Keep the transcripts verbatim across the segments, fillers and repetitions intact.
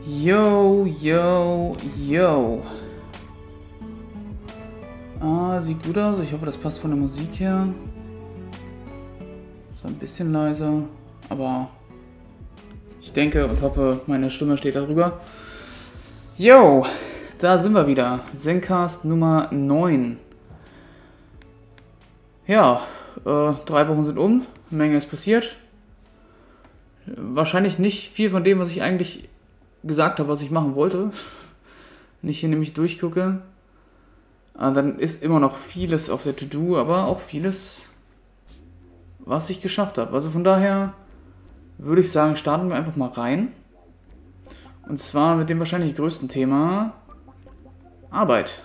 Yo, yo, yo. Ah, sieht gut aus. Ich hoffe, das passt von der Musik her. So ein bisschen leiser, aber ich denke und hoffe, meine Stimme steht darüber. Yo, da sind wir wieder. Zencast Nummer neun. Ja, äh, drei Wochen sind um. Eine Menge ist passiert. Wahrscheinlich nicht viel von dem, was ich eigentlich gesagt habe, was ich machen wollte. Wenn ich hier nämlich durchgucke, äh, dann ist immer noch vieles auf der To-Do, aber auch vieles, was ich geschafft habe. Also von daher würde ich sagen, starten wir einfach mal rein. Und zwar mit dem wahrscheinlich größten Thema Arbeit.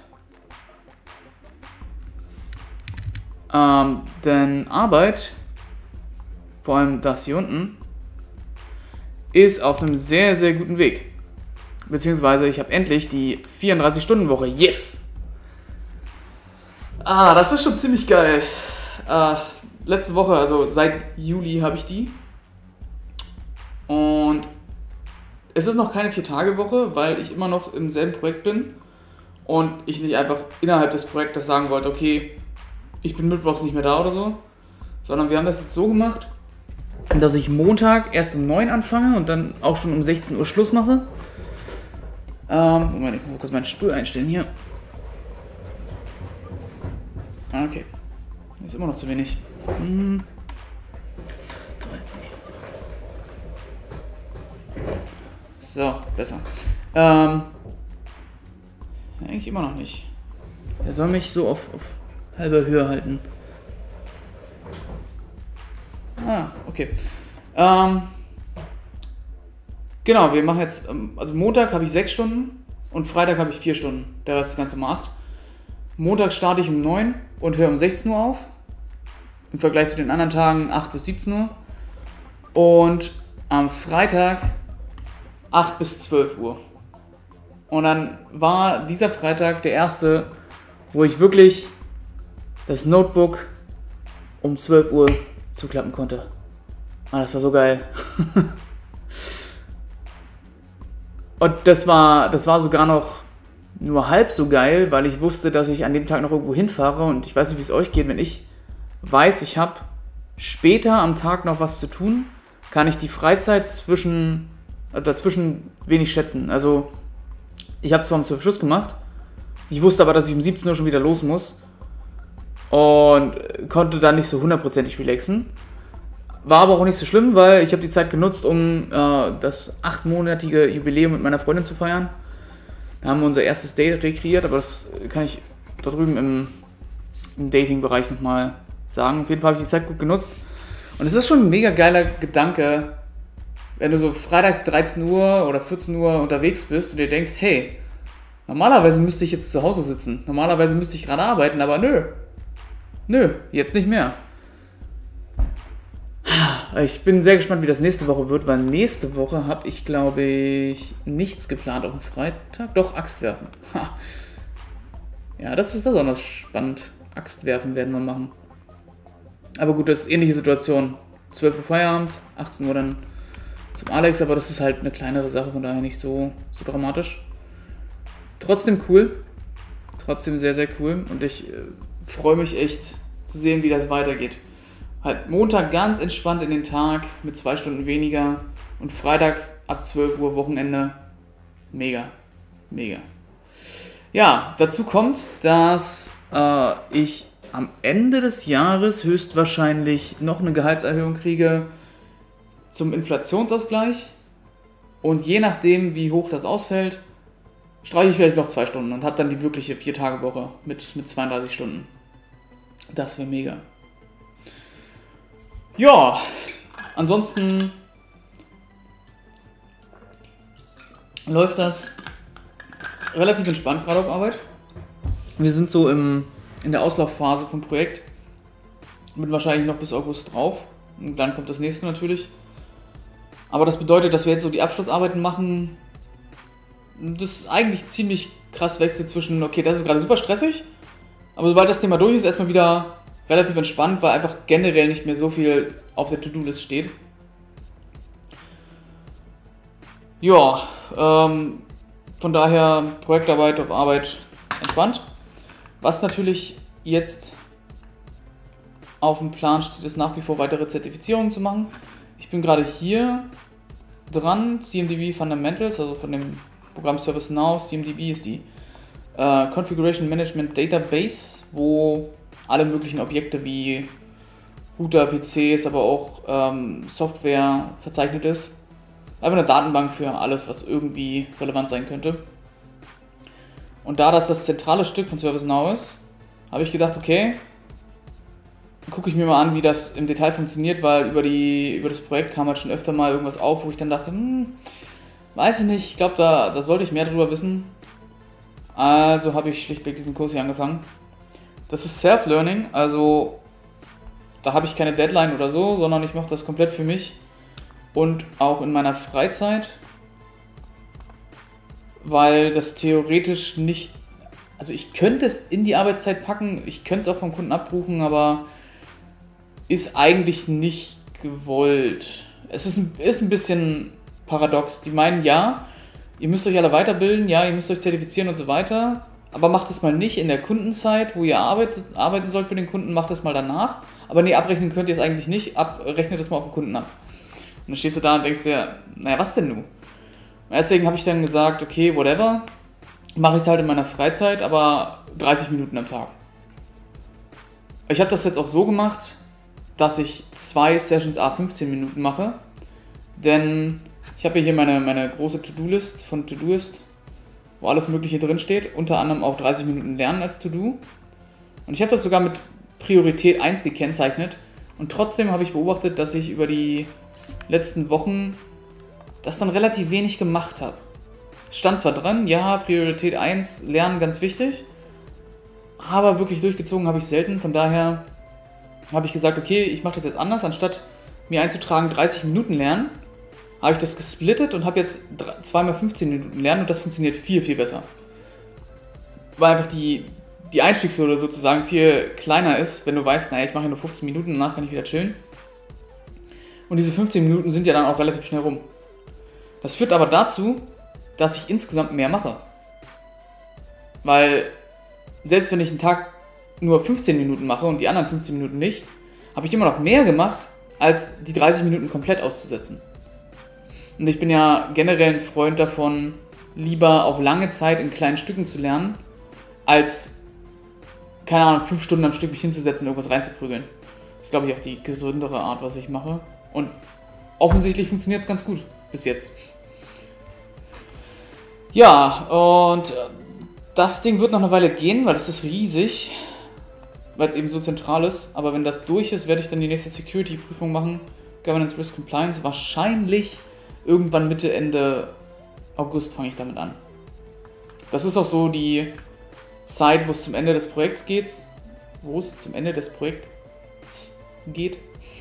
Ähm, denn Arbeit, vor allem das hier unten, ist auf einem sehr, sehr guten Weg. Beziehungsweise ich habe endlich die vierunddreißig-Stunden-Woche. Yes! Ah, das ist schon ziemlich geil. Äh, letzte Woche, also seit Juli habe ich die. Und es ist noch keine vier-Tage-Woche, weil ich immer noch im selben Projekt bin. Und ich nicht einfach innerhalb des Projektes sagen wollte, okay, ich bin mittwochs nicht mehr da oder so. Sondern wir haben das jetzt so gemacht, dass ich Montag erst um neun anfange und dann auch schon um sechzehn Uhr Schluss mache. Ähm, Moment, ich muss kurz meinen Stuhl einstellen hier. Okay. Ist immer noch zu wenig. Hm. So, besser. Ähm, eigentlich immer noch nicht. Er soll mich so auf, auf halber Höhe halten. Ah, okay. Ähm, genau, wir machen jetzt, also Montag habe ich sechs Stunden und Freitag habe ich vier Stunden. Der Rest ist ganz normal acht. Montag starte ich um neun und höre um sechzehn Uhr auf. Im Vergleich zu den anderen Tagen acht bis siebzehn Uhr. Und am Freitag acht bis zwölf Uhr. Und dann war dieser Freitag der erste, wo ich wirklich das Notebook um zwölf Uhr zuklappen konnte. Ah, das war so geil. Und das war, das war sogar noch nur halb so geil, weil ich wusste, dass ich an dem Tag noch irgendwo hinfahre und ich weiß nicht, wie es euch geht. Wenn ich weiß, ich habe später am Tag noch was zu tun, kann ich die Freizeit zwischen, äh, dazwischen wenig schätzen. Also ich habe zwar um zwölf Schluss gemacht, ich wusste aber, dass ich um siebzehn Uhr schon wieder los muss und konnte dann nicht so hundertprozentig relaxen. War aber auch nicht so schlimm, weil ich habe die Zeit genutzt, um äh, das achtmonatige Jubiläum mit meiner Freundin zu feiern. Da haben wir unser erstes Date rekreiert, aber das kann ich da drüben im, im Dating-Bereich nochmal sagen. Auf jeden Fall habe ich die Zeit gut genutzt. Und es ist schon ein mega geiler Gedanke, wenn du so freitags dreizehn Uhr oder vierzehn Uhr unterwegs bist und dir denkst, hey, normalerweise müsste ich jetzt zu Hause sitzen. Normalerweise müsste ich gerade arbeiten, aber nö. Nö, jetzt nicht mehr. Ich bin sehr gespannt, wie das nächste Woche wird, weil nächste Woche habe ich, glaube ich, nichts geplant auf dem Freitag. Doch, Axt werfen. Ha. Ja, das ist besonders spannend. Axt werfen werden wir machen. Aber gut, das ist eine ähnliche Situation. zwölf Uhr Feierabend, achtzehn Uhr dann zum Alex, aber das ist halt eine kleinere Sache, von daher nicht so, so dramatisch. Trotzdem cool. Trotzdem sehr, sehr cool. Und ich äh, freue mich echt zu sehen, wie das weitergeht. Halt Montag ganz entspannt in den Tag mit zwei Stunden weniger und Freitag ab zwölf Uhr Wochenende. Mega, mega. Ja, dazu kommt, dass äh, ich am Ende des Jahres höchstwahrscheinlich noch eine Gehaltserhöhung kriege zum Inflationsausgleich und je nachdem, wie hoch das ausfällt, streiche ich vielleicht noch zwei Stunden und habe dann die wirkliche vier-Tage-Woche mit, mit zweiunddreißig Stunden. Das wäre mega. Ja, ansonsten läuft das relativ entspannt gerade auf Arbeit. Wir sind so im, in der Auslaufphase vom Projekt. Mit wahrscheinlich noch bis August drauf. Und dann kommt das nächste natürlich. Aber das bedeutet, dass wir jetzt so die Abschlussarbeiten machen. Das ist eigentlich ziemlich krass wechselt zwischen, okay, das ist gerade super stressig. Aber sobald das Thema durch ist, erstmal wieder relativ entspannt, weil einfach generell nicht mehr so viel auf der To-Do-List steht. Ja, ähm, von daher Projektarbeit auf Arbeit entspannt. Was natürlich jetzt auf dem Plan steht, ist nach wie vor weitere Zertifizierungen zu machen. Ich bin gerade hier dran, C M D B Fundamentals, also von dem Programm ServiceNow. C M D B ist die äh, Configuration Management Database, wo alle möglichen Objekte wie Router, P Cs, aber auch ähm, Software verzeichnet ist. Einfach eine Datenbank für alles, was irgendwie relevant sein könnte. Und da das das zentrale Stück von ServiceNow ist, habe ich gedacht, okay, gucke ich mir mal an, wie das im Detail funktioniert, weil über, die, über das Projekt kam halt schon öfter mal irgendwas auf, wo ich dann dachte, hm, weiß ich nicht, ich glaube, da, da sollte ich mehr drüber wissen. Also habe ich schlichtweg diesen Kurs hier angefangen. Das ist Self-Learning, also da habe ich keine Deadline oder so, sondern ich mache das komplett für mich und auch in meiner Freizeit, weil das theoretisch nicht, also ich könnte es in die Arbeitszeit packen, ich könnte es auch vom Kunden abbuchen, aber ist eigentlich nicht gewollt. Es ist ein, ist ein bisschen paradox. Die meinen, ja, ihr müsst euch alle weiterbilden, ja, ihr müsst euch zertifizieren und so weiter, aber macht es mal nicht in der Kundenzeit, wo ihr arbeitet, arbeiten sollt für den Kunden, macht es mal danach. Aber nee, abrechnen könnt ihr es eigentlich nicht, abrechnet es mal auf den Kunden ab. Und dann stehst du da und denkst dir, naja, was denn nun? Deswegen habe ich dann gesagt, okay, whatever, mache ich es halt in meiner Freizeit, aber dreißig Minuten am Tag. Ich habe das jetzt auch so gemacht, dass ich zwei Sessions à fünfzehn Minuten mache, denn ich habe hier meine, meine große To-Do-List von Todoist, wo alles Mögliche drin steht, unter anderem auch dreißig Minuten Lernen als To-Do. Und ich habe das sogar mit Priorität eins gekennzeichnet und trotzdem habe ich beobachtet, dass ich über die letzten Wochen das dann relativ wenig gemacht habe. Es stand zwar dran, ja, Priorität eins, Lernen ganz wichtig, aber wirklich durchgezogen habe ich selten, von daher habe ich gesagt, okay, ich mache das jetzt anders, anstatt mir einzutragen dreißig Minuten lernen, habe ich das gesplittet und habe jetzt zwei mal fünfzehn Minuten lernen und das funktioniert viel, viel besser. Weil einfach die, die Einstiegshürde sozusagen viel kleiner ist, wenn du weißt, naja, ich mache nur fünfzehn Minuten, danach kann ich wieder chillen. Und diese fünfzehn Minuten sind ja dann auch relativ schnell rum. Das führt aber dazu, dass ich insgesamt mehr mache. Weil selbst wenn ich einen Tag nur fünfzehn Minuten mache und die anderen fünfzehn Minuten nicht, habe ich immer noch mehr gemacht, als die dreißig Minuten komplett auszusetzen. Und ich bin ja generell ein Freund davon, lieber auf lange Zeit in kleinen Stücken zu lernen, als, keine Ahnung, fünf Stunden am Stück mich hinzusetzen und irgendwas reinzuprügeln. Das ist, glaube ich, auch die gesündere Art, was ich mache. Und offensichtlich funktioniert es ganz gut, bis jetzt. Ja, und das Ding wird noch eine Weile gehen, weil das ist riesig, weil es eben so zentral ist. Aber wenn das durch ist, werde ich dann die nächste Security-Prüfung machen. Governance Risk Compliance. Wahrscheinlich irgendwann Mitte, Ende August fange ich damit an. Das ist auch so die Zeit, wo es zum Ende des Projekts geht. Wo es zum Ende des Projekts geht.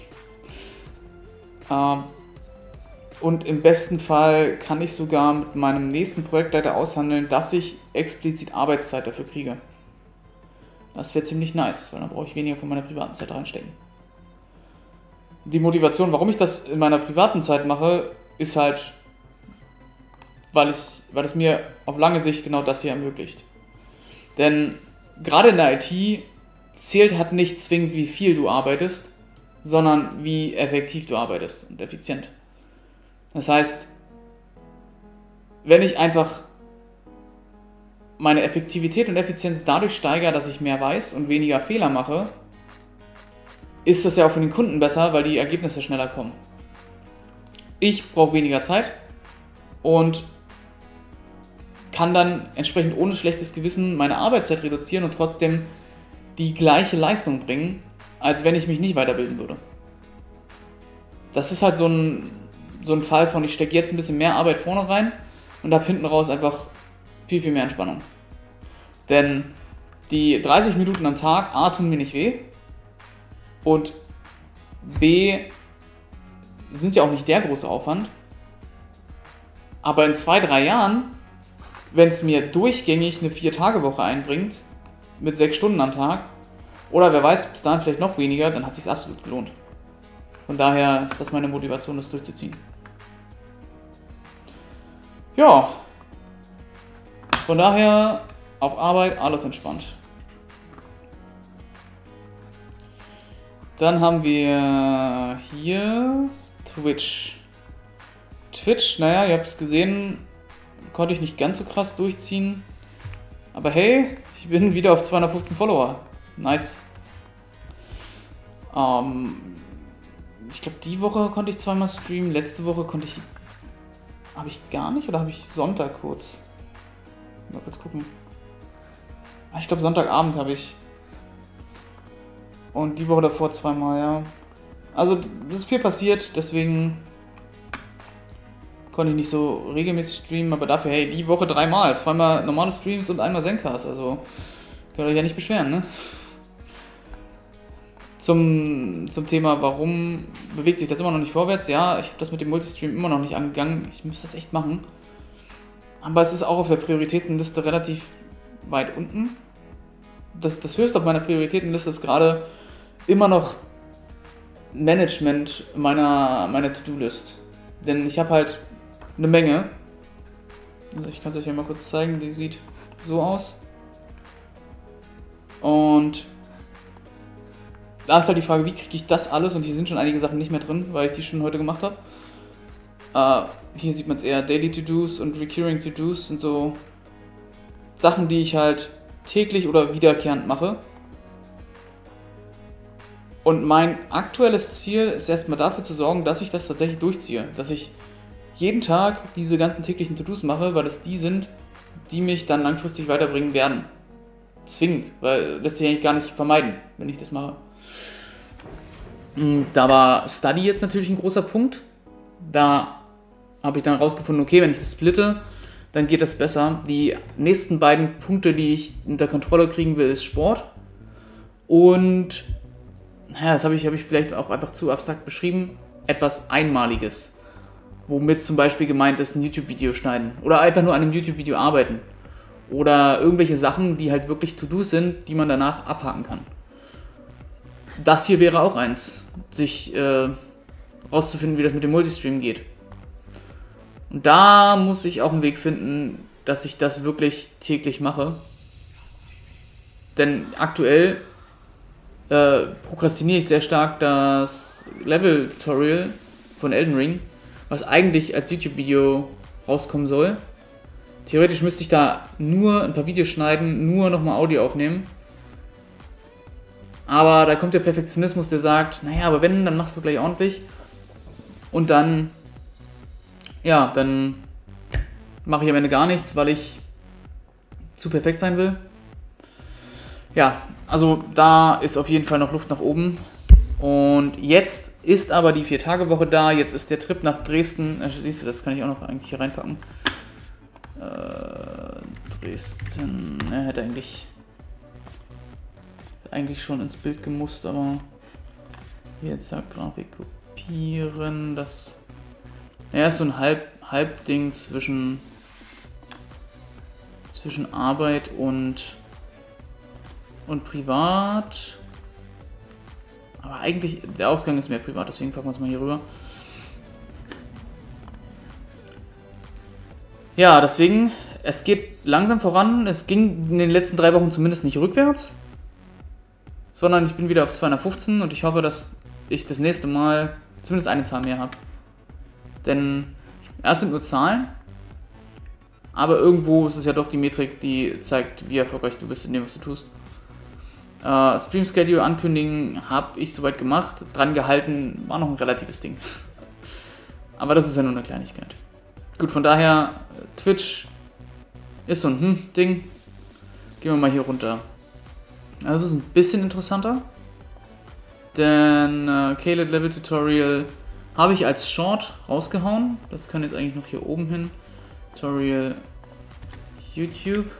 Ähm, und im besten Fall kann ich sogar mit meinem nächsten Projektleiter aushandeln, dass ich explizit Arbeitszeit dafür kriege. Das wäre ziemlich nice, weil dann brauche ich weniger von meiner privaten Zeit reinstecken. Die Motivation, warum ich das in meiner privaten Zeit mache, ist halt, weil, ich, weil es mir auf lange Sicht genau das hier ermöglicht. Denn gerade in der I T zählt halt nicht zwingend, wie viel du arbeitest, sondern wie effektiv du arbeitest und effizient. Das heißt, wenn ich einfach meine Effektivität und Effizienz dadurch steigere, dass ich mehr weiß und weniger Fehler mache, ist das ja auch für den Kunden besser, weil die Ergebnisse schneller kommen. Ich brauche weniger Zeit und kann dann entsprechend ohne schlechtes Gewissen meine Arbeitszeit reduzieren und trotzdem die gleiche Leistung bringen, als wenn ich mich nicht weiterbilden würde. Das ist halt so ein, so ein Fall von, ich stecke jetzt ein bisschen mehr Arbeit vorne rein und habe hinten raus einfach viel, viel mehr Entspannung. Denn die dreißig Minuten am Tag, A, tun mir nicht weh und B, sind ja auch nicht der große Aufwand. Aber in zwei, drei Jahren, wenn es mir durchgängig eine vier-Tage-Woche einbringt, mit sechs Stunden am Tag, oder wer weiß, bis dahin vielleicht noch weniger, dann hat es sich absolut gelohnt. Von daher ist das meine Motivation, das durchzuziehen. Ja. Von daher auf Arbeit alles entspannt. Dann haben wir hier Twitch. Twitch, naja, ihr habt es gesehen, konnte ich nicht ganz so krass durchziehen. Aber hey, ich bin wieder auf zweihundertfünfzehn Follower. Nice. Ähm, ich glaube, die Woche konnte ich zweimal streamen. Letzte Woche konnte ich... Habe ich gar nicht oder habe ich Sonntag kurz? Mal kurz gucken. Ich glaube, Sonntagabend habe ich. Und die Woche davor zweimal, ja. Also, es ist viel passiert, deswegen konnte ich nicht so regelmäßig streamen, aber dafür, hey, die Woche dreimal. Zweimal normale Streams und einmal Zencasts, also könnt ihr euch ja nicht beschweren, ne? Zum, zum Thema, warum bewegt sich das immer noch nicht vorwärts? Ja, ich habe das mit dem Multistream immer noch nicht angegangen. Ich müsste das echt machen. Aber es ist auch auf der Prioritätenliste relativ weit unten. Das, das höchste auf meiner Prioritätenliste ist gerade immer noch Management meiner, meiner To-Do-List. Denn ich habe halt eine Menge. Also ich kann es euch ja mal kurz zeigen. Die sieht so aus. Und da ist halt die Frage, wie kriege ich das alles? Und hier sind schon einige Sachen nicht mehr drin, weil ich die schon heute gemacht habe. Uh, hier sieht man es eher, Daily To-Dos und Recurring To-Dos sind so Sachen, die ich halt täglich oder wiederkehrend mache. Und mein aktuelles Ziel ist erstmal dafür zu sorgen, dass ich das tatsächlich durchziehe. Dass ich jeden Tag diese ganzen täglichen To-Dos mache, weil es die sind, die mich dann langfristig weiterbringen werden. Zwingend, weil das lässt sich eigentlich gar nicht vermeiden, wenn ich das mache. Da war Study jetzt natürlich ein großer Punkt. Da habe ich dann rausgefunden, okay, wenn ich das splitte, dann geht das besser. Die nächsten beiden Punkte, die ich unter Kontrolle kriegen will, ist Sport. Und, naja, das habe ich, hab ich vielleicht auch einfach zu abstrakt beschrieben, etwas Einmaliges. Womit zum Beispiel gemeint ist, ein YouTube-Video schneiden. Oder einfach nur an einem YouTube-Video arbeiten. Oder irgendwelche Sachen, die halt wirklich To-Dos sind, die man danach abhaken kann. Das hier wäre auch eins, sich äh, rauszufinden, wie das mit dem Multistream geht. Und da muss ich auch einen Weg finden, dass ich das wirklich täglich mache. Denn aktuell äh, prokrastiniere ich sehr stark das Level-Tutorial von Elden Ring, was eigentlich als YouTube-Video rauskommen soll. Theoretisch müsste ich da nur ein paar Videos schneiden, nur nochmal Audio aufnehmen. Aber da kommt der Perfektionismus, der sagt, naja, aber wenn, dann machst du gleich ordentlich. Und dann, ja, dann mache ich am Ende gar nichts, weil ich zu perfekt sein will. Ja, also da ist auf jeden Fall noch Luft nach oben. Und jetzt ist aber die vier-Tage-Woche da. Jetzt ist der Trip nach Dresden. Äh, siehst du, das kann ich auch noch eigentlich hier reinpacken. Äh, Dresden, er hätte eigentlich... eigentlich schon ins Bild gemusst, aber jetzt zack, Grafik kopieren, das ja, ist so ein Halb, Halbding zwischen zwischen Arbeit und und privat, aber eigentlich der Ausgang ist mehr privat, deswegen packen wir es mal hier rüber. Ja, deswegen, es geht langsam voran, es ging in den letzten drei Wochen zumindest nicht rückwärts, sondern ich bin wieder auf zweihundertfünfzehn und ich hoffe, dass ich das nächste Mal zumindest eine Zahl mehr habe. Denn es sind nur Zahlen, aber irgendwo ist es ja doch die Metrik, die zeigt, wie erfolgreich du bist in dem, was du tust. Äh, Stream Schedule ankündigen habe ich soweit gemacht, dran gehalten, war noch ein relatives Ding. Aber das ist ja nur eine Kleinigkeit. Gut, von daher, Twitch ist so ein Hm-Ding. Gehen wir mal hier runter. Also es ist ein bisschen interessanter, denn äh, Caleb Level Tutorial habe ich als Short rausgehauen. Das kann jetzt eigentlich noch hier oben hin. Tutorial YouTube.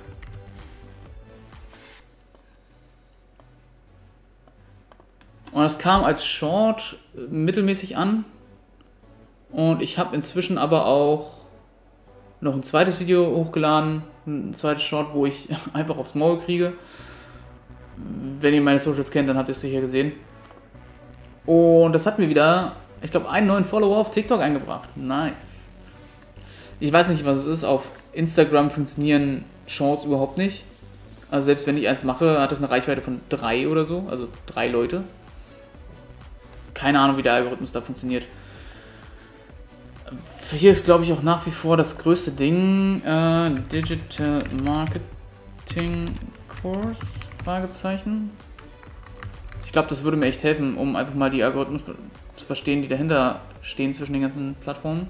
Und es kam als Short mittelmäßig an. Und ich habe inzwischen aber auch noch ein zweites Video hochgeladen. Ein zweites Short, wo ich einfach aufs Maul kriege. Wenn ihr meine Socials kennt, dann habt ihr es sicher gesehen. Und das hat mir wieder, ich glaube, einen neuen Follower auf TikTok eingebracht. Nice. Ich weiß nicht, was es ist. Auf Instagram funktionieren Shorts überhaupt nicht. Also selbst wenn ich eins mache, hat das eine Reichweite von drei oder so. Also drei Leute. Keine Ahnung, wie der Algorithmus da funktioniert. Hier ist, glaube ich, auch nach wie vor das größte Ding. Äh, Digital Marketing Course? Fragezeichen. Ich glaube, das würde mir echt helfen, um einfach mal die Algorithmen zu verstehen, die dahinter stehen zwischen den ganzen Plattformen.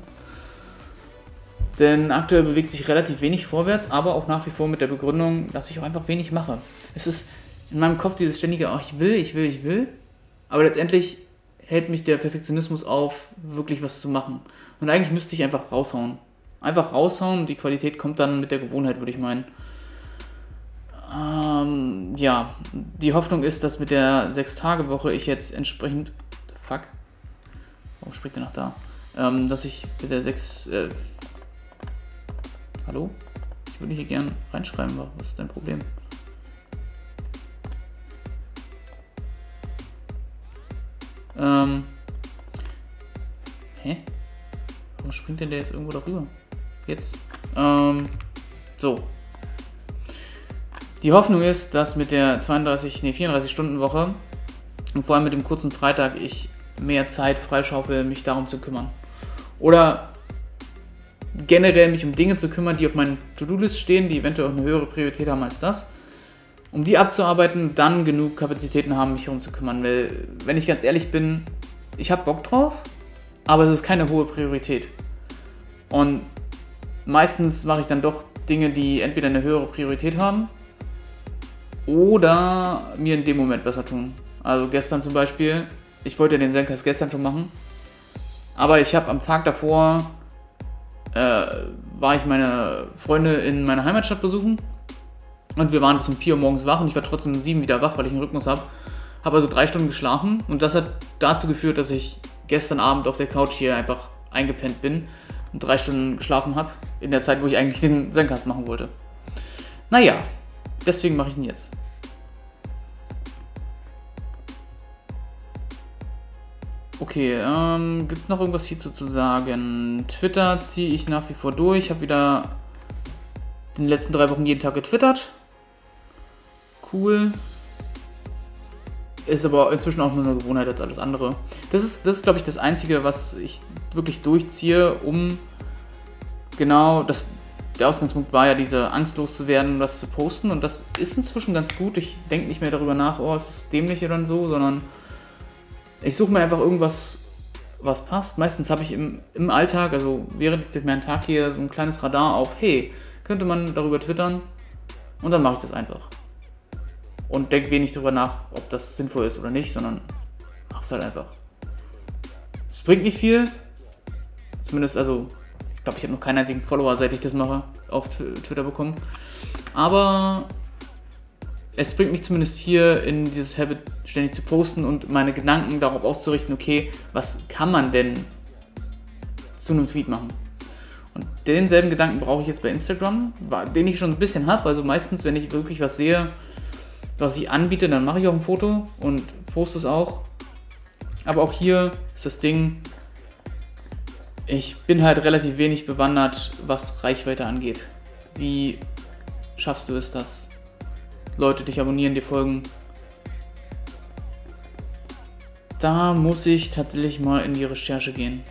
Denn aktuell bewegt sich relativ wenig vorwärts, aber auch nach wie vor mit der Begründung, dass ich auch einfach wenig mache. Es ist in meinem Kopf dieses ständige, oh, ich will, ich will, ich will. Aber letztendlich hält mich der Perfektionismus auf, wirklich was zu machen. Und eigentlich müsste ich einfach raushauen. Einfach raushauen und die Qualität kommt dann mit der Gewohnheit, würde ich meinen. Ähm, ja, die Hoffnung ist, dass mit der sechs Tage Woche ich jetzt entsprechend... Fuck. Warum spricht der noch da? Ähm, dass ich mit der sechs... Äh, hallo? Ich würde hier gern reinschreiben, was ist dein Problem? Ähm... Hä? Warum springt denn der jetzt irgendwo darüber? Jetzt. Ähm, so. Die Hoffnung ist, dass mit der zweiunddreißig, nee, vierunddreißig-Stunden-Woche und vor allem mit dem kurzen Freitag ich mehr Zeit freischaufel, mich darum zu kümmern. Oder generell mich um Dinge zu kümmern, die auf meinen To-Do-List stehen, die eventuell auch eine höhere Priorität haben als das. Um die abzuarbeiten, dann genug Kapazitäten haben, mich darum zu kümmern. Weil, wenn ich ganz ehrlich bin, ich habe Bock drauf, aber es ist keine hohe Priorität. Und meistens mache ich dann doch Dinge, die entweder eine höhere Priorität haben oder mir in dem Moment besser tun. Also gestern zum Beispiel, ich wollte den Zencast gestern schon machen, aber ich habe am Tag davor, äh, war ich meine Freunde in meiner Heimatstadt besuchen und wir waren bis um vier Uhr morgens wach und ich war trotzdem um sieben wieder wach, weil ich einen Rhythmus habe. Habe also drei Stunden geschlafen und das hat dazu geführt, dass ich gestern Abend auf der Couch hier einfach eingepennt bin und drei Stunden geschlafen habe, in der Zeit, wo ich eigentlich den Zencast machen wollte. Naja, deswegen mache ich ihn jetzt. Okay, ähm, gibt es noch irgendwas hierzu zu sagen? Twitter ziehe ich nach wie vor durch. Habe wieder in den letzten drei Wochen jeden Tag getwittert. Cool. Ist aber inzwischen auch nur eine Gewohnheit als alles andere. Das ist, das ist glaube ich, das Einzige, was ich wirklich durchziehe, um genau, das, der Ausgangspunkt war ja, diese Angst loszuwerden, das zu posten. Und das ist inzwischen ganz gut. Ich denke nicht mehr darüber nach, oh, es ist dämlich oder so, sondern ich suche mir einfach irgendwas, was passt. Meistens habe ich im, im Alltag, also während ich durch meinen Tag gehe, so ein kleines Radar auf, hey, könnte man darüber twittern? Und dann mache ich das einfach. Und denke wenig darüber nach, ob das sinnvoll ist oder nicht, sondern mach es halt einfach. Es bringt nicht viel. Zumindest, also, ich glaube, ich habe noch keinen einzigen Follower, seit ich das mache, auf Twitter bekommen. Aber es bringt mich zumindest hier in dieses Habit, ständig zu posten und meine Gedanken darauf auszurichten, okay, was kann man denn zu einem Tweet machen? Und denselben Gedanken brauche ich jetzt bei Instagram, den ich schon ein bisschen habe. Also meistens, wenn ich wirklich was sehe, was ich anbiete, dann mache ich auch ein Foto und poste es auch. Aber auch hier ist das Ding, ich bin halt relativ wenig bewandert, was Reichweite angeht. Wie schaffst du es, dass Leute dich abonnieren, dir folgen? Da muss ich tatsächlich mal in die Recherche gehen.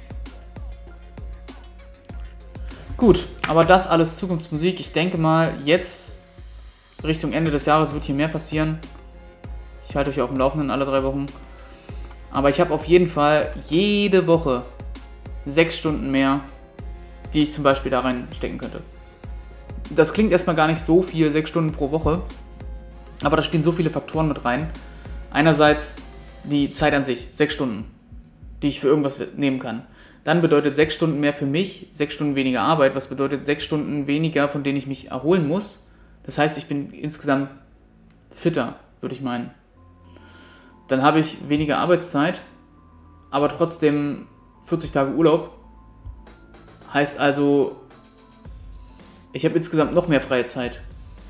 Gut, aber das alles Zukunftsmusik. Ich denke mal, jetzt Richtung Ende des Jahres wird hier mehr passieren. Ich halte euch auf dem Laufenden alle drei Wochen. Aber ich habe auf jeden Fall jede Woche sechs Stunden mehr, die ich zum Beispiel da reinstecken könnte. Das klingt erstmal gar nicht so viel, sechs Stunden pro Woche. Aber da spielen so viele Faktoren mit rein. Einerseits die Zeit an sich, sechs Stunden, die ich für irgendwas nehmen kann. Dann bedeutet sechs Stunden mehr für mich, sechs Stunden weniger Arbeit, was bedeutet sechs Stunden weniger, von denen ich mich erholen muss. Das heißt, ich bin insgesamt fitter, würde ich meinen. Dann habe ich weniger Arbeitszeit, aber trotzdem vierzig Tage Urlaub. Heißt also, ich habe insgesamt noch mehr freie Zeit.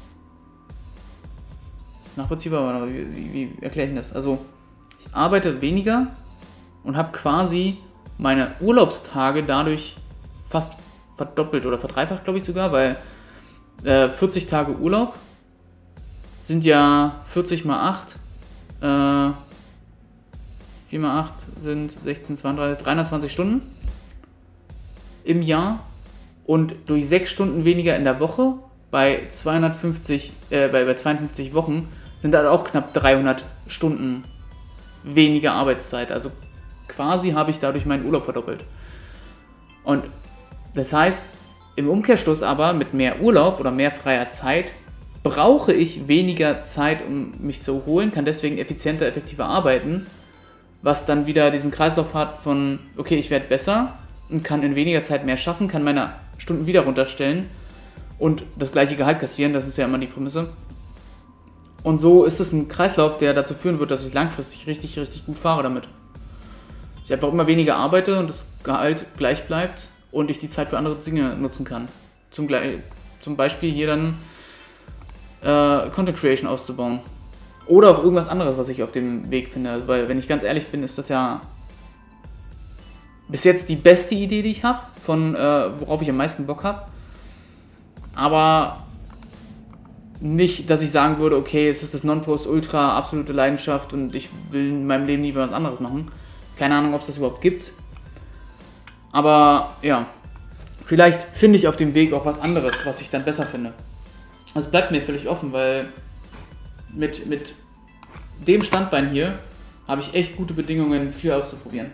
Das ist nachvollziehbar, aber wie, wie, wie erkläre ich das? Also, ich arbeite weniger und habe quasi meine Urlaubstage dadurch fast verdoppelt oder verdreifacht, glaube ich sogar, weil äh, vierzig Tage Urlaub sind ja vierzig mal acht, äh, vier mal acht sind sechzehn, zweiunddreißig, dreihundertzwanzig Stunden im Jahr und durch sechs Stunden weniger in der Woche bei zweihundertfünfzig, äh, bei, bei zweiundfünfzig Wochen sind halt auch knapp dreihundert Stunden weniger Arbeitszeit. Also quasi habe ich dadurch meinen Urlaub verdoppelt. Und das heißt, im Umkehrschluss aber mit mehr Urlaub oder mehr freier Zeit brauche ich weniger Zeit, um mich zu erholen, kann deswegen effizienter, effektiver arbeiten, was dann wieder diesen Kreislauf hat von, okay, ich werde besser und kann in weniger Zeit mehr schaffen, kann meine Stunden wieder runterstellen und das gleiche Gehalt kassieren, das ist ja immer die Prämisse. Und so ist es ein Kreislauf, der dazu führen wird, dass ich langfristig richtig, richtig gut fahre damit. Ich einfach immer weniger arbeite und das Gehalt gleich bleibt und ich die Zeit für andere Dinge nutzen kann. Zum, zum Beispiel hier dann äh, Content Creation auszubauen. Oder auch irgendwas anderes, was ich auf dem Weg finde. Weil, wenn ich ganz ehrlich bin, ist das ja bis jetzt die beste Idee, die ich habe, von äh, worauf ich am meisten Bock habe. Aber nicht, dass ich sagen würde, okay, es ist das Nonplusultra, absolute Leidenschaft und ich will in meinem Leben nie was anderes machen. Keine Ahnung, ob es das überhaupt gibt. Aber ja, vielleicht finde ich auf dem Weg auch was anderes, was ich dann besser finde. Das bleibt mir völlig offen, weil mit, mit dem Standbein hier habe ich echt gute Bedingungen für auszuprobieren.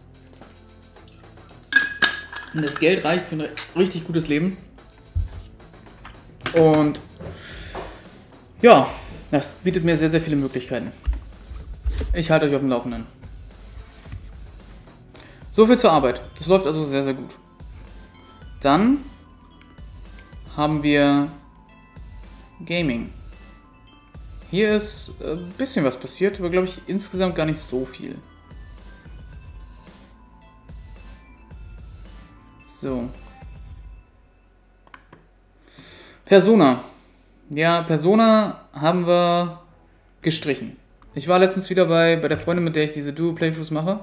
Und das Geld reicht für ein richtig gutes Leben. Und ja, das bietet mir sehr, sehr viele Möglichkeiten. Ich halte euch auf dem Laufenden. So viel zur Arbeit. Das läuft also sehr, sehr gut. Dann haben wir Gaming. Hier ist ein bisschen was passiert, aber glaube ich insgesamt gar nicht so viel. So. Persona. Ja, Persona haben wir gestrichen. Ich war letztens wieder bei, bei der Freundin, mit der ich diese Duo-Playthroughs mache.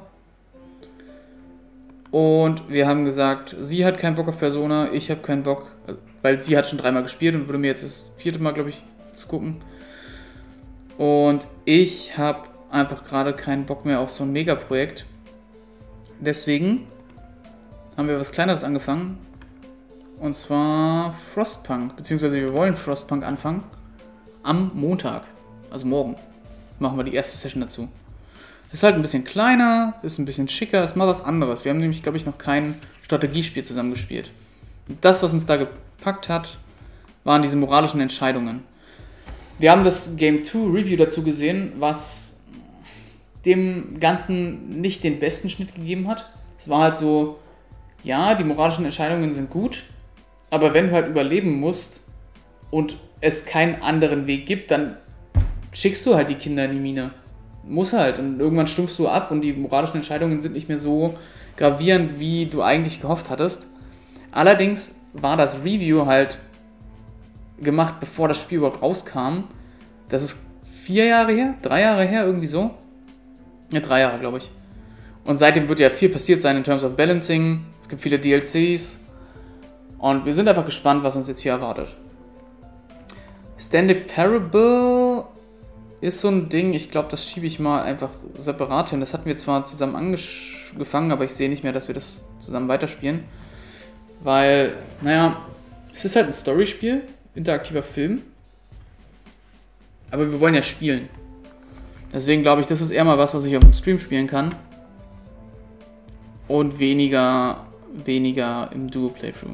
Und wir haben gesagt, sie hat keinen Bock auf Persona, ich habe keinen Bock, weil sie hat schon dreimal gespielt und würde mir jetzt das vierte Mal, glaube ich, zu gucken. Und ich habe einfach gerade keinen Bock mehr auf so ein Megaprojekt. Deswegen haben wir was Kleineres angefangen. Und zwar Frostpunk, beziehungsweise wir wollen Frostpunk anfangen. Am Montag, also morgen, machen wir die erste Session dazu. Ist halt ein bisschen kleiner, ist ein bisschen schicker, ist mal was anderes. Wir haben nämlich, glaube ich, noch kein Strategiespiel zusammen gespielt. Und das, was uns da gepackt hat, waren diese moralischen Entscheidungen. Wir haben das Game zwei Review dazu gesehen, was dem Ganzen nicht den besten Schnitt gegeben hat. Es war halt so, ja, die moralischen Entscheidungen sind gut, aber wenn du halt überleben musst und es keinen anderen Weg gibt, dann schickst du halt die Kinder in die Mine. Muss halt. Und irgendwann stumpfst du ab und die moralischen Entscheidungen sind nicht mehr so gravierend, wie du eigentlich gehofft hattest. Allerdings war das Review halt gemacht, bevor das Spiel überhaupt rauskam. Das ist vier Jahre her, drei Jahre her, irgendwie so. Ja, drei Jahre, glaube ich. Und seitdem wird ja viel passiert sein in terms of Balancing. Es gibt viele D L Cs. Und wir sind einfach gespannt, was uns jetzt hier erwartet. Standard Parable ist so ein Ding, ich glaube, das schiebe ich mal einfach separat hin. Das hatten wir zwar zusammen angefangen, aber ich sehe nicht mehr, dass wir das zusammen weiterspielen. Weil, naja, es ist halt ein Storyspiel, interaktiver Film. Aber wir wollen ja spielen. Deswegen glaube ich, das ist eher mal was, was ich auf dem Stream spielen kann. Und weniger, weniger im Duo-Playthrough.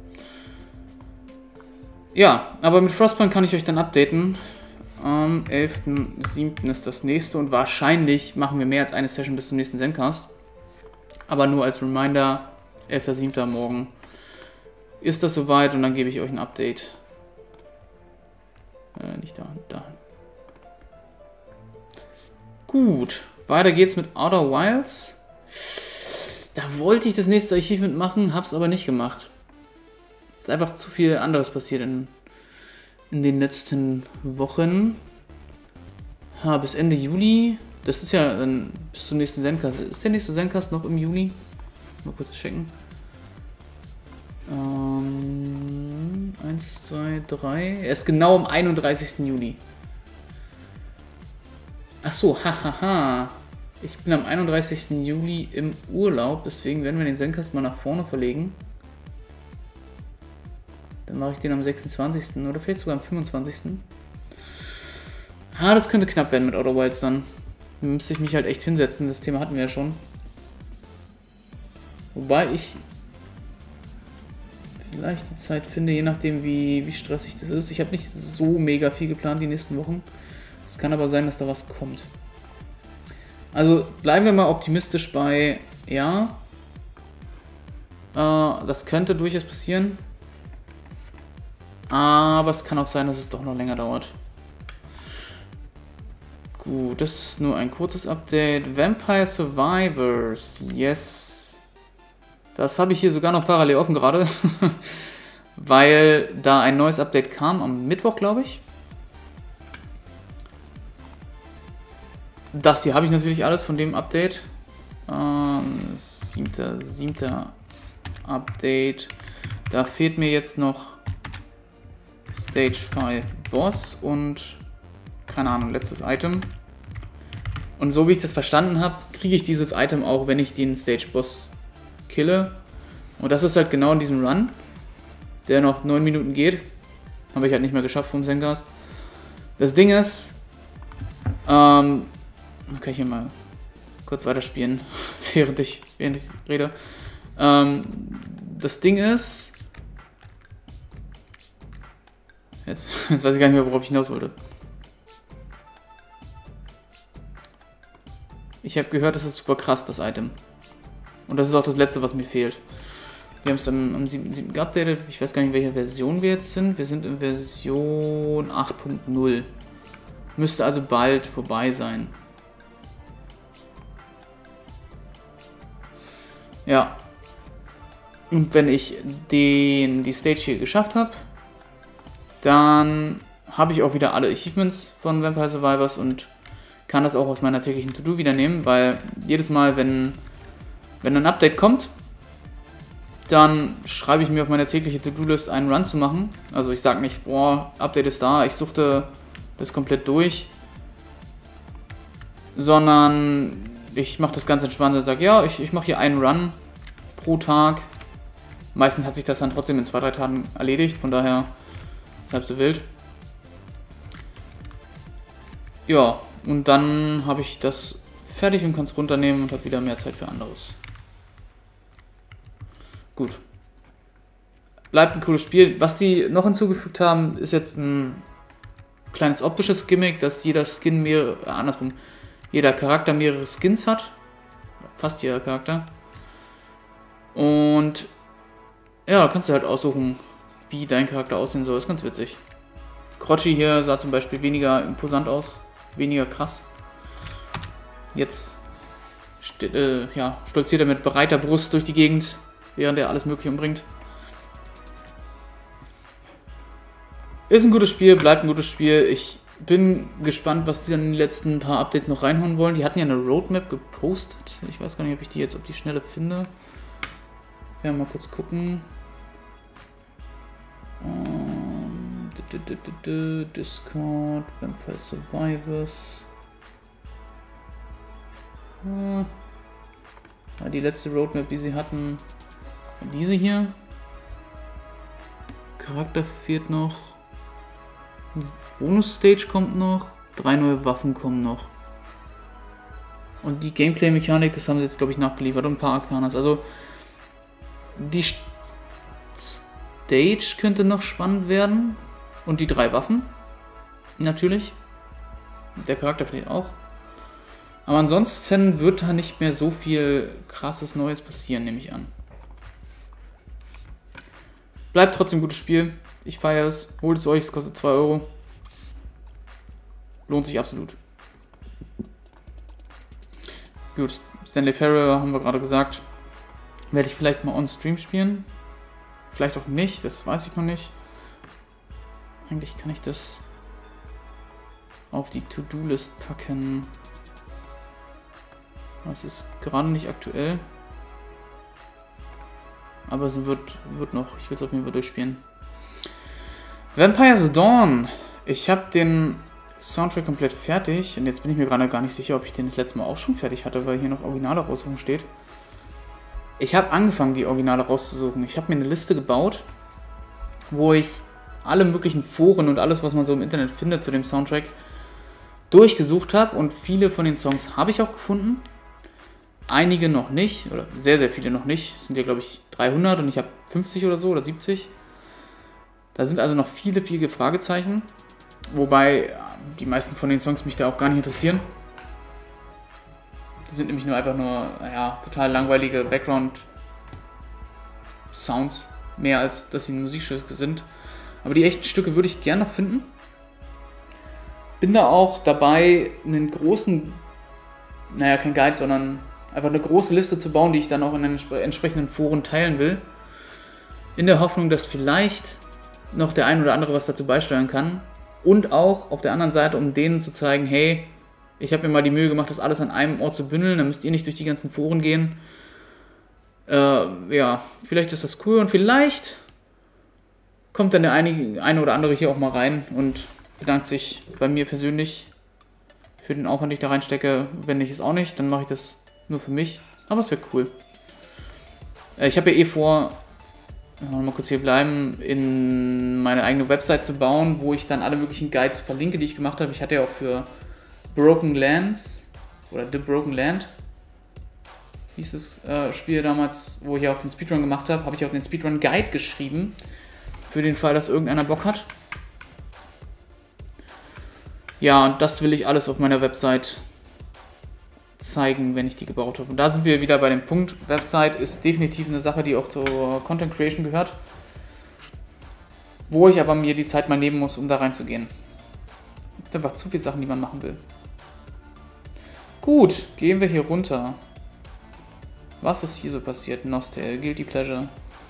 Ja, aber mit Frostpunk kann ich euch dann updaten. Am elften siebten ist das nächste und wahrscheinlich machen wir mehr als eine Session bis zum nächsten Zencast. Aber nur als Reminder, elfter siebten morgen ist das soweit und dann gebe ich euch ein Update. Äh, nicht da, da. Gut, weiter geht's mit Outer Wilds. Da wollte ich das nächste Achievement machen, hab's aber nicht gemacht. Es ist einfach zu viel anderes passiert in, in den letzten Wochen. Ha, bis Ende Juli. Das ist ja dann bis zum nächsten Zencast. Ist der nächste Zencast noch im Juli? Mal kurz checken. Ähm, eins, zwei, drei. Er ist genau am einunddreißigsten Juli. Ach so, hahaha. Ich bin am einunddreißigsten Juli im Urlaub, deswegen werden wir den Zencast mal nach vorne verlegen. Dann mache ich den am sechsundzwanzigsten oder vielleicht sogar am fünfundzwanzigsten Ah, das könnte knapp werden mit Outer Wilds dann. Da müsste ich mich halt echt hinsetzen, das Thema hatten wir ja schon. Wobei ich vielleicht die Zeit finde, je nachdem wie, wie stressig das ist. Ich habe nicht so mega viel geplant die nächsten Wochen. Es kann aber sein, dass da was kommt. Also bleiben wir mal optimistisch bei, ja, äh, das könnte durchaus passieren. Aber es kann auch sein, dass es doch noch länger dauert. Gut, das ist nur ein kurzes Update. Vampire Survivors, yes. Das habe ich hier sogar noch parallel offen gerade, weil da ein neues Update kam am Mittwoch, glaube ich. Das hier habe ich natürlich alles von dem Update. Ähm, siebter, siebter Update. Da fehlt mir jetzt noch Stage fünf Boss und keine Ahnung, letztes Item. Und so wie ich das verstanden habe, kriege ich dieses Item auch, wenn ich den Stage Boss kille. Und das ist halt genau in diesem Run, der noch neun Minuten geht. Habe ich halt nicht mehr geschafft vom Zencast. Das Ding ist, ähm, kann ich hier mal kurz weiterspielen, während ich, während ich rede. Ähm, das Ding ist, jetzt, jetzt weiß ich gar nicht mehr, worauf ich hinaus wollte. Ich habe gehört, das ist super krass, das Item. Und das ist auch das letzte, was mir fehlt. Wir haben es am, am siebten geupdatet. Ich weiß gar nicht, in welcher Version wir jetzt sind. Wir sind in Version acht Punkt null. Müsste also bald vorbei sein. Ja. Und wenn ich den, die Stage hier geschafft habe, dann habe ich auch wieder alle Achievements von Vampire Survivors und kann das auch aus meiner täglichen To-Do wieder nehmen, weil jedes Mal, wenn, wenn ein Update kommt, dann schreibe ich mir auf meine tägliche To-Do-List einen Run zu machen. Also ich sage nicht, boah, Update ist da, ich suchte das komplett durch, sondern ich mache das ganz entspannt und sage, ja, ich, ich mache hier einen Run pro Tag. Meistens hat sich das dann trotzdem in zwei, drei Tagen erledigt, von daher ist halb so wild. Ja, und dann habe ich das fertig und kann es runternehmen und habe wieder mehr Zeit für anderes. Gut. Bleibt ein cooles Spiel. Was die noch hinzugefügt haben, ist jetzt ein kleines optisches Gimmick, dass jeder Skin mehrere, äh, andersrum, jeder Charakter mehrere Skins hat. Fast jeder Charakter. Und ja, kannst du halt aussuchen, wie dein Charakter aussehen soll. Ist ganz witzig. Crotchy hier sah zum Beispiel weniger imposant aus, weniger krass. Jetzt äh, ja, stolziert er mit breiter Brust durch die Gegend, während er alles Mögliche umbringt. Ist ein gutes Spiel, bleibt ein gutes Spiel. Ich bin gespannt, was die dann in den letzten paar Updates noch reinhauen wollen. Die hatten ja eine Roadmap gepostet. Ich weiß gar nicht, ob ich die jetzt auf die Schnelle finde. Ja, mal kurz gucken. Um, Discord, Vampire Survivors. Ah, die letzte Roadmap, die sie hatten, diese hier. Charakter fehlt noch. Bonus-Stage kommt noch. Drei neue Waffen kommen noch. Und die Gameplay-Mechanik, das haben sie jetzt, glaube ich, nachgeliefert. Und ein paar Arcanas. Also, die Stage könnte noch spannend werden. Und die drei Waffen. Natürlich. Der Charakter vielleicht auch. Aber ansonsten wird da nicht mehr so viel krasses Neues passieren, nehme ich an. Bleibt trotzdem ein gutes Spiel. Ich feiere es. Holt es euch, es kostet zwei Euro. Lohnt sich absolut. Gut, Stanley Parable haben wir gerade gesagt. Werde ich vielleicht mal on Stream spielen. Vielleicht auch nicht, das weiß ich noch nicht. Eigentlich kann ich das auf die To-Do-List packen. Das ist gerade nicht aktuell. aber es wird, wird noch. Ich will es auf jeden Fall durchspielen. Vampire's Dawn. Ich habe den Soundtrack komplett fertig und jetzt bin ich mir gerade gar nicht sicher, ob ich den das letzte Mal auch schon fertig hatte, weil hier noch Originale raussuchen steht. Ich habe angefangen, die Originale rauszusuchen. Ich habe mir eine Liste gebaut, wo ich alle möglichen Foren und alles, was man so im Internet findet zu dem Soundtrack, durchgesucht habe und viele von den Songs habe ich auch gefunden. Einige noch nicht, oder sehr, sehr viele noch nicht. Es sind ja, glaube ich, dreihundert und ich habe fünfzig oder so oder siebzig. Da sind also noch viele, viele Fragezeichen, wobei die meisten von den Songs mich da auch gar nicht interessieren. Die sind nämlich nur einfach nur, naja, total langweilige Background-Sounds, mehr als dass sie Musikstücke sind. Aber die echten Stücke würde ich gerne noch finden. Bin da auch dabei, einen großen, naja, kein Guide, sondern einfach eine große Liste zu bauen, die ich dann auch in den entsprechenden Foren teilen will. In der Hoffnung, dass vielleicht noch der ein oder andere was dazu beisteuern kann. Und auch auf der anderen Seite, um denen zu zeigen, hey, ich habe mir mal die Mühe gemacht, das alles an einem Ort zu bündeln, dann müsst ihr nicht durch die ganzen Foren gehen. Äh, ja, vielleicht ist das cool und vielleicht kommt dann der eine, eine oder andere hier auch mal rein und bedankt sich bei mir persönlich für den Aufwand, den ich da reinstecke. Wenn ich es auch nicht, dann mache ich das nur für mich. Aber es wäre cool. Äh, ich habe ja eh vor, mal kurz hier bleiben, in meine eigene Website zu bauen, wo ich dann alle möglichen Guides verlinke, die ich gemacht habe. Ich hatte ja auch für Broken Lands oder The Broken Land hieß das äh, Spiel damals, wo ich auch den Speedrun gemacht habe, habe ich auch den Speedrun Guide geschrieben, für den Fall, dass irgendeiner Bock hat. Ja, und das will ich alles auf meiner Website zeigen, wenn ich die gebaut habe. Und da sind wir wieder bei dem Punkt, Website ist definitiv eine Sache, die auch zur Content Creation gehört, wo ich aber mir die Zeit mal nehmen muss, um da reinzugehen. Es gibt einfach zu viele Sachen, die man machen will. Gut, gehen wir hier runter. Was ist hier so passiert? Nostal, Guilty Pleasure.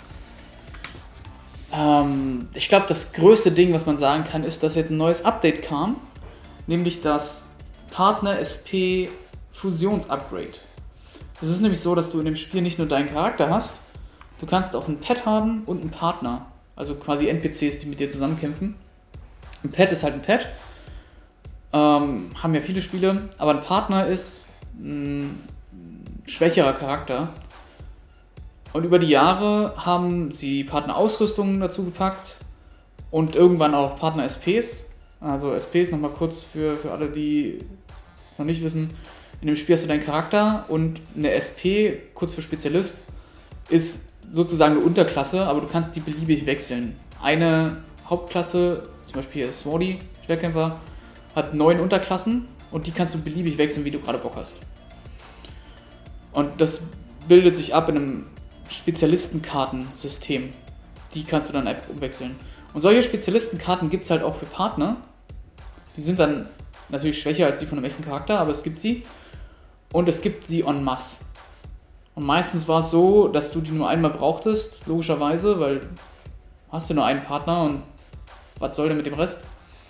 Ähm, ich glaube, das größte Ding, was man sagen kann, ist, dass jetzt ein neues Update kam, nämlich das Partner S P Fusions-Upgrade. Es ist nämlich so, dass du in dem Spiel nicht nur deinen Charakter hast, du kannst auch ein Pet haben und einen Partner. Also quasi N P Cs, die mit dir zusammenkämpfen. Ein Pet ist halt ein Pet. Ähm, haben ja viele Spiele, aber ein Partner ist ein schwächerer Charakter. Und über die Jahre haben sie Partnerausrüstungen dazu gepackt und irgendwann auch Partner-S Ps. Also S Ps nochmal kurz für, für alle, die es noch nicht wissen. In dem Spiel hast du deinen Charakter und eine S P, kurz für Spezialist, ist sozusagen eine Unterklasse, aber du kannst die beliebig wechseln. Eine Hauptklasse, zum Beispiel Swordy, Schwertkämpfer, hat neun Unterklassen und die kannst du beliebig wechseln, wie du gerade Bock hast. Und das bildet sich ab in einem Spezialistenkartensystem. Die kannst du dann einfach umwechseln. Und solche Spezialistenkarten gibt es halt auch für Partner. Die sind dann natürlich schwächer als die von einem echten Charakter, aber es gibt sie. Und es gibt sie en masse. Und meistens war es so, dass du die nur einmal brauchtest, logischerweise, weil hast du nur einen Partner und was soll denn mit dem Rest?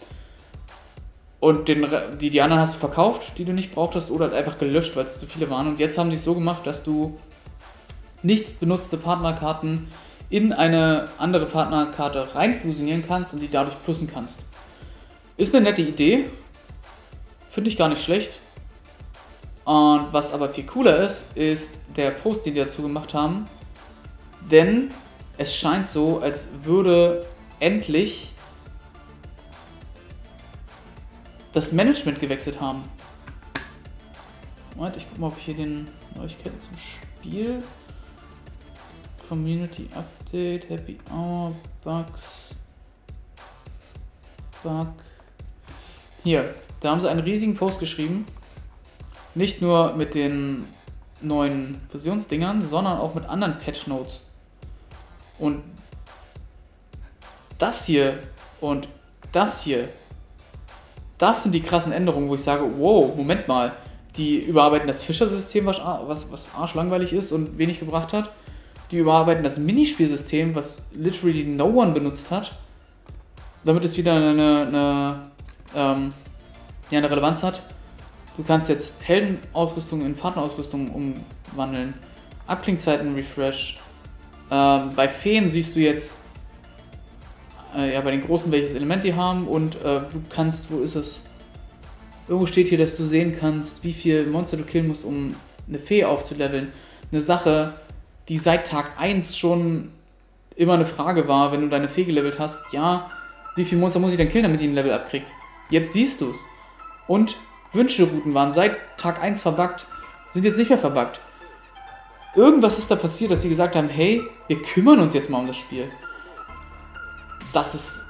Und den, die, die anderen hast du verkauft, die du nicht brauchtest, oder halt einfach gelöscht, weil es zu viele waren. Und jetzt haben die es so gemacht, dass du nicht benutzte Partnerkarten in eine andere Partnerkarte reinfusionieren kannst und die dadurch plussen kannst. Ist eine nette Idee. Finde ich gar nicht schlecht. Und was aber viel cooler ist, ist der Post, den die dazu gemacht haben. Denn es scheint so, als würde endlich das Management gewechselt haben. Moment, ich guck mal, ob ich hier den Neuigkeiten zum Spiel. Community Update, Happy Hour, Bugs, Bug. Hier, da haben sie einen riesigen Post geschrieben. Nicht nur mit den neuen Fusionsdingern, sondern auch mit anderen Patch Notes. Und das hier und das hier, das sind die krassen Änderungen, wo ich sage, wow, Moment mal, die überarbeiten das Fischer-System, was, was, was arschlangweilig ist und wenig gebracht hat. Die überarbeiten das Minispielsystem, was literally no one benutzt hat, damit es wieder eine, eine, ähm, ja, eine Relevanz hat. Du kannst jetzt Heldenausrüstung in Partnerausrüstung umwandeln, Abklingzeiten Refresh, Ähm, bei Feen siehst du jetzt äh, ja bei den Großen, welches Element die haben und äh, du kannst, wo ist es? Irgendwo steht hier, dass du sehen kannst, wie viel Monster du killen musst, um eine Fee aufzuleveln. Eine Sache, die seit Tag eins schon immer eine Frage war, wenn du deine Fee gelevelt hast. Ja, wie viele Monster muss ich denn killen, damit die ein Level abkriegt? Jetzt siehst du es. Und Wünscherouten waren seit Tag eins verbuggt, sind jetzt nicht mehr verbuggt. Irgendwas ist da passiert, dass sie gesagt haben, hey, wir kümmern uns jetzt mal um das Spiel. Das ist...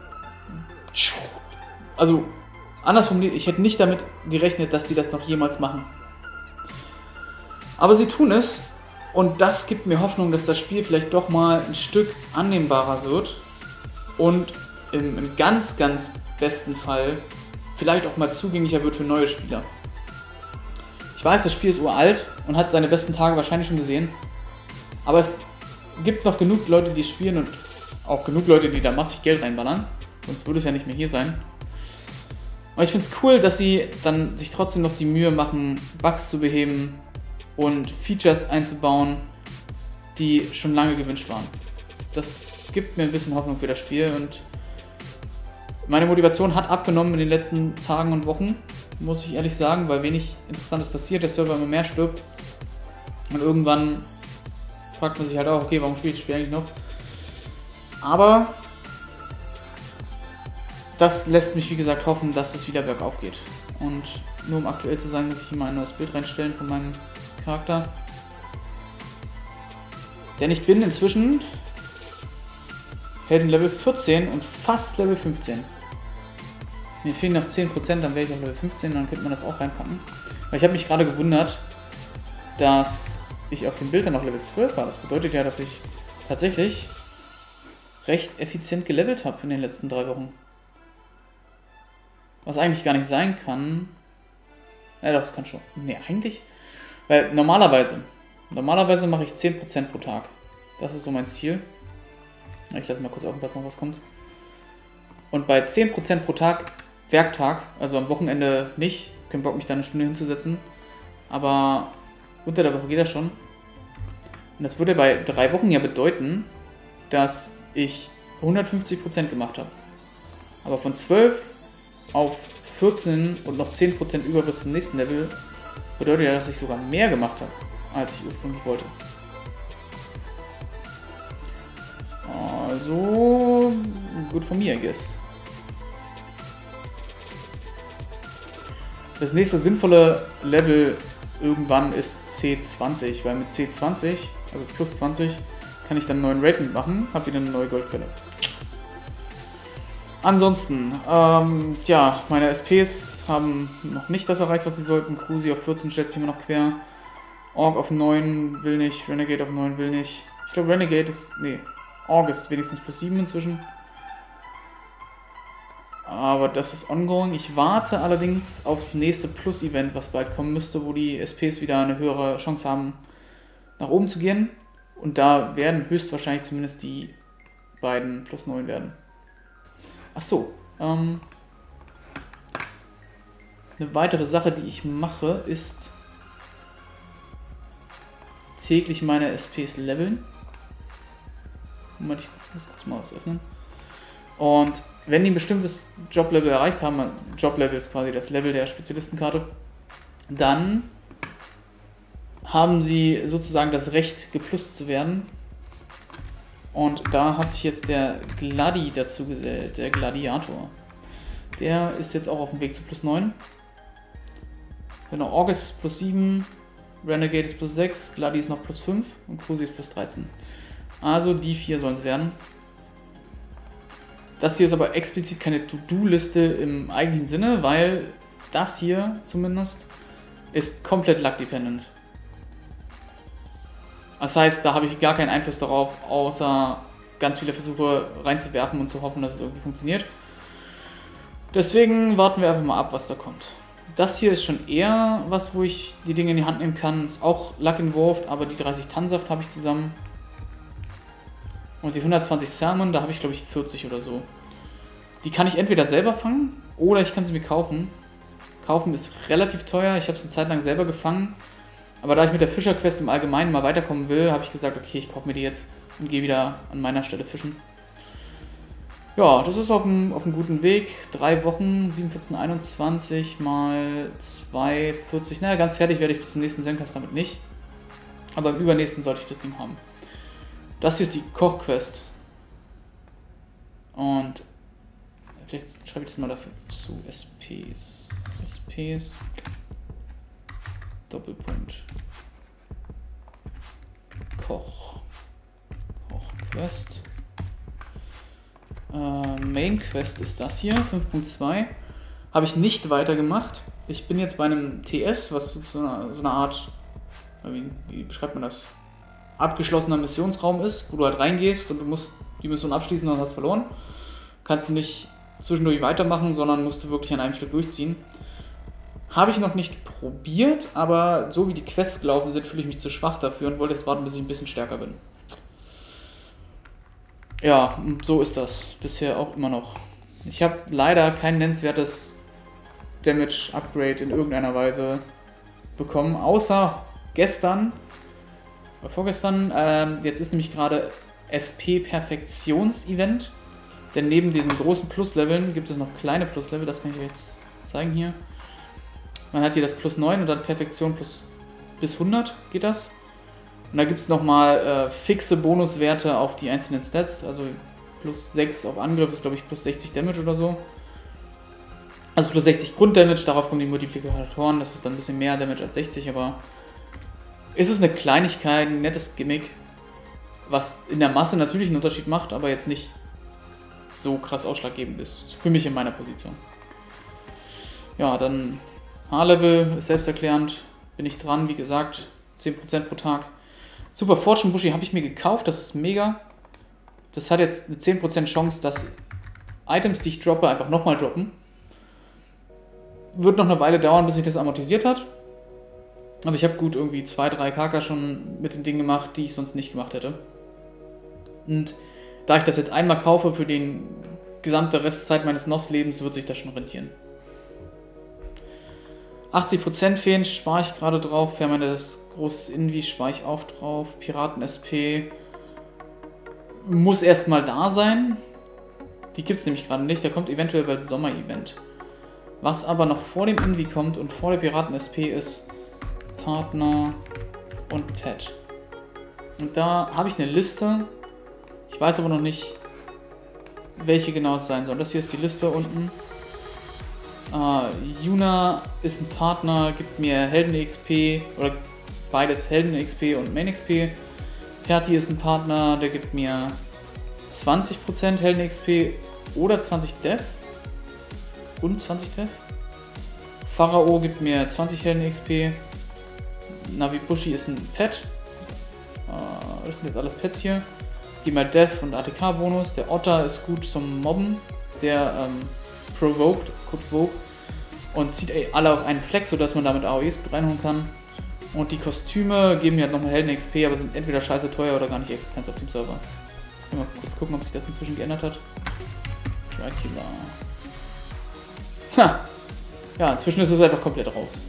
Also, anders formuliert, ich hätte nicht damit gerechnet, dass die das noch jemals machen. Aber sie tun es und das gibt mir Hoffnung, dass das Spiel vielleicht doch mal ein Stück annehmbarer wird und im, im ganz, ganz besten Fall vielleicht auch mal zugänglicher wird für neue Spieler. Ich weiß, das Spiel ist uralt und hat seine besten Tage wahrscheinlich schon gesehen, aber es gibt noch genug Leute, die es spielen und auch genug Leute, die da massig Geld reinballern, sonst würde es ja nicht mehr hier sein. Aber ich finde es cool, dass sie dann sich trotzdem noch die Mühe machen, Bugs zu beheben und Features einzubauen, die schon lange gewünscht waren. Das gibt mir ein bisschen Hoffnung für das Spiel und meine Motivation hat abgenommen in den letzten Tagen und Wochen, muss ich ehrlich sagen, weil wenig Interessantes passiert, der Server immer mehr stirbt und irgendwann fragt man sich halt auch, okay, warum spiele ich das Spiel eigentlich noch? Aber das lässt mich, wie gesagt, hoffen, dass es wieder bergauf geht. Und nur um aktuell zu sein, muss ich hier mal ein neues Bild reinstellen von meinem Charakter. Denn ich bin inzwischen Helden-Level vierzehn und fast Level fünfzehn. Mir fehlen noch zehn Prozent, dann wäre ich auf Level fünfzehn, dann könnte man das auch reinpacken. Weil ich habe mich gerade gewundert, dass ich auf dem Bild dann noch Level zwölf war. Das bedeutet ja, dass ich tatsächlich recht effizient gelevelt habe in den letzten drei Wochen. Was eigentlich gar nicht sein kann. Ja, doch, das kann schon. Ne, eigentlich. Weil normalerweise, normalerweise mache ich zehn Prozent pro Tag. Das ist so mein Ziel. Ich lasse mal kurz offen, was noch was kommt. Und bei zehn Prozent pro Tag, Werktag, also am Wochenende nicht, kein Bock mich da eine Stunde hinzusetzen, aber unter der Woche geht das schon. Und das würde bei drei Wochen ja bedeuten, dass ich hundertfünfzig Prozent gemacht habe. Aber von zwölf auf vierzehn und noch zehn Prozent über bis zum nächsten Level bedeutet ja, dass ich sogar mehr gemacht habe, als ich ursprünglich wollte. Also, gut von mir, I guess. Das nächste sinnvolle Level irgendwann ist C zwanzig, weil mit C zwanzig, also plus zwanzig, kann ich dann einen neuen Raid mitmachen, habe wieder eine neue Goldquelle. Ansonsten, ähm, tja, meine S Ps haben noch nicht das erreicht, was sie sollten. Cruzy auf vierzehn stellt sich immer noch quer. Org auf neun will nicht, Renegade auf neun will nicht. Ich glaube Renegade ist, nee, Org ist wenigstens plus sieben inzwischen. Aber das ist ongoing. Ich warte allerdings aufs nächste Plus-Event, was bald kommen müsste, wo die S Ps wieder eine höhere Chance haben, nach oben zu gehen. Und da werden höchstwahrscheinlich zumindest die beiden plus neun werden. Ach so, ähm, eine weitere Sache, die ich mache, ist täglich meine S Ps leveln. Moment, ich muss kurz mal was öffnen. Und wenn die ein bestimmtes Joblevel erreicht haben, Joblevel ist quasi das Level der Spezialistenkarte, dann haben sie sozusagen das Recht, geplust zu werden. Und da hat sich jetzt der Gladi dazu gesellt, der Gladiator. Der ist jetzt auch auf dem Weg zu plus neun. Genau, Org ist plus sieben, Renegade ist plus sechs, Gladi ist noch plus fünf und Cruzy ist plus dreizehn. Also die vier sollen es werden. Das hier ist aber explizit keine To-Do-Liste im eigentlichen Sinne, weil das hier zumindest ist komplett luck-dependent. Das heißt, da habe ich gar keinen Einfluss darauf, außer ganz viele Versuche reinzuwerfen und zu hoffen, dass es irgendwie funktioniert. Deswegen warten wir einfach mal ab, was da kommt. Das hier ist schon eher was, wo ich die Dinge in die Hand nehmen kann. Ist auch Luck involved, aber die dreißig Tannsaft habe ich zusammen. Und die hundertzwanzig Salmon, da habe ich glaube ich vierzig oder so. Die kann ich entweder selber fangen oder ich kann sie mir kaufen. Kaufen ist relativ teuer. Ich habe es eine Zeit lang selber gefangen. Aber da ich mit der Fischer-Quest im Allgemeinen mal weiterkommen will, habe ich gesagt, okay, ich kaufe mir die jetzt und gehe wieder an meiner Stelle fischen. Ja, das ist auf einem, auf einem guten Weg. Drei Wochen, sieben, vierzehn, einundzwanzig mal zwei, vierzig. Naja, ganz fertig werde ich bis zum nächsten Zencaster damit nicht. Aber im übernächsten sollte ich das Ding haben. Das hier ist die Koch-Quest. Und vielleicht schreibe ich das mal dafür zu. S Ps. S Ps. Doppelpunkt. Koch. Koch-Quest. Äh, Main Quest ist das hier, fünf Punkt zwei. Habe ich nicht weitergemacht. Ich bin jetzt bei einem T S, was so eine, so eine Art, wie, wie beschreibt man das? Abgeschlossener Missionsraum ist, wo du halt reingehst und du musst die Mission abschließen und hast verloren. Kannst du nicht zwischendurch weitermachen, sondern musst du wirklich an einem Stück durchziehen. Habe ich noch nicht probiert, aber so wie die Quests gelaufen sind, fühle ich mich zu schwach dafür und wollte jetzt warten, bis ich ein bisschen stärker bin. Ja, so ist das bisher auch immer noch. Ich habe leider kein nennenswertes Damage-Upgrade in irgendeiner Weise bekommen, außer gestern oder vorgestern. Ähm, jetzt ist nämlich gerade S P-Perfektions-Event, denn neben diesen großen Plus-Leveln gibt es noch kleine Plus-Level, das kann ich euch jetzt zeigen hier. Man hat hier das plus neun und dann Perfektion plus bis hundert geht das. Und da gibt es nochmal äh, fixe Bonuswerte auf die einzelnen Stats, also plus sechs auf Angriff ist glaube ich plus sechzig Damage oder so. Also plus sechzig Grunddamage, darauf kommen die Multiplikatoren, das ist dann ein bisschen mehr Damage als sechzig, aber es ist eine Kleinigkeit, ein nettes Gimmick, was in der Masse natürlich einen Unterschied macht, aber jetzt nicht so krass ausschlaggebend ist, für mich in meiner Position. Ja, dann H-Level ist selbsterklärend, bin ich dran, wie gesagt, zehn Prozent pro Tag. Super Fortune Bushy habe ich mir gekauft, das ist mega. Das hat jetzt eine zehn Prozent Chance, dass Items, die ich droppe, einfach nochmal droppen. Wird noch eine Weile dauern, bis sich das amortisiert hat. Aber ich habe gut irgendwie zwei, drei K K schon mit dem Ding gemacht, die ich sonst nicht gemacht hätte. Und da ich das jetzt einmal kaufe für die gesamte Restzeit meines N O S-Lebens, wird sich das schon rentieren. achtzig Prozent fehlen, spare ich gerade drauf. Wir haben ja das große Invi, spare ich auch drauf. Piraten-S P muss erstmal da sein. Die gibt es nämlich gerade nicht. Der kommt eventuell als Sommer-Event. Was aber noch vor dem Invi kommt und vor der Piraten-S P ist Partner und Pet. Und da habe ich eine Liste. Ich weiß aber noch nicht, welche genau es sein soll. Das hier ist die Liste unten. Uh, Yuna ist ein Partner, gibt mir Helden-X P, oder beides Helden-X P und Main-X P. Perti ist ein Partner, der gibt mir zwanzig Prozent Helden-X P oder zwanzig Death. Und zwanzig Death. Pharao gibt mir zwanzig Helden-X P. Navibushi ist ein Pet. Uh, das sind jetzt alles Pets hier. Gib mir Death und A T K-Bonus. Der Otter ist gut zum Mobben. Der ähm, Provoked, kurz Vogue, und zieht alle auf einen Flex, sodass man damit A O Es gut reinholen kann. Und die Kostüme geben mir halt nochmal Helden-X P, aber sind entweder scheiße teuer oder gar nicht existent auf dem Server. Mal kurz gucken, ob sich das inzwischen geändert hat. Dracula. Ha! Ja, inzwischen ist es einfach komplett raus.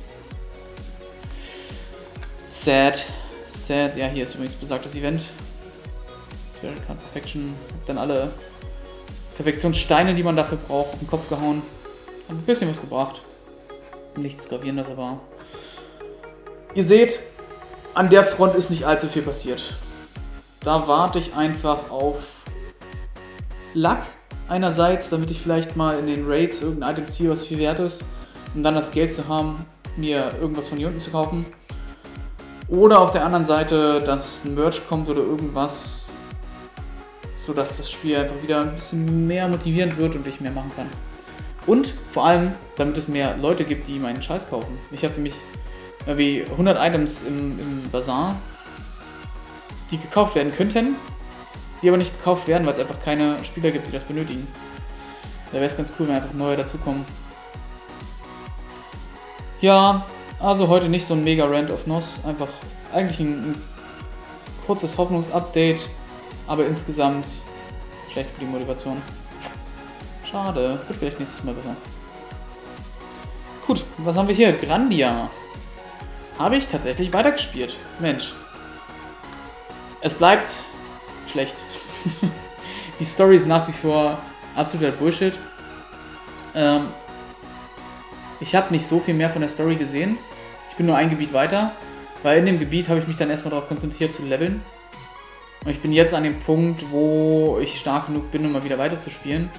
Sad. Sad. Ja, hier ist übrigens besagtes Event. Perfection. Hab dann alle Perfektionssteine, die man dafür braucht, auf den Kopf gehauen. Hat ein bisschen was gebracht. Nichts Gravierendes, aber ihr seht, an der Front ist nicht allzu viel passiert. Da warte ich einfach auf Luck einerseits, damit ich vielleicht mal in den Raids irgendein Item ziehe, was viel wert ist, um dann das Geld zu haben, mir irgendwas von hier unten zu kaufen. Oder auf der anderen Seite, dass ein Merch kommt oder irgendwas, sodass das Spiel einfach wieder ein bisschen mehr motivierend wird und ich mehr machen kann. Und vor allem, damit es mehr Leute gibt, die meinen Scheiß kaufen. Ich habe nämlich irgendwie hundert Items im, im Bazar, die gekauft werden könnten, die aber nicht gekauft werden, weil es einfach keine Spieler gibt, die das benötigen. Da wäre es ganz cool, wenn einfach neue dazukommen. Ja, also heute nicht so ein mega Rant auf N O S, einfach eigentlich ein, ein kurzes Hoffnungsupdate, aber insgesamt schlecht für die Motivation. Schade, wird vielleicht nächstes Mal besser. Gut, was haben wir hier? Grandia. habe ich tatsächlich weitergespielt. Mensch. Es bleibt schlecht. Die Story ist nach wie vor absoluter Bullshit. Ähm, ich habe nicht so viel mehr von der Story gesehen. Ich bin nur ein Gebiet weiter, weil in dem Gebiet habe ich mich dann erstmal darauf konzentriert zu leveln. Und ich bin jetzt an dem Punkt, wo ich stark genug bin, um mal wieder weiterzuspielen.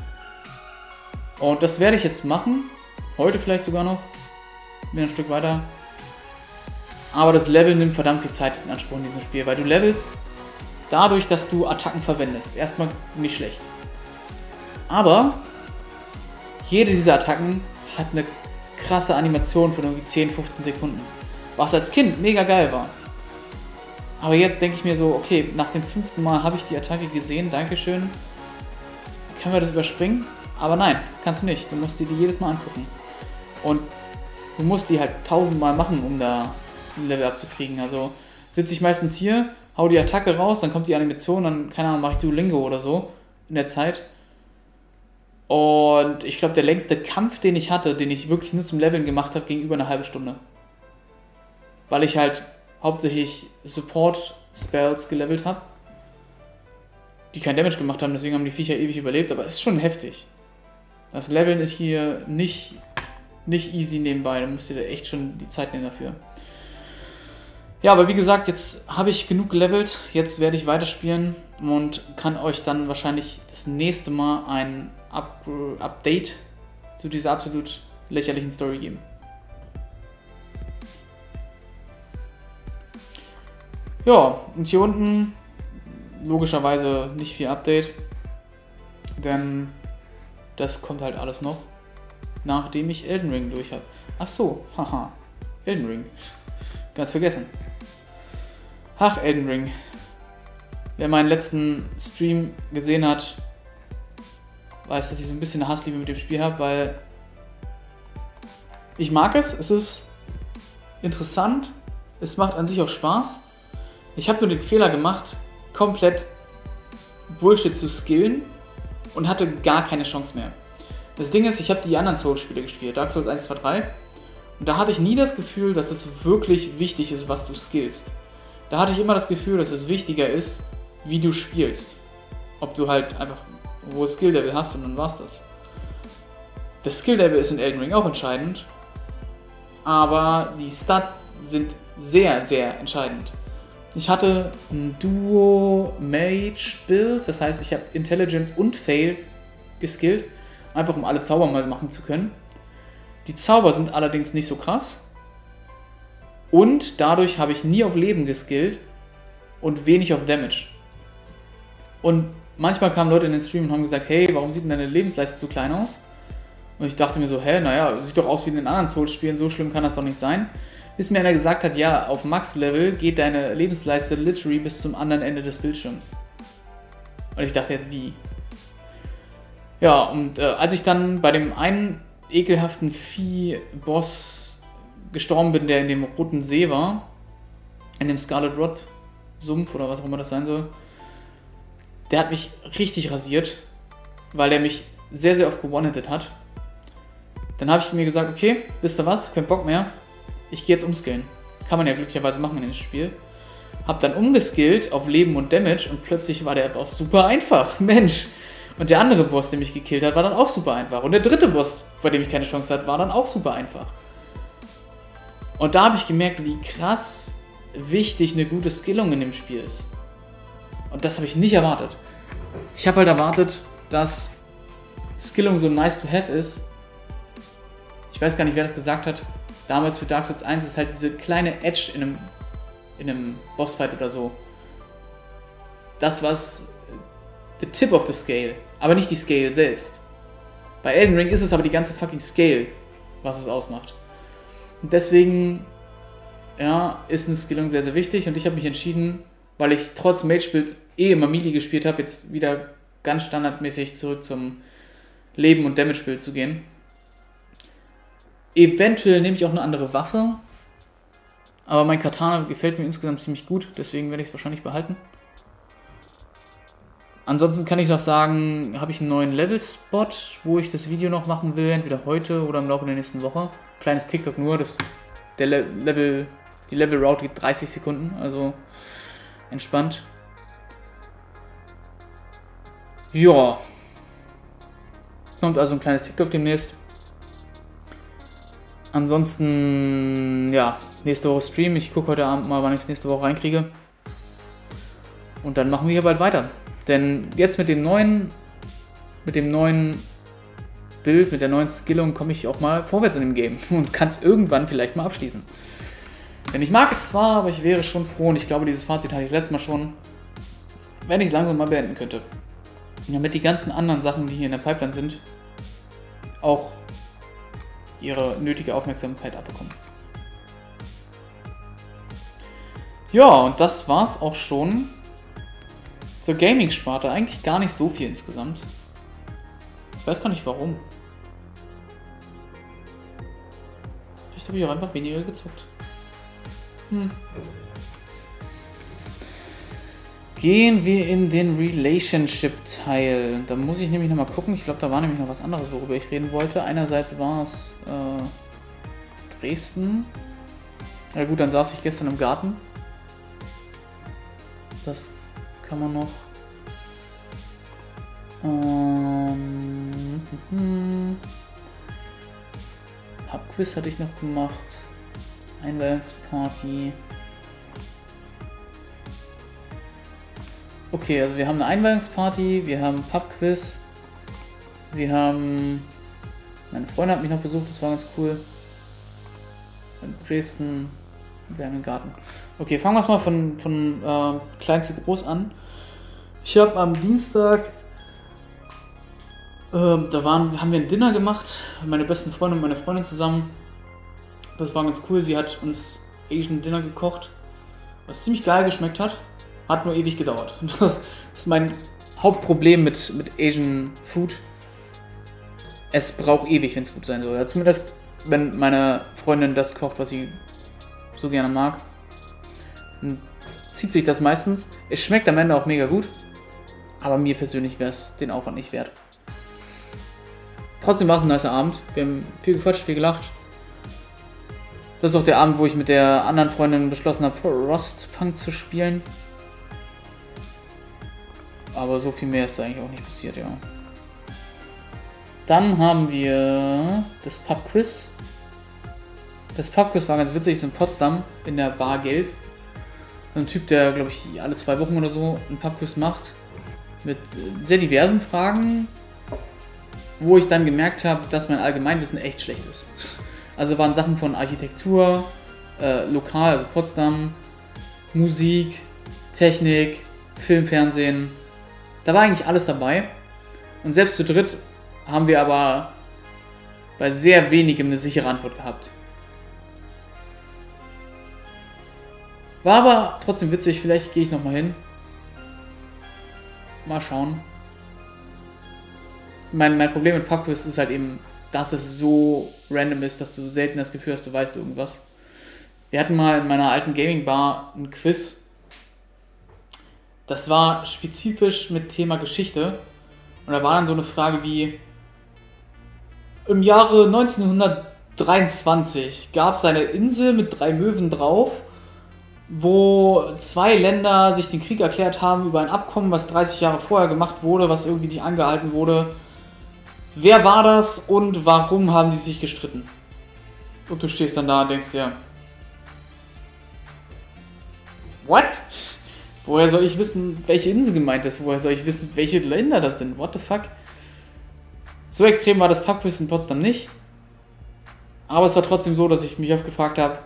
Und das werde ich jetzt machen. Heute vielleicht sogar noch. Bin ein Stück weiter. Aber das Level nimmt verdammt viel Zeit in Anspruch in diesem Spiel, weil du levelst dadurch, dass du Attacken verwendest. Erstmal nicht schlecht. Aber jede dieser Attacken hat eine krasse Animation von irgendwie zehn, fünfzehn Sekunden. Was als Kind mega geil war. Aber jetzt denke ich mir so, okay, nach dem fünften Mal habe ich die Attacke gesehen, dankeschön. Können wir das überspringen? Aber nein, kannst du nicht. Du musst dir die jedes Mal angucken. Und du musst die halt tausendmal machen, um da ein Level abzukriegen. Also sitze ich meistens hier, hau die Attacke raus, dann kommt die Animation, dann, keine Ahnung, mache ich Duolingo oder so in der Zeit. Und ich glaube, der längste Kampf, den ich hatte, den ich wirklich nur zum Leveln gemacht habe, ging über eine halbe Stunde. Weil ich halt hauptsächlich Support-Spells gelevelt habe, die kein Damage gemacht haben, deswegen haben die Viecher ewig überlebt, aber es ist schon heftig. Das Leveln ist hier nicht, nicht easy nebenbei, da müsst ihr da echt schon die Zeit nehmen dafür. Ja, aber wie gesagt, jetzt habe ich genug gelevelt, jetzt werde ich weiterspielen und kann euch dann wahrscheinlich das nächste Mal ein Up- Update zu dieser absolut lächerlichen Story geben. Ja, und hier unten logischerweise nicht viel Update, denn das kommt halt alles noch, nachdem ich Elden Ring durch habe. Ach so, haha, Elden Ring, ganz vergessen. Ach, Elden Ring. Wer meinen letzten Stream gesehen hat, weiß, dass ich so ein bisschen eine Hassliebe mit dem Spiel habe, weil ich mag es, es ist interessant, es macht an sich auch Spaß. Ich habe nur den Fehler gemacht, komplett Bullshit zu skillen und hatte gar keine Chance mehr. Das Ding ist, ich habe die anderen Souls-Spiele gespielt, Dark Souls eins, zwei, drei, und da hatte ich nie das Gefühl, dass es wirklich wichtig ist, was du skillst. Da hatte ich immer das Gefühl, dass es wichtiger ist, wie du spielst. Ob du halt einfach ein hohes Skill-Level hast und dann war's das. Das Skill-Level ist in Elden Ring auch entscheidend, aber die Stats sind sehr, sehr entscheidend. Ich hatte ein Duo-Mage-Build, das heißt, ich habe Intelligence und Fail geskillt, einfach um alle Zauber mal machen zu können. Die Zauber sind allerdings nicht so krass. Und dadurch habe ich nie auf Leben geskillt und wenig auf Damage. Und manchmal kamen Leute in den Stream und haben gesagt, hey, warum sieht denn deine Lebensleiste so klein aus? Und ich dachte mir so, hä, naja, sieht doch aus wie in den anderen Souls-Spielen, so schlimm kann das doch nicht sein. Bis mir einer gesagt hat, ja, auf Max-Level geht deine Lebensleiste literally bis zum anderen Ende des Bildschirms. Und ich dachte jetzt, wie? Ja, und äh, als ich dann bei dem einen ekelhaften Vieh-Boss gestorben bin, der in dem Roten See war, in dem Scarlet Rot Sumpf oder was auch immer das sein soll, der hat mich richtig rasiert, weil er mich sehr, sehr oft gewone-hitted hat. Dann habe ich mir gesagt, okay, wisst ihr was, kein Bock mehr, ich gehe jetzt umskillen. Kann man ja glücklicherweise machen in dem Spiel. Hab dann umgeskillt auf Leben und Damage und plötzlich war der auch super einfach, Mensch. Und der andere Boss, der mich gekillt hat, war dann auch super einfach. Und der dritte Boss, bei dem ich keine Chance hatte, war dann auch super einfach. Und da habe ich gemerkt, wie krass wichtig eine gute Skillung in dem Spiel ist. Und das habe ich nicht erwartet. Ich habe halt erwartet, dass Skillung so nice to have ist. Ich weiß gar nicht, wer das gesagt hat. Damals für Dark Souls eins ist halt diese kleine Edge in einem, in einem Bossfight oder so. Das, was the tip of the scale, aber nicht die Scale selbst. Bei Elden Ring ist es aber die ganze fucking Scale, was es ausmacht. Und deswegen, ja, ist eine Skillung sehr, sehr wichtig und ich habe mich entschieden, weil ich trotz Mage-Build eh immer Melee gespielt habe, jetzt wieder ganz standardmäßig zurück zum Leben- und Damage-Build zu gehen. Eventuell nehme ich auch eine andere Waffe, aber mein Katana gefällt mir insgesamt ziemlich gut, deswegen werde ich es wahrscheinlich behalten. Ansonsten kann ich noch sagen, habe ich einen neuen Level-Spot, wo ich das Video noch machen will, entweder heute oder im Laufe der nächsten Woche. Kleines TikTok nur, das der Le Level, die Level Route geht dreißig Sekunden, also entspannt. Ja. Kommt also ein kleines TikTok demnächst. Ansonsten, ja, nächste Woche Stream. Ich gucke heute Abend mal, wann ich es nächste Woche reinkriege. Und dann machen wir hier bald weiter. Denn jetzt mit dem neuen, mit dem neuen Bild, mit der neuen Skillung komme ich auch mal vorwärts in dem Game und kann es irgendwann vielleicht mal abschließen. Denn ich mag es zwar, aber ich wäre schon froh, und ich glaube, dieses Fazit hatte ich letztes Mal schon, wenn ich es langsam mal beenden könnte. Damit die ganzen anderen Sachen, die hier in der Pipeline sind, auch ihre nötige Aufmerksamkeit abbekommen. Ja, und das war's auch schon zur Gaming-Sparte. Eigentlich gar nicht so viel insgesamt. Ich weiß gar nicht warum. Vielleicht habe ich auch einfach weniger gezockt. Hm. Gehen wir in den Relationship-Teil. Da muss ich nämlich nochmal gucken. Ich glaube, da war nämlich noch was anderes, worüber ich reden wollte. Einerseits war es äh, Dresden. Ja gut, dann saß ich gestern im Garten. Das kann man noch. Ähm, hm. Pubquiz hatte ich noch gemacht. Einweihungsparty. Okay, also wir haben eine Einweihungsparty, wir haben Pubquiz, wir haben... Meine Freundin hat mich noch besucht, das war ganz cool. In Dresden, wir haben einen Garten. Okay, fangen wir mal von, von äh, klein zu groß an. Ich habe am Dienstag, äh, da waren, haben wir ein Dinner gemacht, meine besten Freunde und meine Freundin zusammen. Das war ganz cool, sie hat uns Asian Dinner gekocht, was ziemlich geil geschmeckt hat. Hat nur ewig gedauert. Das ist mein Hauptproblem mit, mit Asian Food. Es braucht ewig, wenn es gut sein soll. Ja, zumindest, wenn meine Freundin das kocht, was sie so gerne mag. Dann zieht sich das meistens. Es schmeckt am Ende auch mega gut. Aber mir persönlich wäre es den Aufwand nicht wert. Trotzdem war es ein nicer Abend. Wir haben viel gequatscht, viel gelacht. Das ist auch der Abend, wo ich mit der anderen Freundin beschlossen habe, Frostpunk zu spielen. Aber so viel mehr ist da eigentlich auch nicht passiert, ja. Dann haben wir das Pubquiz. Das Pubquiz war ganz witzig, ist in Potsdam, in der Bar Gelb. Ein Typ, der, glaube ich, alle zwei Wochen oder so ein Pubquiz macht. Mit sehr diversen Fragen, wo ich dann gemerkt habe, dass mein Allgemeinwissen echt schlecht ist. Also waren Sachen von Architektur, äh, lokal, also Potsdam, Musik, Technik, Film, Fernsehen. Da war eigentlich alles dabei. Und selbst zu dritt haben wir aber bei sehr wenigem eine sichere Antwort gehabt. War aber trotzdem witzig, vielleicht gehe ich nochmal hin. Mal schauen. Mein, mein Problem mit Pubquiz ist halt eben, dass es so random ist, dass du selten das Gefühl hast, du weißt irgendwas. Wir hatten mal in meiner alten Gaming-Bar ein Quiz. Das war spezifisch mit Thema Geschichte. Und da war dann so eine Frage wie: Im Jahre neunzehnhundertdreiundzwanzig gab es eine Insel mit drei Möwen drauf, wo zwei Länder sich den Krieg erklärt haben über ein Abkommen, was dreißig Jahre vorher gemacht wurde, was irgendwie nicht angehalten wurde. Wer war das und warum haben die sich gestritten? Und du stehst dann da und denkst dir: What? Woher soll ich wissen, welche Insel gemeint ist? Woher soll ich wissen, welche Länder das sind? What the fuck? So extrem war das Pubquiz in Potsdam nicht. Aber es war trotzdem so, dass ich mich oft gefragt habe: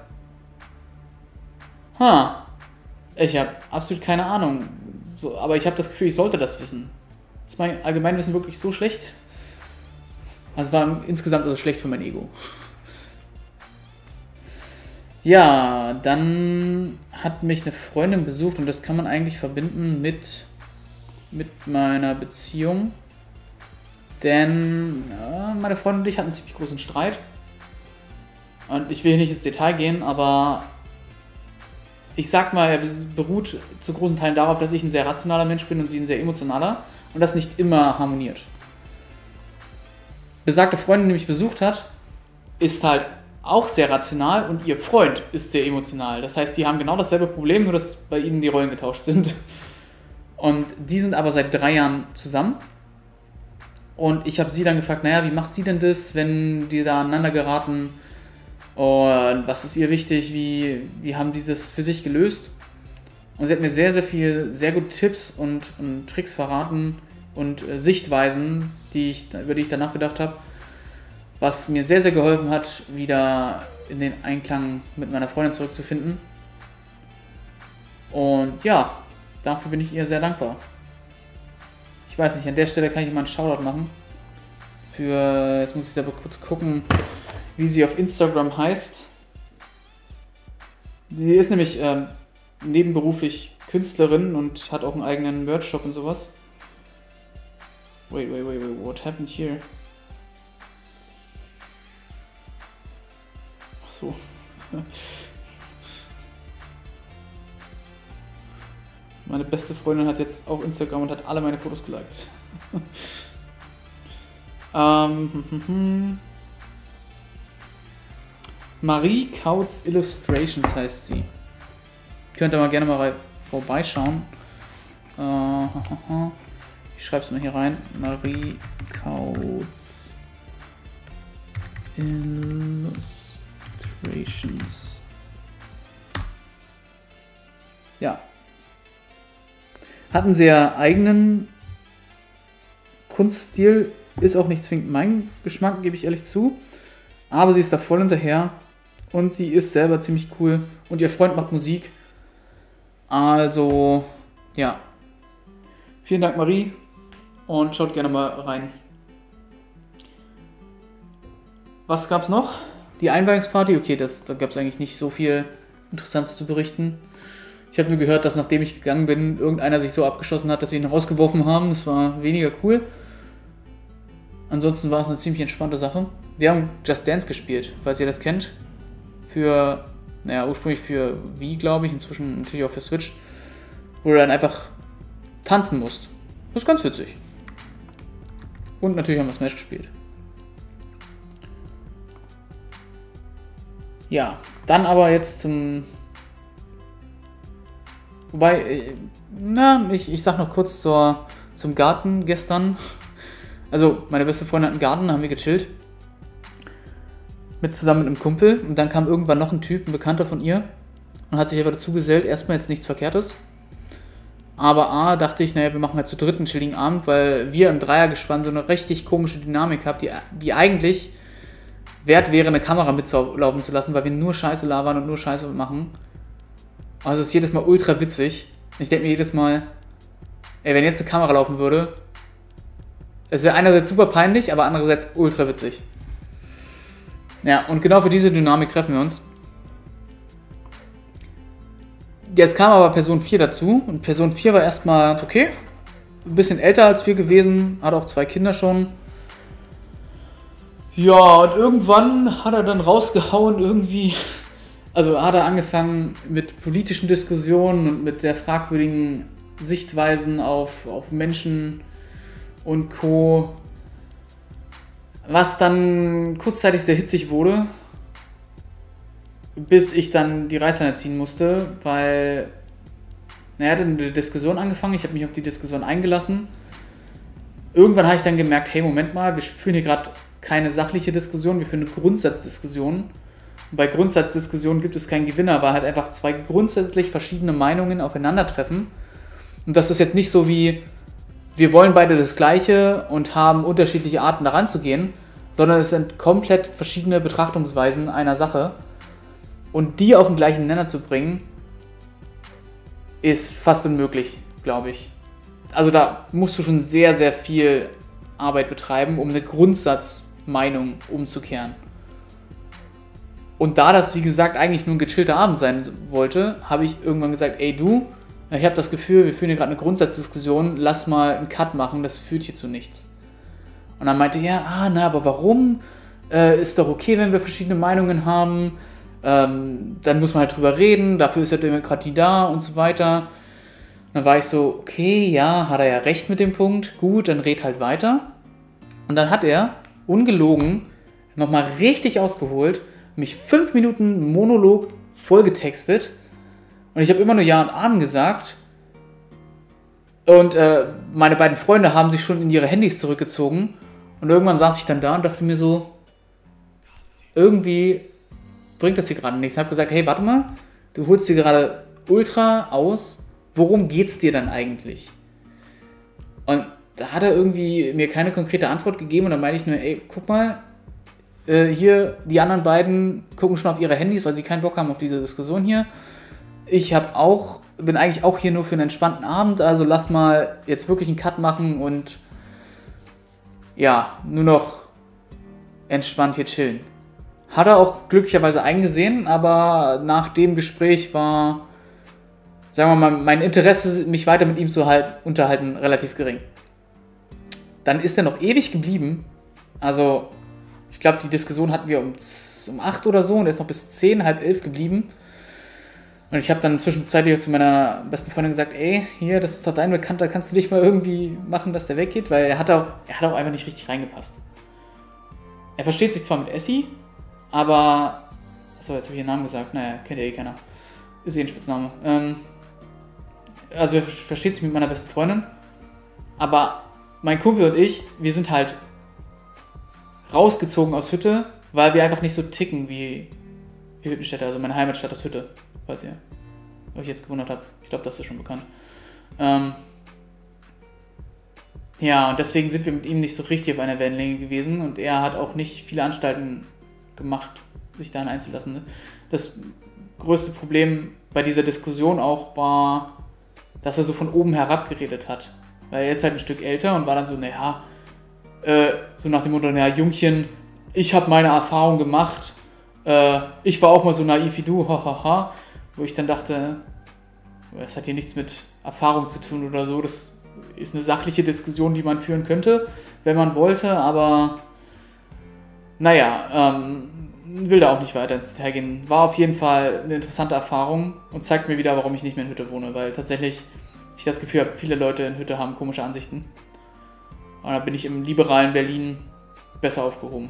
Ha, ich habe absolut keine Ahnung. So, aber ich habe das Gefühl, ich sollte das wissen. Ist mein Allgemeinwissen wirklich so schlecht? Also es war insgesamt also schlecht für mein Ego. Ja, dann hat mich eine Freundin besucht und das kann man eigentlich verbinden mit, mit meiner Beziehung. Denn ja, meine Freundin und ich hatten einen ziemlich großen Streit. Und ich will hier nicht ins Detail gehen, aber ich sag mal, er beruht zu großen Teilen darauf, dass ich ein sehr rationaler Mensch bin und sie ein sehr emotionaler und das nicht immer harmoniert. Besagte Freundin, die mich besucht hat, ist halt auch sehr rational und ihr Freund ist sehr emotional. Das heißt, die haben genau dasselbe Problem, nur dass bei ihnen die Rollen getauscht sind. Und die sind aber seit drei Jahren zusammen. Und ich habe sie dann gefragt, naja, wie macht sie denn das, wenn die da aneinander geraten? Und was ist ihr wichtig? Wie, wie haben die das für sich gelöst? Und sie hat mir sehr, sehr viel, sehr gute Tipps und, und Tricks verraten und äh, Sichtweisen, die ich, über die ich danach gedacht habe, was mir sehr, sehr geholfen hat, wieder in den Einklang mit meiner Freundin zurückzufinden. Und ja, dafür bin ich ihr sehr dankbar. Ich weiß nicht, an der Stelle kann ich mal einen Shoutout machen. Für, jetzt muss ich aber kurz gucken, wie sie auf Instagram heißt. Sie ist nämlich ähm, nebenberuflich Künstlerin und hat auch einen eigenen Merch-Shop und sowas. Wait, wait, wait, wait, what happened here? Ach so. Meine beste Freundin hat jetzt auch Instagram und hat alle meine Fotos geliked. ähm, hm, hm, hm. Marie Kautz Illustrations heißt sie. Könnt ihr mal gerne mal vorbeischauen. Äh, ich schreibe es mal hier rein. Marie Kautz Illustrations. Ja. Hat einen sehr eigenen Kunststil. Ist auch nicht zwingend mein Geschmack, gebe ich ehrlich zu. Aber sie ist da voll hinterher. Und sie ist selber ziemlich cool. Und ihr Freund macht Musik. Also, ja. Vielen Dank, Marie. Und schaut gerne mal rein. Was gab's noch? Die Einweihungsparty. Okay, das, da gab es eigentlich nicht so viel Interessantes zu berichten. Ich habe nur gehört, dass nachdem ich gegangen bin, irgendeiner sich so abgeschossen hat, dass sie ihn rausgeworfen haben. Das war weniger cool. Ansonsten war es eine ziemlich entspannte Sache. Wir haben Just Dance gespielt, falls ihr das kennt. Für, naja, ursprünglich für Wii, glaube ich, inzwischen natürlich auch für Switch. Wo du dann einfach tanzen musst. Das ist ganz witzig. Und natürlich haben wir Smash gespielt. Ja, dann aber jetzt zum... Wobei, na, ich, ich sag noch kurz zur, zum Garten gestern. Also, meine beste Freundin hat einen Garten, da haben wir gechillt. Mit zusammen mit einem Kumpel. Und dann kam irgendwann noch ein Typ, ein Bekannter von ihr. Und hat sich aber dazu gesellt. Erstmal jetzt nichts Verkehrtes. Aber A, dachte ich, naja, wir machen halt zu dritt einen chilligen Abend, weil wir im Dreiergespann so eine richtig komische Dynamik haben, die, die eigentlich wert wäre, eine Kamera mitlaufen zu lassen, weil wir nur Scheiße labern und nur Scheiße machen. Also es ist jedes Mal ultra witzig. Ich denke mir jedes Mal, ey, wenn jetzt eine Kamera laufen würde, es wäre einerseits super peinlich, aber andererseits ultra witzig. Ja, und genau für diese Dynamik treffen wir uns. Jetzt kam aber Person vier dazu und Person vier war erstmal ganz okay. Ein bisschen älter als wir gewesen, hat auch zwei Kinder schon. Ja, und irgendwann hat er dann rausgehauen irgendwie... Also hat er angefangen mit politischen Diskussionen und mit sehr fragwürdigen Sichtweisen auf, auf Menschen und Co. Was dann kurzzeitig sehr hitzig wurde, bis ich dann die Reißleine ziehen musste, weil er hat eine Diskussion angefangen, ich habe mich auf die Diskussion eingelassen. Irgendwann habe ich dann gemerkt, hey, Moment mal, wir führen hier gerade keine sachliche Diskussion, wir führen eine Grundsatzdiskussion. Und bei Grundsatzdiskussionen gibt es keinen Gewinner, weil halt einfach zwei grundsätzlich verschiedene Meinungen aufeinandertreffen. Und das ist jetzt nicht so wie, wir wollen beide das Gleiche und haben unterschiedliche Arten daran zu gehen, sondern es sind komplett verschiedene Betrachtungsweisen einer Sache. Und die auf den gleichen Nenner zu bringen, ist fast unmöglich, glaube ich. Also da musst du schon sehr, sehr viel Arbeit betreiben, um eine Grundsatzmeinung umzukehren. Und da das, wie gesagt, eigentlich nur ein gechillter Abend sein wollte, habe ich irgendwann gesagt, ey du, ich habe das Gefühl, wir führen hier gerade eine Grundsatzdiskussion, lass mal einen Cut machen, das führt hier zu nichts. Und dann meinte er, ah, na, aber warum? Äh, ist doch okay, wenn wir verschiedene Meinungen haben. Ähm, dann muss man halt drüber reden, dafür ist ja Demokratie da und so weiter. Und dann war ich so, okay, ja, hat er ja recht mit dem Punkt, gut, dann red halt weiter. Und dann hat er, ungelogen, nochmal richtig ausgeholt, mich fünf Minuten Monolog vollgetextet und ich habe immer nur Ja und Amen gesagt und äh, meine beiden Freunde haben sich schon in ihre Handys zurückgezogen und irgendwann saß ich dann da und dachte mir so, irgendwie bringt das hier gerade nichts. Ich habe gesagt, hey, warte mal, du holst dir gerade ultra aus, worum geht's dir dann eigentlich? Und da hat er irgendwie mir keine konkrete Antwort gegeben und dann meinte ich nur, ey, guck mal, äh, hier, die anderen beiden gucken schon auf ihre Handys, weil sie keinen Bock haben auf diese Diskussion hier. Ich habe auch, bin eigentlich auch hier nur für einen entspannten Abend, also lass mal jetzt wirklich einen Cut machen und ja, nur noch entspannt hier chillen. Hat er auch glücklicherweise eingesehen, aber nach dem Gespräch war, sagen wir mal, mein Interesse, mich weiter mit ihm zu halt, unterhalten, relativ gering. Dann ist er noch ewig geblieben. Also, ich glaube, die Diskussion hatten wir um, um acht oder so und er ist noch bis zehn, halb elf geblieben. Und ich habe dann zwischenzeitlich zu meiner besten Freundin gesagt, ey, hier, das ist doch dein Bekannter, kannst du dich mal irgendwie machen, dass der weggeht? Weil er hat auch, er hat auch einfach nicht richtig reingepasst. Er versteht sich zwar mit Essie, aber... Achso, jetzt habe ich ihren Namen gesagt. Naja, kennt ja eh keiner. Ist eh ein Spitzname. Ähm, also er versteht sich mit meiner besten Freundin, aber mein Kumpel und ich, wir sind halt rausgezogen aus Hütte, weil wir einfach nicht so ticken wie, wie Hüttenstädte, also meine Heimatstadt aus Hütte, falls ihr euch jetzt gewundert habt. Ich glaube, das ist schon bekannt. Ähm ja, und deswegen sind wir mit ihm nicht so richtig auf einer Wellenlänge gewesen und er hat auch nicht viele Anstalten gemacht, sich dahin einzulassen. Das größte Problem bei dieser Diskussion auch war, dass er so von oben herab geredet hat. Weil er ist halt ein Stück älter und war dann so, naja, äh, so nach dem Motto, naja, Jungchen, ich habe meine Erfahrung gemacht, äh, ich war auch mal so naiv wie du, hahaha. Ha, ha. Wo ich dann dachte, das hat hier nichts mit Erfahrung zu tun oder so, das ist eine sachliche Diskussion, die man führen könnte, wenn man wollte, aber naja, ähm, will da auch nicht weiter ins Detail gehen. War auf jeden Fall eine interessante Erfahrung und zeigt mir wieder, warum ich nicht mehr in Hütte wohne, weil tatsächlich ich das Gefühl habe, viele Leute in Hütte haben komische Ansichten. Und da bin ich im liberalen Berlin besser aufgehoben.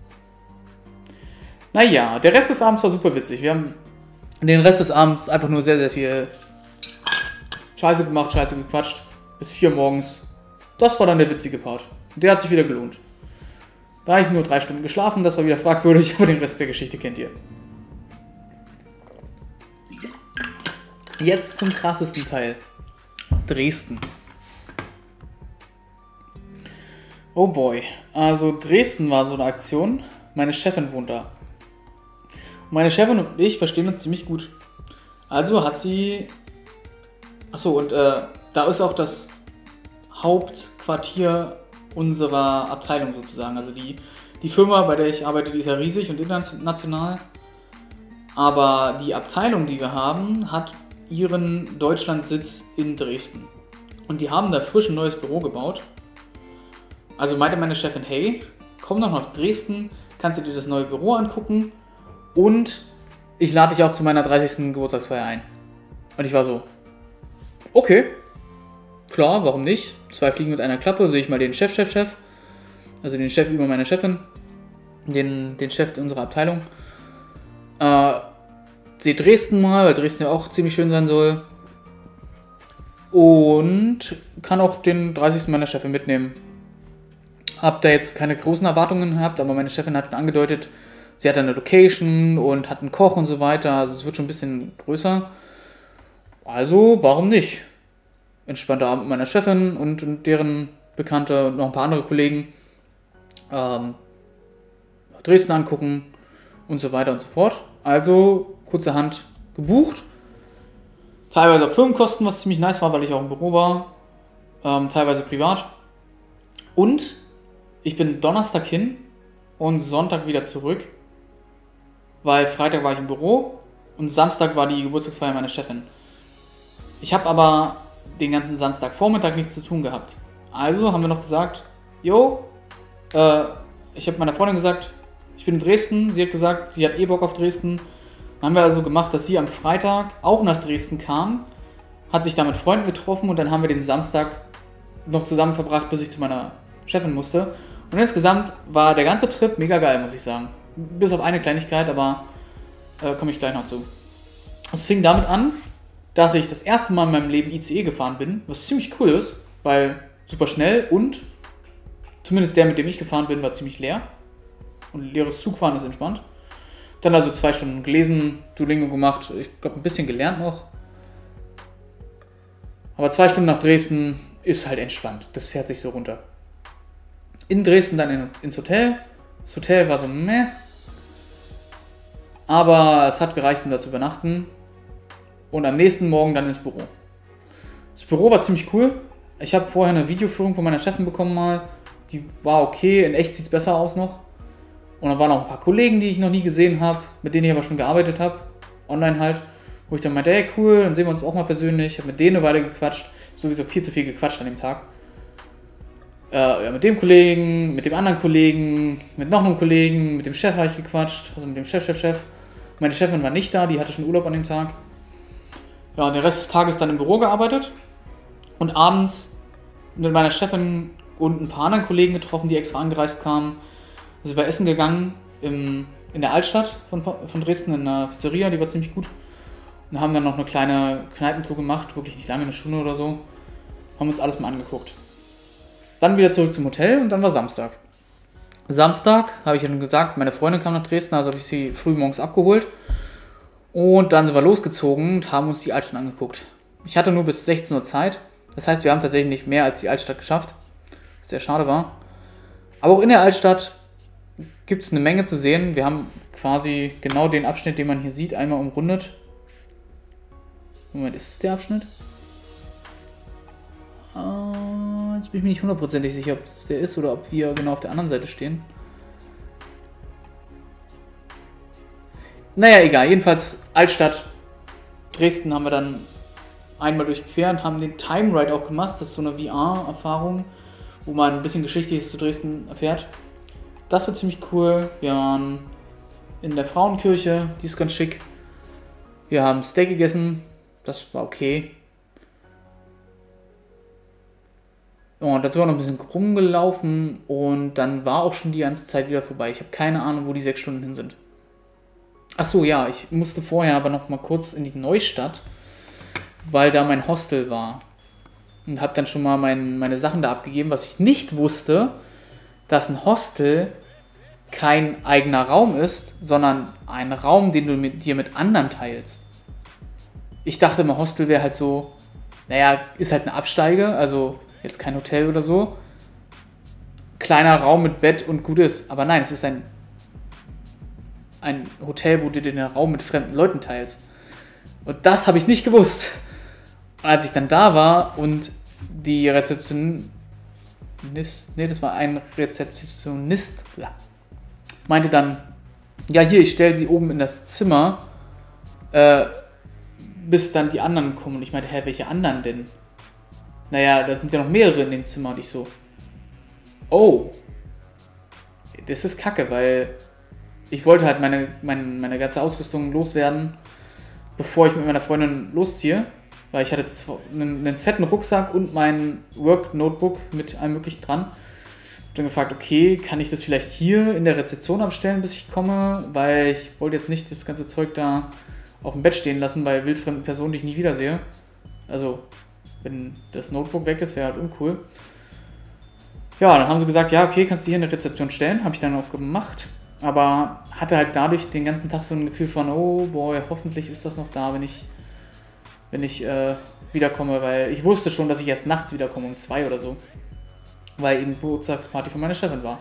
Naja, der Rest des Abends war super witzig. Wir haben den Rest des Abends einfach nur sehr, sehr viel Scheiße gemacht, Scheiße gequatscht. Bis vier morgens. Das war dann der witzige Part. Der hat sich wieder gelohnt. Da habe ich nur drei Stunden geschlafen, das war wieder fragwürdig, aber den Rest der Geschichte kennt ihr. Jetzt zum krassesten Teil. Dresden. Oh boy. Also Dresden war so eine Aktion. Meine Chefin wohnt da. Und meine Chefin und ich verstehen uns ziemlich gut. Also hat sie... Achso, und äh, da ist auch das Hauptquartier unserer Abteilung sozusagen. Also die, die Firma, bei der ich arbeite, die ist ja riesig und international. Aber die Abteilung, die wir haben, hat ihren Deutschlandsitz in Dresden. Und die haben da frisch ein neues Büro gebaut. Also meinte meine Chefin, hey, komm doch nach Dresden, kannst du dir das neue Büro angucken und ich lade dich auch zu meiner dreißigsten Geburtstagsfeier ein. Und ich war so, okay, klar, warum nicht? Zwei Fliegen mit einer Klappe, sehe ich mal den Chef, Chef, Chef, also den Chef über meine Chefin, den, den Chef unserer Abteilung. Äh, sehe Dresden mal, weil Dresden ja auch ziemlich schön sein soll. Und kann auch den dreißigsten meiner Chefin mitnehmen. Hab da jetzt keine großen Erwartungen gehabt, aber meine Chefin hat schon angedeutet, sie hat eine Location und hat einen Koch und so weiter, also es wird schon ein bisschen größer. Also, warum nicht? Entspannter Abend mit meiner Chefin und, und deren Bekannte und noch ein paar andere Kollegen. Ähm, Dresden angucken und so weiter und so fort. Also, kurzerhand gebucht. Teilweise auf Firmenkosten, was ziemlich nice war, weil ich auch im Büro war. Ähm, teilweise privat. Und ich bin Donnerstag hin und Sonntag wieder zurück. Weil Freitag war ich im Büro und Samstag war die Geburtstagsfeier meiner Chefin. Ich habe aber den ganzen Samstagvormittag nichts zu tun gehabt. Also haben wir noch gesagt, jo, äh, ich habe meiner Freundin gesagt, ich bin in Dresden. Sie hat gesagt, sie hat eh Bock auf Dresden. Dann haben wir also gemacht, dass sie am Freitag auch nach Dresden kam, hat sich da mit Freunden getroffen und dann haben wir den Samstag noch zusammen verbracht, bis ich zu meiner Chefin musste. Und insgesamt war der ganze Trip mega geil, muss ich sagen. Bis auf eine Kleinigkeit, aber äh, komme ich gleich noch zu. Es fing damit an, dass ich das erste Mal in meinem Leben I C E gefahren bin, was ziemlich cool ist, weil super schnell und zumindest der, mit dem ich gefahren bin, war ziemlich leer. Und leeres Zugfahren ist entspannt. Dann also zwei Stunden gelesen, Duolingo gemacht, ich glaube ein bisschen gelernt noch. Aber zwei Stunden nach Dresden ist halt entspannt, das fährt sich so runter. In Dresden dann in, ins Hotel. Das Hotel war so meh. Aber es hat gereicht, um da zu übernachten. Und am nächsten Morgen dann ins Büro. Das Büro war ziemlich cool. Ich habe vorher eine Videoführung von meiner Chefin bekommen mal. Die war okay, in echt sieht es besser aus noch. Und dann waren noch ein paar Kollegen, die ich noch nie gesehen habe, mit denen ich aber schon gearbeitet habe. Online halt. Wo ich dann meinte, hey cool, dann sehen wir uns auch mal persönlich. Ich habe mit denen eine Weile gequatscht. Sowieso viel zu viel gequatscht an dem Tag. Äh, ja, mit dem Kollegen, mit dem anderen Kollegen, mit noch einem Kollegen, mit dem Chef habe ich gequatscht. Also mit dem Chef, Chef, Chef. Meine Chefin war nicht da, die hatte schon Urlaub an dem Tag. Ja, und den Rest des Tages dann im Büro gearbeitet. Und abends mit meiner Chefin und ein paar anderen Kollegen getroffen, die extra angereist kamen. Also wir essen gegangen im, in der Altstadt von, von Dresden, in einer Pizzeria, die war ziemlich gut. Und haben dann noch eine kleine Kneipentour gemacht, wirklich nicht lange, eine Stunde oder so. Haben uns alles mal angeguckt. Dann wieder zurück zum Hotel und dann war Samstag. Samstag, habe ich ja schon gesagt, meine Freundin kam nach Dresden, also habe ich sie früh morgens abgeholt. Und dann sind wir losgezogen und haben uns die Altstadt angeguckt. Ich hatte nur bis sechzehn Uhr Zeit. Das heißt, wir haben tatsächlich nicht mehr als die Altstadt geschafft. Was sehr schade war. Aber auch in der Altstadt gibt es eine Menge zu sehen. Wir haben quasi genau den Abschnitt, den man hier sieht, einmal umrundet. Moment, ist das der Abschnitt? Uh, jetzt bin ich mir nicht hundertprozentig sicher, ob das der ist oder ob wir genau auf der anderen Seite stehen. Naja, egal. Jedenfalls Altstadt. Dresden haben wir dann einmal durchquert und haben den Time Ride auch gemacht. Das ist so eine V R-Erfahrung, wo man ein bisschen Geschichtliches zu Dresden erfährt. Das war ziemlich cool. Wir waren in der Frauenkirche, die ist ganz schick. Wir haben Steak gegessen, das war okay. Und dazu war noch ein bisschen rumgelaufen und dann war auch schon die ganze Zeit wieder vorbei. Ich habe keine Ahnung, wo die sechs Stunden hin sind. Achso, ja, ich musste vorher aber noch mal kurz in die Neustadt, weil da mein Hostel war. Und habe dann schon mal mein, meine Sachen da abgegeben, was ich nicht wusste, dass ein Hostel kein eigener Raum ist, sondern ein Raum, den du mit dir mit anderen teilst. Ich dachte immer, Hostel wäre halt so, naja, ist halt eine Absteige, also jetzt kein Hotel oder so. Kleiner Raum mit Bett und gut ist. Aber nein, es ist ein, ein Hotel, wo du den Raum mit fremden Leuten teilst. Und das habe ich nicht gewusst. Und als ich dann da war und die Rezeptionistin, nee, das war ein Rezeptionist, ja, meinte dann, ja hier, ich stelle sie oben in das Zimmer, äh, bis dann die anderen kommen. Und ich meinte, hä, welche anderen denn? Naja, da sind ja noch mehrere in dem Zimmer. Und ich so, oh, das ist kacke, weil ich wollte halt meine, meine, meine ganze Ausrüstung loswerden, bevor ich mit meiner Freundin losziehe. Weil ich hatte einen, einen fetten Rucksack und mein Work-Notebook mit allem möglichen dran. Ich habe dann gefragt, okay, kann ich das vielleicht hier in der Rezeption abstellen, bis ich komme? Weil ich wollte jetzt nicht das ganze Zeug da auf dem Bett stehen lassen bei wildfremden Personen, die ich nie wiedersehe. Also, wenn das Notebook weg ist, wäre halt uncool. Ja, dann haben sie gesagt, ja, okay, kannst du hier in der Rezeption stellen. Habe ich dann auch gemacht. Aber hatte halt dadurch den ganzen Tag so ein Gefühl von, oh boy, hoffentlich ist das noch da, wenn ich, wenn ich äh, wiederkomme. Weil ich wusste schon, dass ich erst nachts wiederkomme, um zwei oder so. Weil eben Geburtstagsparty von meiner Chefin war.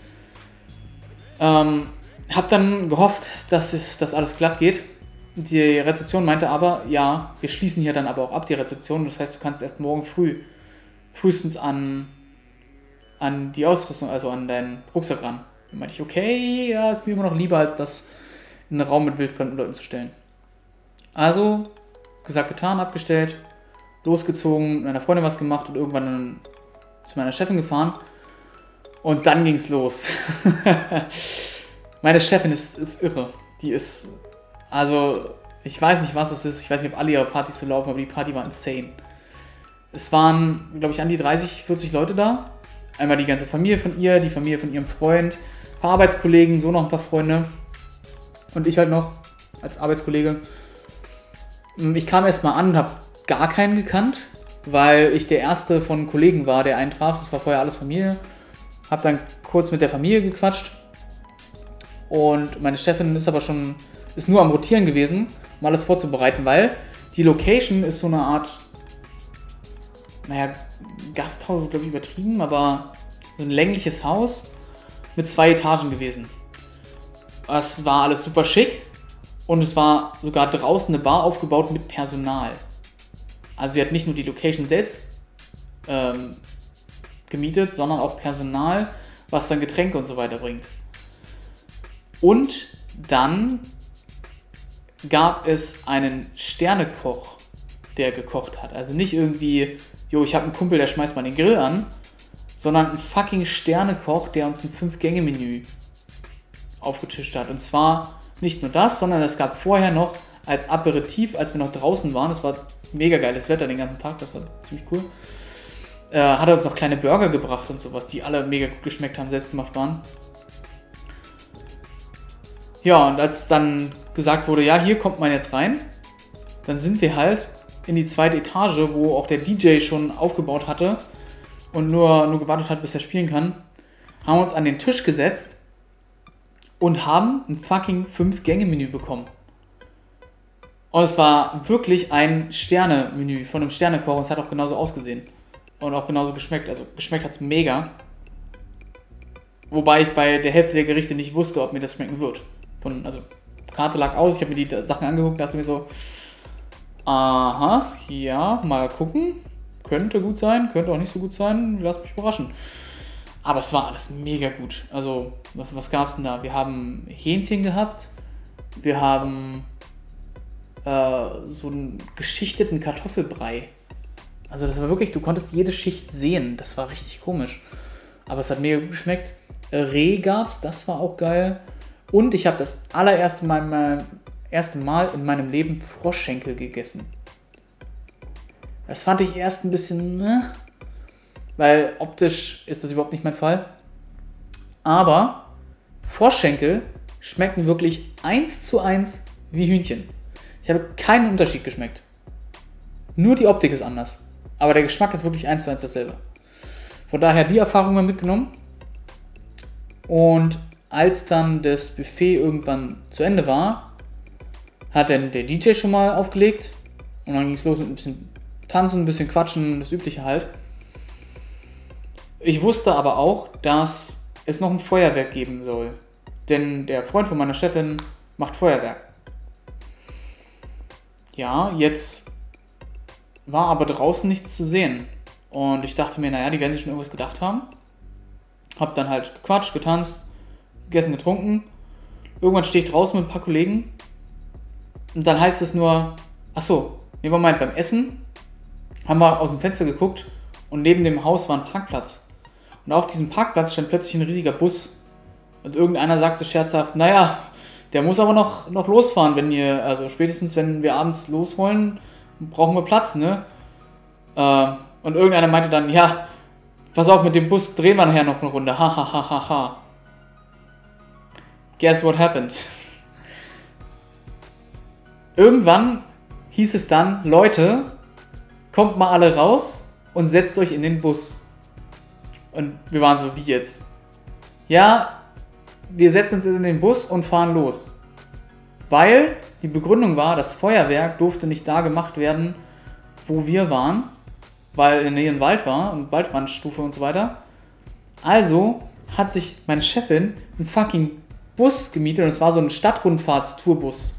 Ähm, hab dann gehofft, dass es, dass alles glatt geht. Die Rezeption meinte aber, ja, wir schließen hier dann aber auch ab, die Rezeption. Das heißt, du kannst erst morgen früh, frühestens an, an die Ausrüstung, also an deinen Rucksack ran. Dann meinte ich, okay, ja, ist mir immer noch lieber, als das in einen Raum mit wildfremden Leuten zu stellen. Also, gesagt, getan, abgestellt, losgezogen, mit meiner Freundin was gemacht und irgendwann dann zu meiner Chefin gefahren. Und dann ging's los. Meine Chefin ist, ist irre. Die ist... Also, ich weiß nicht, was es ist. Ich weiß nicht, ob alle ihre Partys so laufen, aber die Party war insane. Es waren, glaube ich, an die dreißig, vierzig Leute da. Einmal die ganze Familie von ihr, die Familie von ihrem Freund, ein paar Arbeitskollegen, so noch ein paar Freunde. Und ich halt noch als Arbeitskollege. Ich kam erstmal an und habe gar keinen gekannt, weil ich der erste von Kollegen war, der einen traf. Das war vorher alles Familie. Hab dann kurz mit der Familie gequatscht. Und meine Chefin ist aber schon, ist nur am Rotieren gewesen, um alles vorzubereiten, weil die Location ist so eine Art, naja, Gasthaus ist glaube ich übertrieben, aber so ein längliches Haus mit zwei Etagen gewesen. Es war alles super schick und es war sogar draußen eine Bar aufgebaut mit Personal. Also sie hat nicht nur die Location selbst ähm, gemietet, sondern auch Personal, was dann Getränke und so weiter bringt. Und dann gab es einen Sternekoch, der gekocht hat. Also nicht irgendwie, jo, ich habe einen Kumpel, der schmeißt mal den Grill an, sondern ein fucking Sternekoch, der uns ein fünf-Gänge-Menü aufgetischt hat. Und zwar nicht nur das, sondern es gab vorher noch als Aperitif, als wir noch draußen waren, das war mega geiles Wetter den ganzen Tag, das war ziemlich cool, äh, hat er uns noch kleine Burger gebracht und sowas, die alle mega gut geschmeckt haben, selbst gemacht waren. Ja, und als dann gesagt wurde, ja, hier kommt man jetzt rein, dann sind wir halt in die zweite Etage, wo auch der D J schon aufgebaut hatte und nur, nur gewartet hat, bis er spielen kann, haben uns an den Tisch gesetzt und haben ein fucking fünf-Gänge-Menü bekommen. Und es war wirklich ein Sterne-Menü von einem Sternekoch und es hat auch genauso ausgesehen. Und auch genauso geschmeckt. Also geschmeckt hat es mega. Wobei ich bei der Hälfte der Gerichte nicht wusste, ob mir das schmecken wird. Von, also Karte lag aus, ich habe mir die Sachen angeguckt und dachte mir so, aha, ja, mal gucken. Könnte gut sein, könnte auch nicht so gut sein. Lass mich überraschen. Aber es war alles mega gut. Also, was, was gab es denn da? Wir haben Hähnchen gehabt. Wir haben äh, so einen geschichteten Kartoffelbrei. Also das war wirklich, du konntest jede Schicht sehen. Das war richtig komisch. Aber es hat mega gut geschmeckt. Reh gab's, das war auch geil. Und ich habe das allererste Mal, mein, erste Mal in meinem Leben Froschschenkel gegessen. Das fand ich erst ein bisschen, ne? Weil optisch ist das überhaupt nicht mein Fall. Aber Froschschenkel schmecken wirklich eins zu eins wie Hühnchen. Ich habe keinen Unterschied geschmeckt. Nur die Optik ist anders. Aber der Geschmack ist wirklich eins zu eins dasselbe. Von daher die Erfahrung mal mitgenommen. Und als dann das Buffet irgendwann zu Ende war, hat dann der D J schon mal aufgelegt. Und dann ging es los mit ein bisschen Tanzen, ein bisschen Quatschen, das Übliche halt. Ich wusste aber auch, dass es noch ein Feuerwerk geben soll. Denn der Freund von meiner Chefin macht Feuerwerk. Ja, jetzt war aber draußen nichts zu sehen. Und ich dachte mir, naja, die werden sich schon irgendwas gedacht haben. Hab dann halt gequatscht, getanzt, gegessen, getrunken. Irgendwann stehe ich draußen mit ein paar Kollegen. Und dann heißt es nur, achso, nee, Moment, beim Essen haben wir aus dem Fenster geguckt und neben dem Haus war ein Parkplatz. Und auf diesem Parkplatz stand plötzlich ein riesiger Bus. Und irgendeiner sagte scherzhaft, naja, der muss aber noch, noch losfahren, wenn ihr, also spätestens wenn wir abends los wollen, brauchen wir Platz, ne? Äh, und irgendeiner meinte dann, ja, pass auf, mit dem Bus drehen wir nachher noch eine Runde. Ha, ha, ha, ha, ha. Guess what happened? Irgendwann hieß es dann, Leute, kommt mal alle raus und setzt euch in den Bus. Und wir waren so, wie jetzt? Ja, wir setzen uns in den Bus und fahren los. Weil die Begründung war, das Feuerwerk durfte nicht da gemacht werden, wo wir waren, weil in der Nähe ein Wald war und Waldrandstufe und so weiter. Also hat sich meine Chefin einen fucking Bus gemietet und es war so ein Stadtrundfahrtstourbus.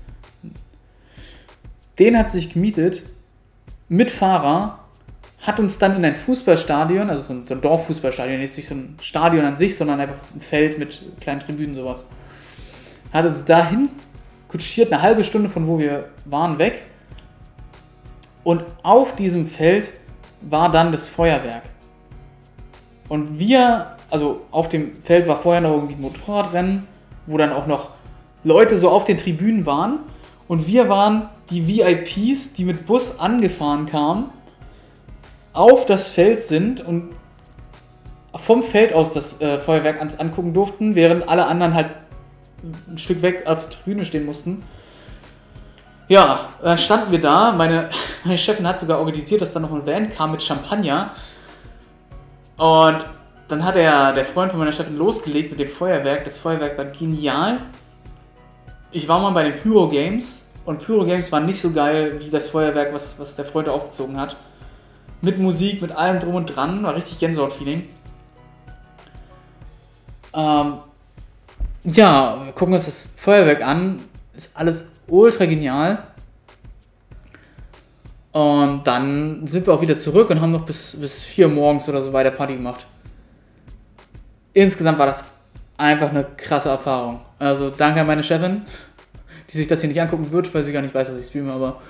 Den hat sie sich gemietet mit Fahrer, hat uns dann in ein Fußballstadion, also so ein, so ein Dorffußballstadion, ist nicht so ein Stadion an sich, sondern einfach ein Feld mit kleinen Tribünen und sowas. Hat uns dahin kutschiert, eine halbe Stunde von wo wir waren, weg. Und auf diesem Feld war dann das Feuerwerk. Und wir, also auf dem Feld war vorher noch irgendwie ein Motorradrennen, wo dann auch noch Leute so auf den Tribünen waren. Und wir waren die V I Ps, die mit Bus angefahren kamen, auf das Feld sind und vom Feld aus das äh, Feuerwerk an, angucken durften, während alle anderen halt ein Stück weg auf der Tribüne stehen mussten. Ja, dann standen wir da. Meine, meine Chefin hat sogar organisiert, dass dann noch ein Van kam mit Champagner. Und dann hat er, der Freund von meiner Chefin, losgelegt mit dem Feuerwerk. Das Feuerwerk war genial. Ich war mal bei den Pyro Games und Pyro Games waren nicht so geil wie das Feuerwerk, was, was der Freund da aufgezogen hat. Mit Musik, mit allem drum und dran, war richtig Gänsehaut-Feeling. Ähm, ja, wir gucken uns das Feuerwerk an. Ist alles ultra genial. Und dann sind wir auch wieder zurück und haben noch bis, bis vier Uhr morgens oder so weiter Party gemacht. Insgesamt war das einfach eine krasse Erfahrung. Also danke an meine Chefin, die sich das hier nicht angucken wird, weil sie gar nicht weiß, dass ich streame, aber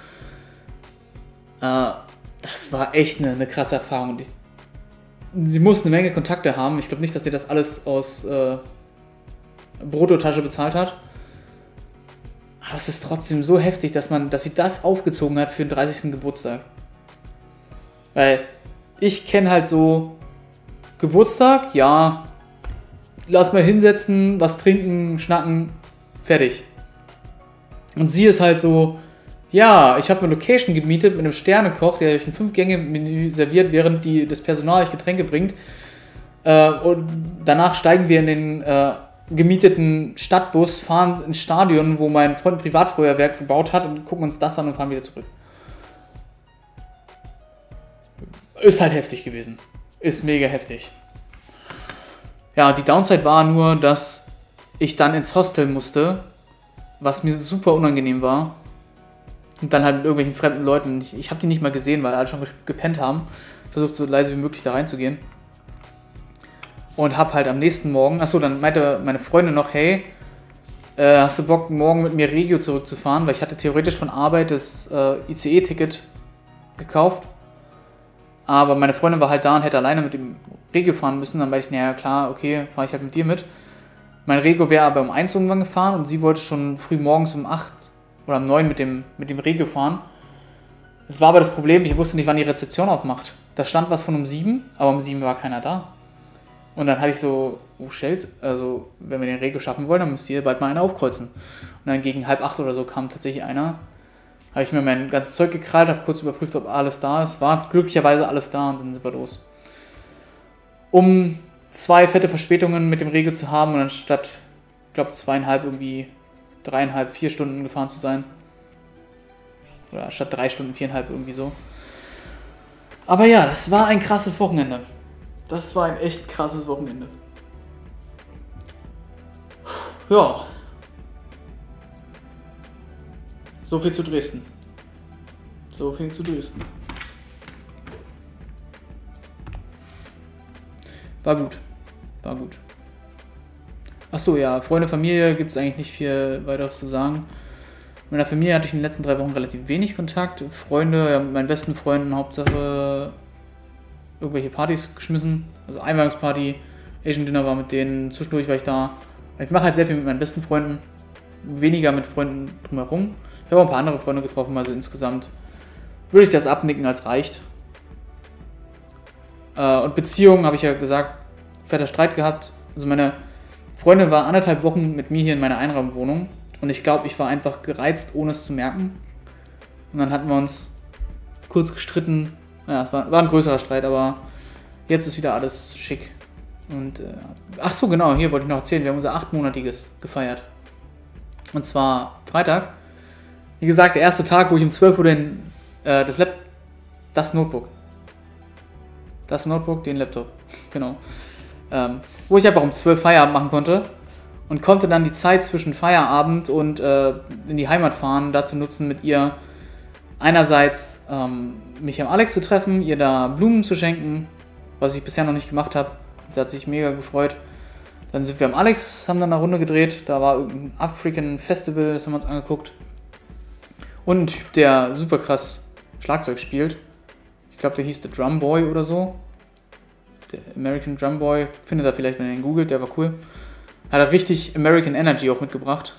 äh, das war echt eine, eine krasse Erfahrung. Und ich, sie muss eine Menge Kontakte haben. Ich glaube nicht, dass sie das alles aus äh, Bruttotasche bezahlt hat. Aber es ist trotzdem so heftig, dass man, dass sie das aufgezogen hat für den dreißigsten Geburtstag. Weil ich kenne halt so Geburtstag, ja, lass mal hinsetzen, was trinken, schnacken, fertig. Und sie ist halt so, ja, ich habe eine Location gemietet mit einem Sternekoch, der euch ein fünf-Gänge-Menü serviert, während die, das Personal euch Getränke bringt. Äh, und danach steigen wir in den äh, gemieteten Stadtbus, fahren ins Stadion, wo mein Freund ein Privatfeuerwerk gebaut hat und gucken uns das an und fahren wieder zurück. Ist halt heftig gewesen. Ist mega heftig. Ja, die Downside war nur, dass ich dann ins Hostel musste, was mir super unangenehm war. Und dann halt mit irgendwelchen fremden Leuten. Ich, ich habe die nicht mal gesehen, weil alle schon gepennt haben. Versucht so leise wie möglich da reinzugehen. Und hab halt am nächsten Morgen, achso, dann meinte meine Freundin noch, hey, äh, hast du Bock, morgen mit mir Regio zurückzufahren? Weil ich hatte theoretisch von Arbeit das äh, I C E-Ticket gekauft. Aber meine Freundin war halt da und hätte alleine mit dem Regio fahren müssen. Dann meinte ich, naja, klar, okay, fahre ich halt mit dir mit. Mein Regio wäre aber um eins irgendwann gefahren und sie wollte schon früh morgens um acht oder um neun mit dem, mit dem Regio fahren. Das war aber das Problem, ich wusste nicht, wann die Rezeption aufmacht. Da stand was von um sieben, aber um sieben war keiner da. Und dann hatte ich so, oh shit, also wenn wir den Regio schaffen wollen, dann müsst ihr bald mal einen aufkreuzen. Und dann gegen halb acht oder so kam tatsächlich einer. Habe ich mir mein ganzes Zeug gekrallt, habe kurz überprüft, ob alles da ist. War glücklicherweise alles da und dann sind wir los. Um zwei fette Verspätungen mit dem Regio zu haben und anstatt, ich glaube, zweieinhalb, irgendwie dreieinhalb, vier Stunden gefahren zu sein. Oder statt drei Stunden, viereinhalb, irgendwie so. Aber ja, das war ein krasses Wochenende. Das war ein echt krasses Wochenende. Ja. So viel zu Dresden. So viel zu Dresden. War gut. War gut. Achso, ja, Freunde, Familie gibt es eigentlich nicht viel weiteres zu sagen. Mit meiner Familie hatte ich in den letzten drei Wochen relativ wenig Kontakt. Freunde, ja, mit meinen besten Freunden, Hauptsache irgendwelche Partys geschmissen. Also Einweihungsparty, Asian Dinner war mit denen, zwischendurch war ich da. Ich mache halt sehr viel mit meinen besten Freunden, weniger mit Freunden drumherum. Ich habe auch ein paar andere Freunde getroffen, also insgesamt würde ich das abnicken als reicht. Äh, und Beziehungen, habe ich ja gesagt, fetter Streit gehabt. Also meine Freundin war anderthalb Wochen mit mir hier in meiner Einraumwohnung und ich glaube, ich war einfach gereizt, ohne es zu merken. Und dann hatten wir uns kurz gestritten. Ja, es war, war ein größerer Streit, aber jetzt ist wieder alles schick. Und, äh, ach so, genau, hier wollte ich noch erzählen, wir haben unser achtmonatiges gefeiert. Und zwar Freitag. Wie gesagt, der erste Tag, wo ich um zwölf Uhr den, äh, das Lab, das Notebook. Das Notebook, den Laptop, genau. Ähm, wo ich einfach um zwölf Feierabend machen konnte und konnte dann die Zeit zwischen Feierabend und äh, in die Heimat fahren, dazu nutzen, mit ihr einerseits ähm, mich am Alex zu treffen, ihr da Blumen zu schenken, was ich bisher noch nicht gemacht habe. Sie hat sich mega gefreut. Dann sind wir am Alex, haben dann eine Runde gedreht. Da war irgendein African Festival, das haben wir uns angeguckt. Und ein Typ, der super krass Schlagzeug spielt. Ich glaube, der hieß The Drum Boy oder so. Der American Drum Boy. Findet er vielleicht, wenn ihr ihn googelt, der war cool. Hat er richtig American Energy auch mitgebracht.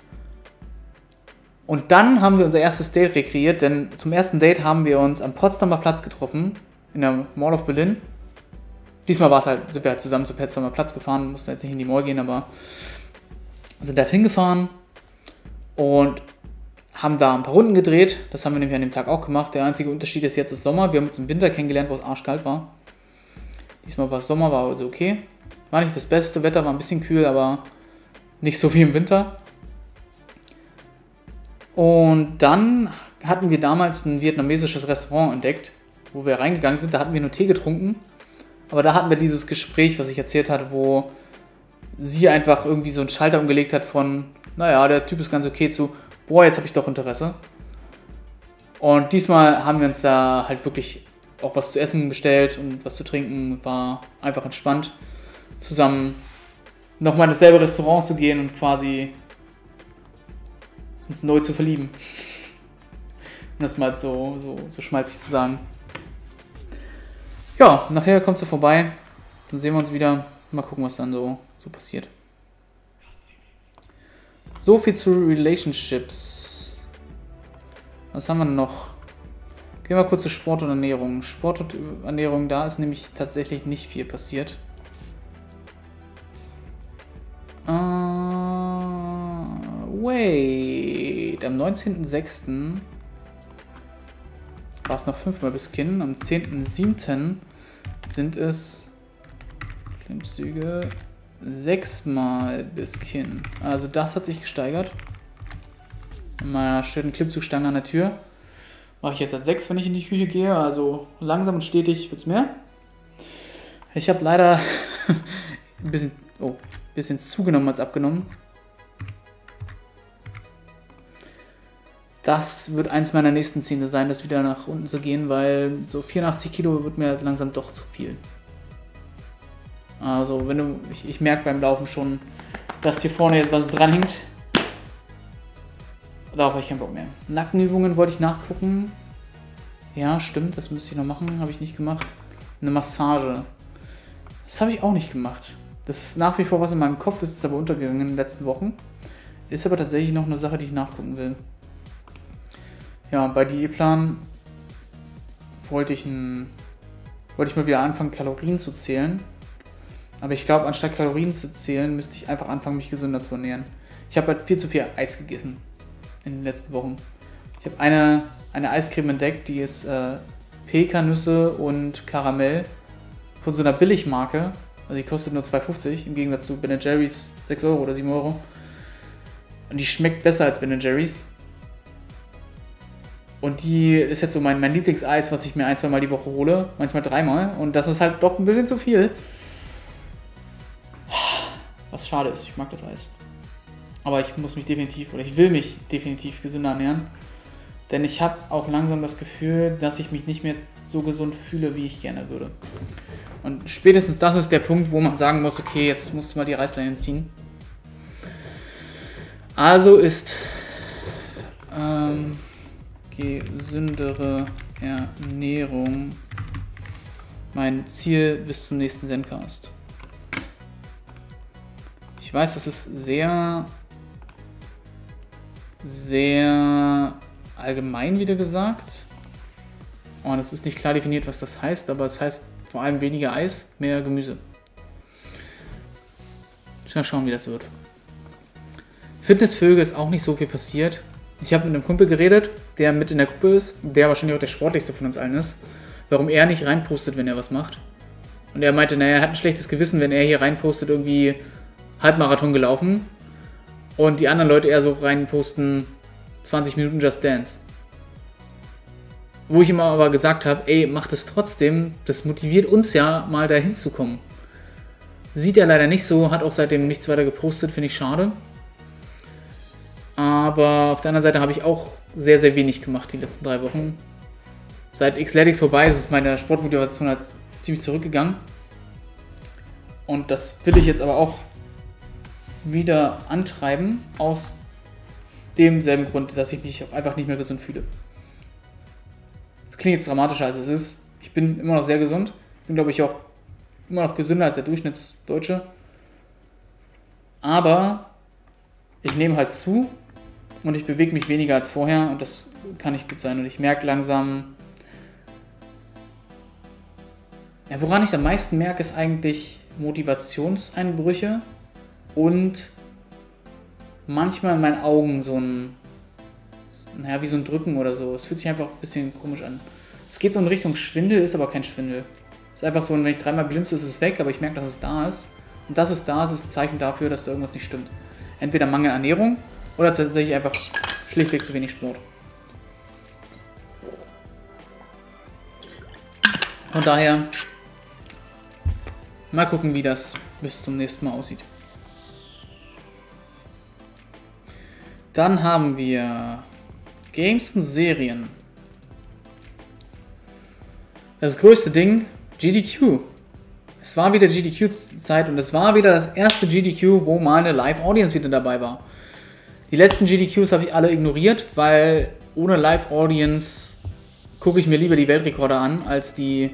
Und dann haben wir unser erstes Date rekreiert, denn zum ersten Date haben wir uns am Potsdamer Platz getroffen, in der Mall of Berlin. diesmal war es halt, sind wir halt zusammen zu Potsdamer Platz gefahren, mussten jetzt nicht in die Mall gehen, aber sind halt hingefahren und haben da ein paar Runden gedreht. Das haben wir nämlich an dem Tag auch gemacht. Der einzige Unterschied ist, jetzt ist Sommer. Wir haben uns im Winter kennengelernt, wo es arschkalt war. Diesmal war es Sommer, war also okay. War nicht das beste Wetter, war ein bisschen kühl, aber nicht so wie im Winter. Und dann hatten wir damals ein vietnamesisches Restaurant entdeckt, wo wir reingegangen sind. Da hatten wir nur Tee getrunken. Aber da hatten wir dieses Gespräch, was ich erzählt hatte, wo sie einfach irgendwie so einen Schalter umgelegt hat von, naja, der Typ ist ganz okay zu, boah, jetzt habe ich doch Interesse. Und diesmal haben wir uns da halt wirklich auch was zu essen bestellt und was zu trinken. War einfach entspannt, zusammen nochmal in dasselbe Restaurant zu gehen und quasi uns neu zu verlieben. Um das mal so, so, so schmalzig zu sagen. Ja, nachher kommt sie vorbei. Dann sehen wir uns wieder. Mal gucken, was dann so, so passiert. So viel zu Relationships. Was haben wir noch? Gehen wir kurz zu Sport und Ernährung. Sport und Ernährung, da ist nämlich tatsächlich nicht viel passiert. Uh, wait. Am neunzehnten sechsten war es noch fünfmal bis Kinn. Am zehnten siebten sind es Klimmzüge sechsmal bis Kinn. Also das hat sich gesteigert. Mit meiner schönen Klimmzugstange an der Tür. Mache ich jetzt als sechs, wenn ich in die Küche gehe. Also langsam und stetig wird es mehr. Ich habe leider ein bisschen, oh, ein bisschen zugenommen als abgenommen. Das wird eins meiner nächsten Ziele sein, das wieder nach unten zu gehen, weil so vierundachtzig Kilo wird mir langsam doch zu viel. Also wenn du, ich, ich merke beim Laufen schon, dass hier vorne jetzt was dran hängt. Darauf habe ich keinen Bock mehr. Nackenübungen wollte ich nachgucken. Ja, stimmt, das müsste ich noch machen, habe ich nicht gemacht. Eine Massage. Das habe ich auch nicht gemacht. Das ist nach wie vor was in meinem Kopf, das ist aber untergegangen in den letzten Wochen. Ist aber tatsächlich noch eine Sache, die ich nachgucken will. Ja, bei Diätplan wollte ich, ein, wollte ich mal wieder anfangen, Kalorien zu zählen. Aber ich glaube, anstatt Kalorien zu zählen, müsste ich einfach anfangen, mich gesünder zu ernähren. Ich habe halt viel zu viel Eis gegessen in den letzten Wochen. Ich habe eine, eine Eiscreme entdeckt, die ist äh, Pekannüsse und Karamell von so einer Billigmarke. Also die kostet nur zwei fünfzig, im Gegensatz zu Ben and Jerry's sechs Euro oder sieben Euro. Und die schmeckt besser als Ben and Jerry's. Und die ist jetzt so mein, mein Lieblingseis, was ich mir ein, zwei Mal die Woche hole. Manchmal dreimal. Und das ist halt doch ein bisschen zu viel. Was schade ist, ich mag das Eis. Aber ich muss mich definitiv, oder ich will mich definitiv gesünder ernähren. Denn ich habe auch langsam das Gefühl, dass ich mich nicht mehr so gesund fühle, wie ich gerne würde. Und spätestens das ist der Punkt, wo man sagen muss, okay, jetzt musst du mal die Reißleine ziehen. Also ist ähm, gesündere Ernährung mein Ziel bis zum nächsten Zencast. Ich weiß, das ist sehr, sehr allgemein wieder gesagt. Und es ist nicht klar definiert, was das heißt, aber es heißt vor allem weniger Eis, mehr Gemüse. Mal schauen, wie das wird. Fitnessvögel ist auch nicht so viel passiert. Ich habe mit einem Kumpel geredet, der mit in der Gruppe ist, der wahrscheinlich auch der sportlichste von uns allen ist, warum er nicht reinpostet, wenn er was macht. Und er meinte, naja, er hat ein schlechtes Gewissen, wenn er hier reinpostet, irgendwie Halbmarathon gelaufen und die anderen Leute eher so reinposten, zwanzig Minuten Just Dance. Wo ich ihm aber gesagt habe, ey, mach das trotzdem, das motiviert uns ja, mal dahin zu kommen. Sieht er leider nicht so, hat auch seitdem nichts weiter gepostet, finde ich schade. Aber auf der anderen Seite habe ich auch sehr, sehr wenig gemacht die letzten drei Wochen. Seit Xletics vorbei ist meine Sportmotivation halt ziemlich zurückgegangen. Und das will ich jetzt aber auch wieder antreiben, aus demselben Grund, dass ich mich einfach nicht mehr gesund fühle. Das klingt jetzt dramatischer, als es ist. Ich bin immer noch sehr gesund. Ich bin, glaube ich, auch immer noch gesünder als der Durchschnittsdeutsche. Aber ich nehme halt zu und ich bewege mich weniger als vorher und das kann nicht gut sein. Und ich merke langsam, Ja, woran ich am meisten merke, ist eigentlich Motivationseinbrüche und manchmal in meinen Augen so ein, naja, wie so ein Drücken oder so. Es fühlt sich einfach ein bisschen komisch an. Es geht so in Richtung Schwindel, ist aber kein Schwindel. Es ist einfach so, wenn ich dreimal blinze, ist es weg, aber ich merke, dass es da ist. Und dass es da ist, ist ein Zeichen dafür, dass da irgendwas nicht stimmt. Entweder Mangel an Ernährung oder tatsächlich einfach schlichtweg zu wenig Sport. Von daher, mal gucken, wie das bis zum nächsten Mal aussieht. Dann haben wir Games und Serien. Das größte Ding, G D Q. Es war wieder G D Q-Zeit und es war wieder das erste G D Q, wo mal eine Live-Audience wieder dabei war. Die letzten G D Qs habe ich alle ignoriert, weil ohne Live-Audience gucke ich mir lieber die Weltrekorde an, als die,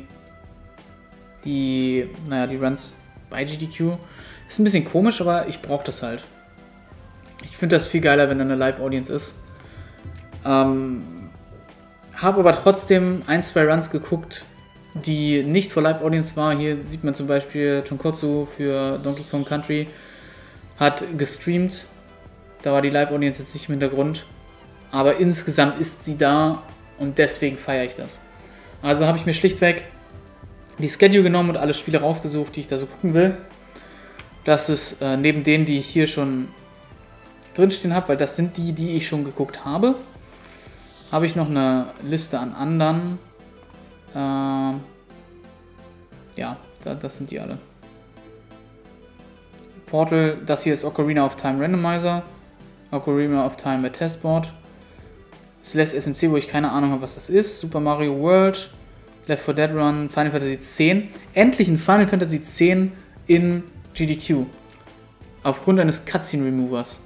die, naja, die Runs bei G D Q. Ist ein bisschen komisch, aber ich brauche das halt. Ich finde das viel geiler, wenn da eine Live-Audience ist. Ähm, habe aber trotzdem ein, zwei Runs geguckt, die nicht vor Live-Audience war. Hier sieht man zum Beispiel Tonkotsu für Donkey Kong Country hat gestreamt. Da war die Live-Audience jetzt nicht im Hintergrund. Aber insgesamt ist sie da und deswegen feiere ich das. Also habe ich mir schlichtweg die Schedule genommen und alle Spiele rausgesucht, die ich da so gucken will. Das ist äh, neben denen, die ich hier schon drinstehen habe, weil das sind die, die ich schon geguckt habe. Habe ich noch eine Liste an anderen. Äh, ja, da, das sind die alle. Portal, das hier ist Ocarina of Time Randomizer. Ocarina of Time bei Testboard. Celeste S M C, wo ich keine Ahnung habe, was das ist. Super Mario World. Left four Dead Run. Final Fantasy X. Endlich ein Final Fantasy X in G D Q. Aufgrund eines Cutscene Removers.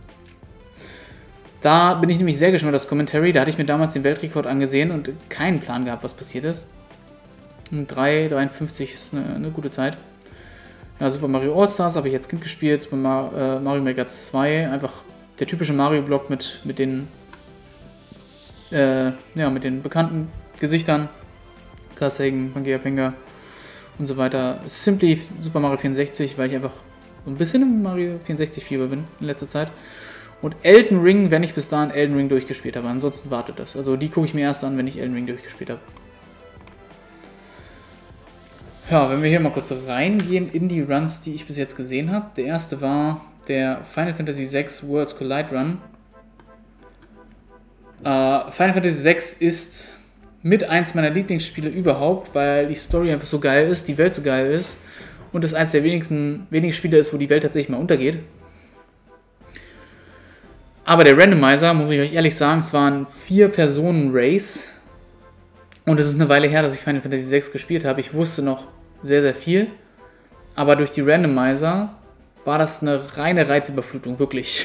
Da bin ich nämlich sehr gespannt auf das Commentary. Da hatte ich mir damals den Weltrekord angesehen und keinen Plan gehabt, was passiert ist. drei dreiundfünfzig ist eine, eine gute Zeit. Ja, Super Mario All-Stars habe ich jetzt Kind gespielt. Super Mar äh, Mario Maker zwei. Einfach der typische Mario-Block mit, mit den äh, ja, mit den bekannten Gesichtern. Kassagen, Pangea Pinga und so weiter. Simply Super Mario vierundsechzig, weil ich einfach so ein bisschen im Mario vierundsechzig Fieber bin in letzter Zeit. Und Elden Ring, wenn ich bis dahin Elden Ring durchgespielt habe. Ansonsten wartet das. Also die gucke ich mir erst an, wenn ich Elden Ring durchgespielt habe. Ja, wenn wir hier mal kurz reingehen in die Runs, die ich bis jetzt gesehen habe. Der erste war der Final Fantasy sechs Worlds Collide Run. Äh, Final Fantasy sechs ist mit eins meiner Lieblingsspiele überhaupt, weil die Story einfach so geil ist, die Welt so geil ist und es eins der wenigsten, wenigen Spiele ist, wo die Welt tatsächlich mal untergeht. Aber der Randomizer, muss ich euch ehrlich sagen, es war ein vier-Personen-Race und es ist eine Weile her, dass ich Final Fantasy sechs gespielt habe. Ich wusste noch sehr, sehr viel, aber durch die Randomizer war das eine reine Reizüberflutung, wirklich.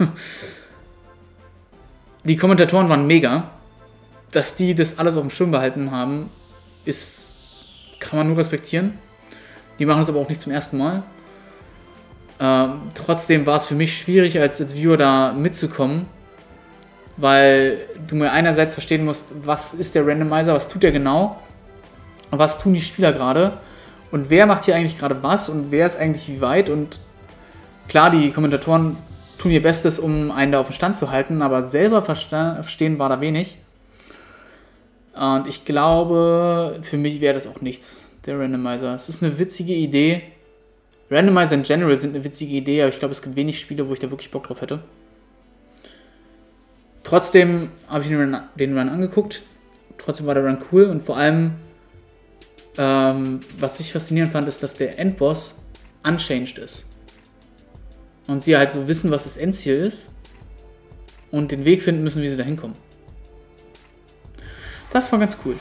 Die Kommentatoren waren mega. Dass die das alles auf dem Schirm behalten haben, ist, kann man nur respektieren. Die machen es aber auch nicht zum ersten Mal. Ähm, trotzdem war es für mich schwierig, als, als Viewer da mitzukommen, weil du mir einerseits verstehen musst, was ist der Randomizer, was tut der genau, was tun die Spieler gerade und wer macht hier eigentlich gerade was und wer ist eigentlich wie weit. Und klar, die Kommentatoren tun ihr Bestes, um einen da auf den Stand zu halten, aber selber verstehen war da wenig. Und ich glaube, für mich wäre das auch nichts, der Randomizer. Es ist eine witzige Idee. Randomizer in general sind eine witzige Idee, aber ich glaube, es gibt wenig Spiele, wo ich da wirklich Bock drauf hätte. Trotzdem habe ich den Run, den Run angeguckt. Trotzdem war der Run cool und vor allem, ähm, was ich faszinierend fand, ist, dass der Endboss unchanged ist. Und sie halt so wissen, was das Endziel ist und den Weg finden müssen, wie sie da hinkommen. Das war ganz cool.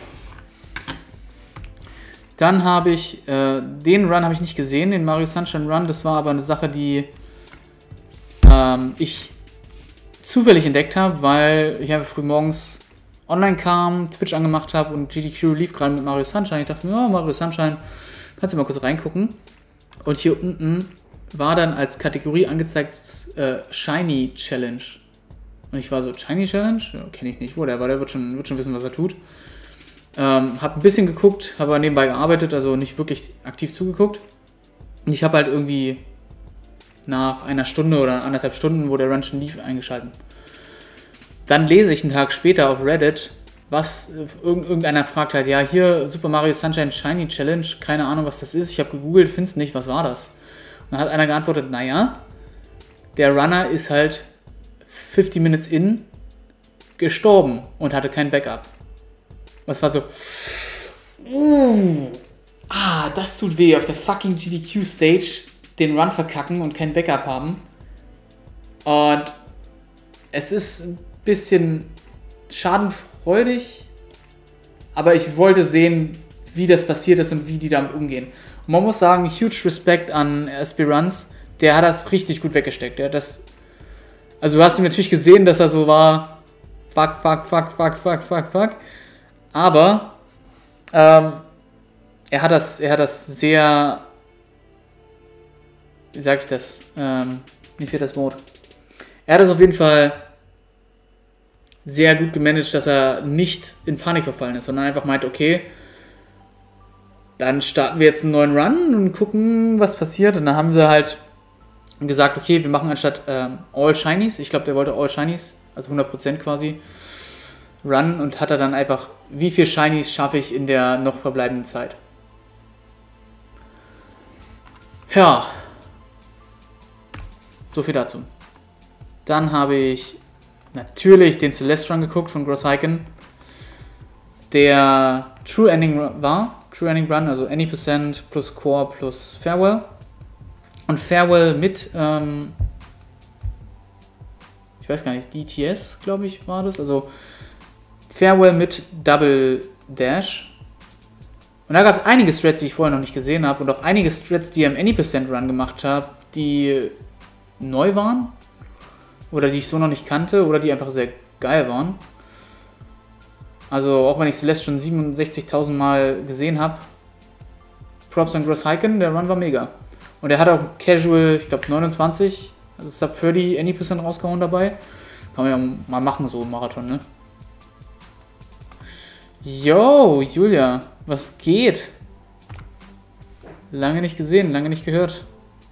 Dann habe ich, äh, den Run habe ich nicht gesehen, den Mario Sunshine Run. Das war aber eine Sache, die ähm, ich zufällig entdeckt habe, weil ich einfach früh morgens online kam, Twitch angemacht habe und G D Q lief gerade mit Mario Sunshine. Ich dachte mir, oh, Mario Sunshine, kannst du mal kurz reingucken. Und hier unten war dann als Kategorie angezeigt äh, Shiny Challenge. Und ich war so, Shiny Challenge? Ja, kenne ich nicht. Wo der war, der wird schon, wird schon wissen, was er tut. Ähm, hab ein bisschen geguckt, habe aber nebenbei gearbeitet, also nicht wirklich aktiv zugeguckt. Und ich habe halt irgendwie nach einer Stunde oder anderthalb Stunden, wo der Run schon lief, eingeschaltet. Dann lese ich einen Tag später auf Reddit, was irgendeiner fragt halt, ja, hier Super Mario Sunshine Shiny Challenge, keine Ahnung, was das ist. Ich habe gegoogelt, find's nicht, was war das? Und dann hat einer geantwortet, naja, der Runner ist halt fifty Minutes in gestorben und hatte kein Backup. Was war so, uh, ah, das tut weh, auf der fucking G D Q Stage den Run verkacken und kein Backup haben. Und es ist ein bisschen schadenfreudig, aber ich wollte sehen, wie das passiert ist und wie die damit umgehen. Und man muss sagen, huge Respekt an Aspirants, der hat das richtig gut weggesteckt. Der hat das, also du hast ihn natürlich gesehen, dass er so war, fuck, fuck, fuck, fuck, fuck, fuck, fuck, aber ähm, er hat das, er hat das sehr, wie sag ich das, ähm, mir fehlt das Wort. Er hat das auf jeden Fall sehr gut gemanagt, dass er nicht in Panik verfallen ist, sondern einfach meint, okay, dann starten wir jetzt einen neuen Run und gucken, was passiert. Und dann haben sie halt gesagt, okay, wir machen anstatt ähm, All Shinies, ich glaube, der wollte All Shinies, also hundert Prozent quasi, Run, und hat er dann einfach, wie viel Shinies schaffe ich in der noch verbleibenden Zeit. Ja, so viel dazu. Dann habe ich natürlich den Celeste Run geguckt von Grosshyken, der True Ending war. True Ending Run, also Any Percent plus Core plus Farewell. Und Farewell mit, ähm, ich weiß gar nicht, D T S, glaube ich, war das. Also Farewell mit Double Dash. Und da gab es einige Strats, die ich vorher noch nicht gesehen habe. Und auch einige Strats, die im Any Percent Run gemacht habe, die neu waren. Oder die ich so noch nicht kannte. Oder die einfach sehr geil waren. Also auch wenn ich Celeste schon siebenundsechzigtausend Mal gesehen habe. Props an Grosshyken, der Run war mega. Und er hat auch Casual, ich glaube neunundzwanzig, also Sub dreißig, Any Percent rausgehauen dabei. Kann man ja mal machen, so im Marathon, ne? Yo, Julia, was geht? Lange nicht gesehen, lange nicht gehört.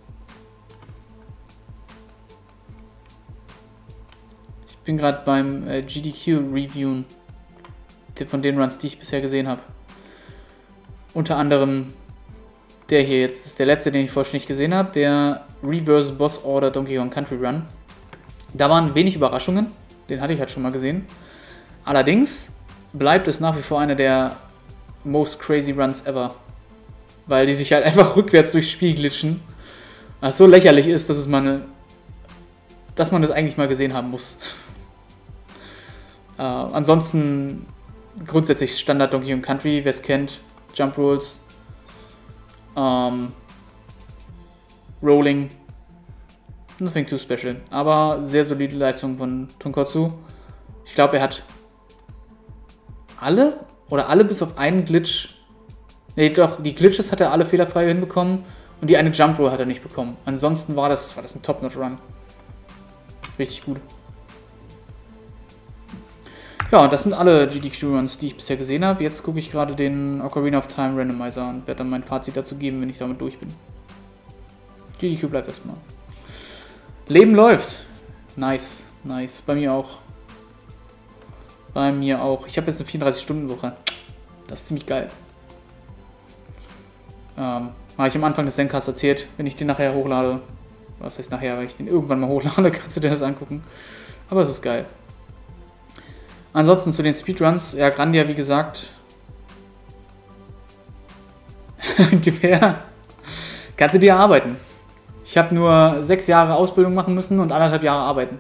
Ich bin gerade beim äh, G D Q Reviewen von den Runs, die ich bisher gesehen habe. Unter anderem der hier jetzt, ist der letzte, den ich vollständig gesehen habe, der Reverse Boss Order Donkey Kong Country Run. Da waren wenig Überraschungen, den hatte ich halt schon mal gesehen. Allerdings bleibt es nach wie vor einer der most crazy Runs ever. Weil die sich halt einfach rückwärts durchs Spiel glitschen. Was so lächerlich ist, dass es mal eine, dass man das eigentlich mal gesehen haben muss. äh, ansonsten grundsätzlich Standard Donkey Kong Country, wer es kennt, Jump Rolls, ähm, Rolling, nothing too special, aber sehr solide Leistung von Tonkotsu. Ich glaube, er hat alle oder alle bis auf einen Glitch, ne doch, die Glitches hat er alle fehlerfrei hinbekommen und die eine Jump Roll hat er nicht bekommen. Ansonsten war das, war das ein Top-Notch-Run. Richtig gut. Ja, und das sind alle G D Q-Runs, die ich bisher gesehen habe. Jetzt gucke ich gerade den Ocarina of Time Randomizer und werde dann mein Fazit dazu geben, wenn ich damit durch bin. G D Q bleibt erstmal. Leben läuft. Nice, nice. Bei mir auch. Bei mir auch. Ich habe jetzt eine vierunddreißig-Stunden-Woche. Das ist ziemlich geil. Ähm, habe ich am Anfang des Zencasts erzählt, wenn ich den nachher hochlade. Was heißt nachher, wenn ich den irgendwann mal hochlade, kannst du dir das angucken. Aber es ist geil. Ansonsten zu den Speedruns, ja, Grandia, wie gesagt, Gewehr, kannst du dir arbeiten. Ich habe nur sechs Jahre Ausbildung machen müssen und anderthalb Jahre arbeiten,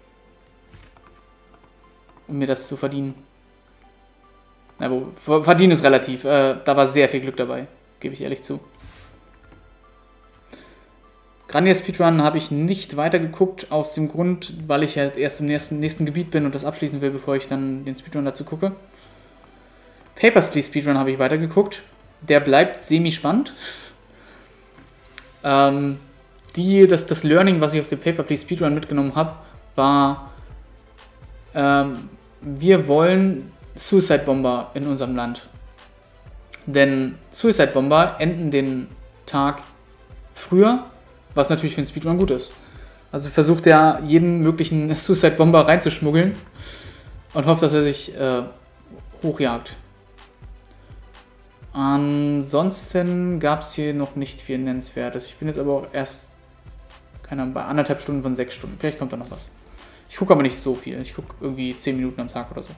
um mir das zu verdienen. Na, wo, verdienen ist relativ, äh, da war sehr viel Glück dabei, gebe ich ehrlich zu. Grandia Speedrun habe ich nicht weitergeguckt, aus dem Grund, weil ich halt erst im nächsten, nächsten Gebiet bin und das abschließen will, bevor ich dann den Speedrun dazu gucke. Papers, Please Speedrun habe ich weitergeguckt. Der bleibt semi-spannend. Ähm, die, das, das Learning, was ich aus dem Paper, Please Speedrun mitgenommen habe, war, ähm, wir wollen Suicide Bomber in unserem Land. Denn Suicide Bomber enden den Tag früher, was natürlich für den Speedrun gut ist. Also versucht er, jeden möglichen Suicide Bomber reinzuschmuggeln und hofft, dass er sich äh, hochjagt. Ansonsten gab es hier noch nicht viel Nennenswertes. Ich bin jetzt aber auch erst, keine Ahnung, bei anderthalb Stunden von sechs Stunden. Vielleicht kommt da noch was. Ich gucke aber nicht so viel. Ich gucke irgendwie zehn Minuten am Tag oder so.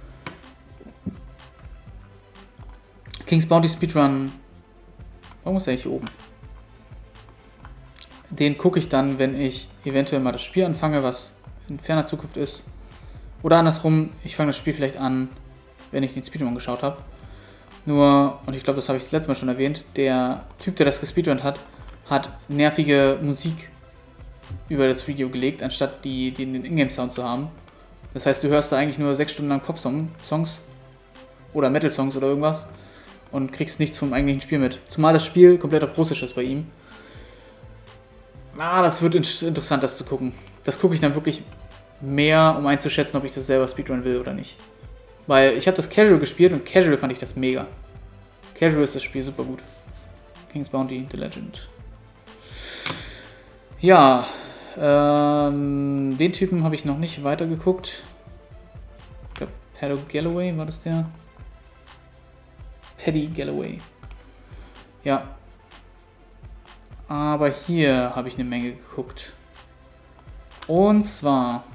King's Bounty Speedrun. Warum ist der hier oben? Den gucke ich dann, wenn ich eventuell mal das Spiel anfange, was in ferner Zukunft ist. Oder andersrum, ich fange das Spiel vielleicht an, wenn ich den Speedrun geschaut habe. Nur, und ich glaube, das habe ich das letzte Mal schon erwähnt, der Typ, der das gespeedrunnt hat, hat nervige Musik über das Video gelegt, anstatt die, die den Ingame-Sound zu haben. Das heißt, du hörst da eigentlich nur sechs Stunden lang Pop-Songs oder Metal-Songs oder irgendwas und kriegst nichts vom eigentlichen Spiel mit. Zumal das Spiel komplett auf Russisch ist bei ihm. Ah, das wird interessant, das zu gucken. Das gucke ich dann wirklich mehr, um einzuschätzen, ob ich das selber speedrun will oder nicht. Weil ich habe das Casual gespielt und Casual fand ich das mega. Casual ist das Spiel super gut. King's Bounty, The Legend. Ja, ähm, den Typen habe ich noch nicht weitergeguckt. Ich glaube, Paddy Galloway, war das der? Paddy Galloway. Ja. Aber hier habe ich eine Menge geguckt. Und zwar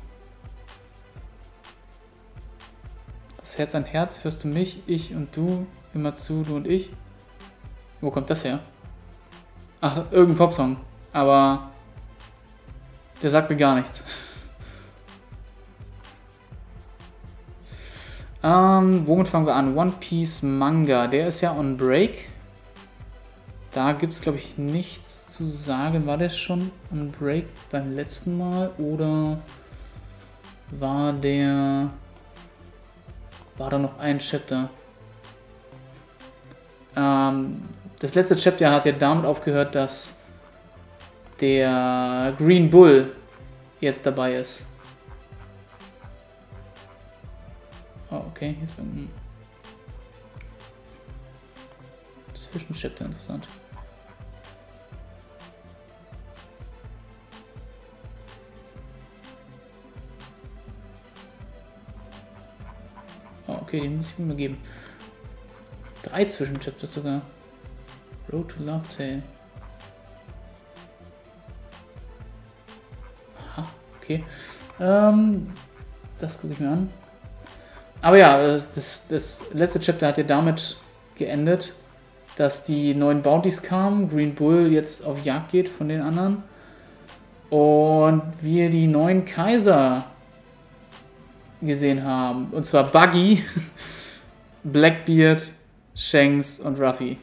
das Herz an Herz führst du mich, ich und du, immer zu, du und ich. Wo kommt das her? Ach, irgendein Popsong. Aber der sagt mir gar nichts. ähm, womit fangen wir an? One Piece Manga. Der ist ja on Break. Da gibt es, glaube ich, nichts zu sagen. War der schon on Break beim letzten Mal? Oder war der... War da noch ein Chapter? Ähm, das letzte Chapter hat ja damit aufgehört, dass der Green Bull jetzt dabei ist. Oh, okay. Jetzt wird ein Zwischenchapter interessant. Oh, okay, die muss ich mir geben. Drei Zwischenchapters sogar. Road to Love Tale. Aha, okay. Ähm, das gucke ich mir an. Aber ja, das, das, das letzte Chapter hat ja damit geendet, dass die neuen Bounties kamen. Green Bull jetzt auf Jagd geht von den anderen. Und wir die neuen Kaiser gesehen haben. Und zwar Buggy, Blackbeard, Shanks und Ruffy.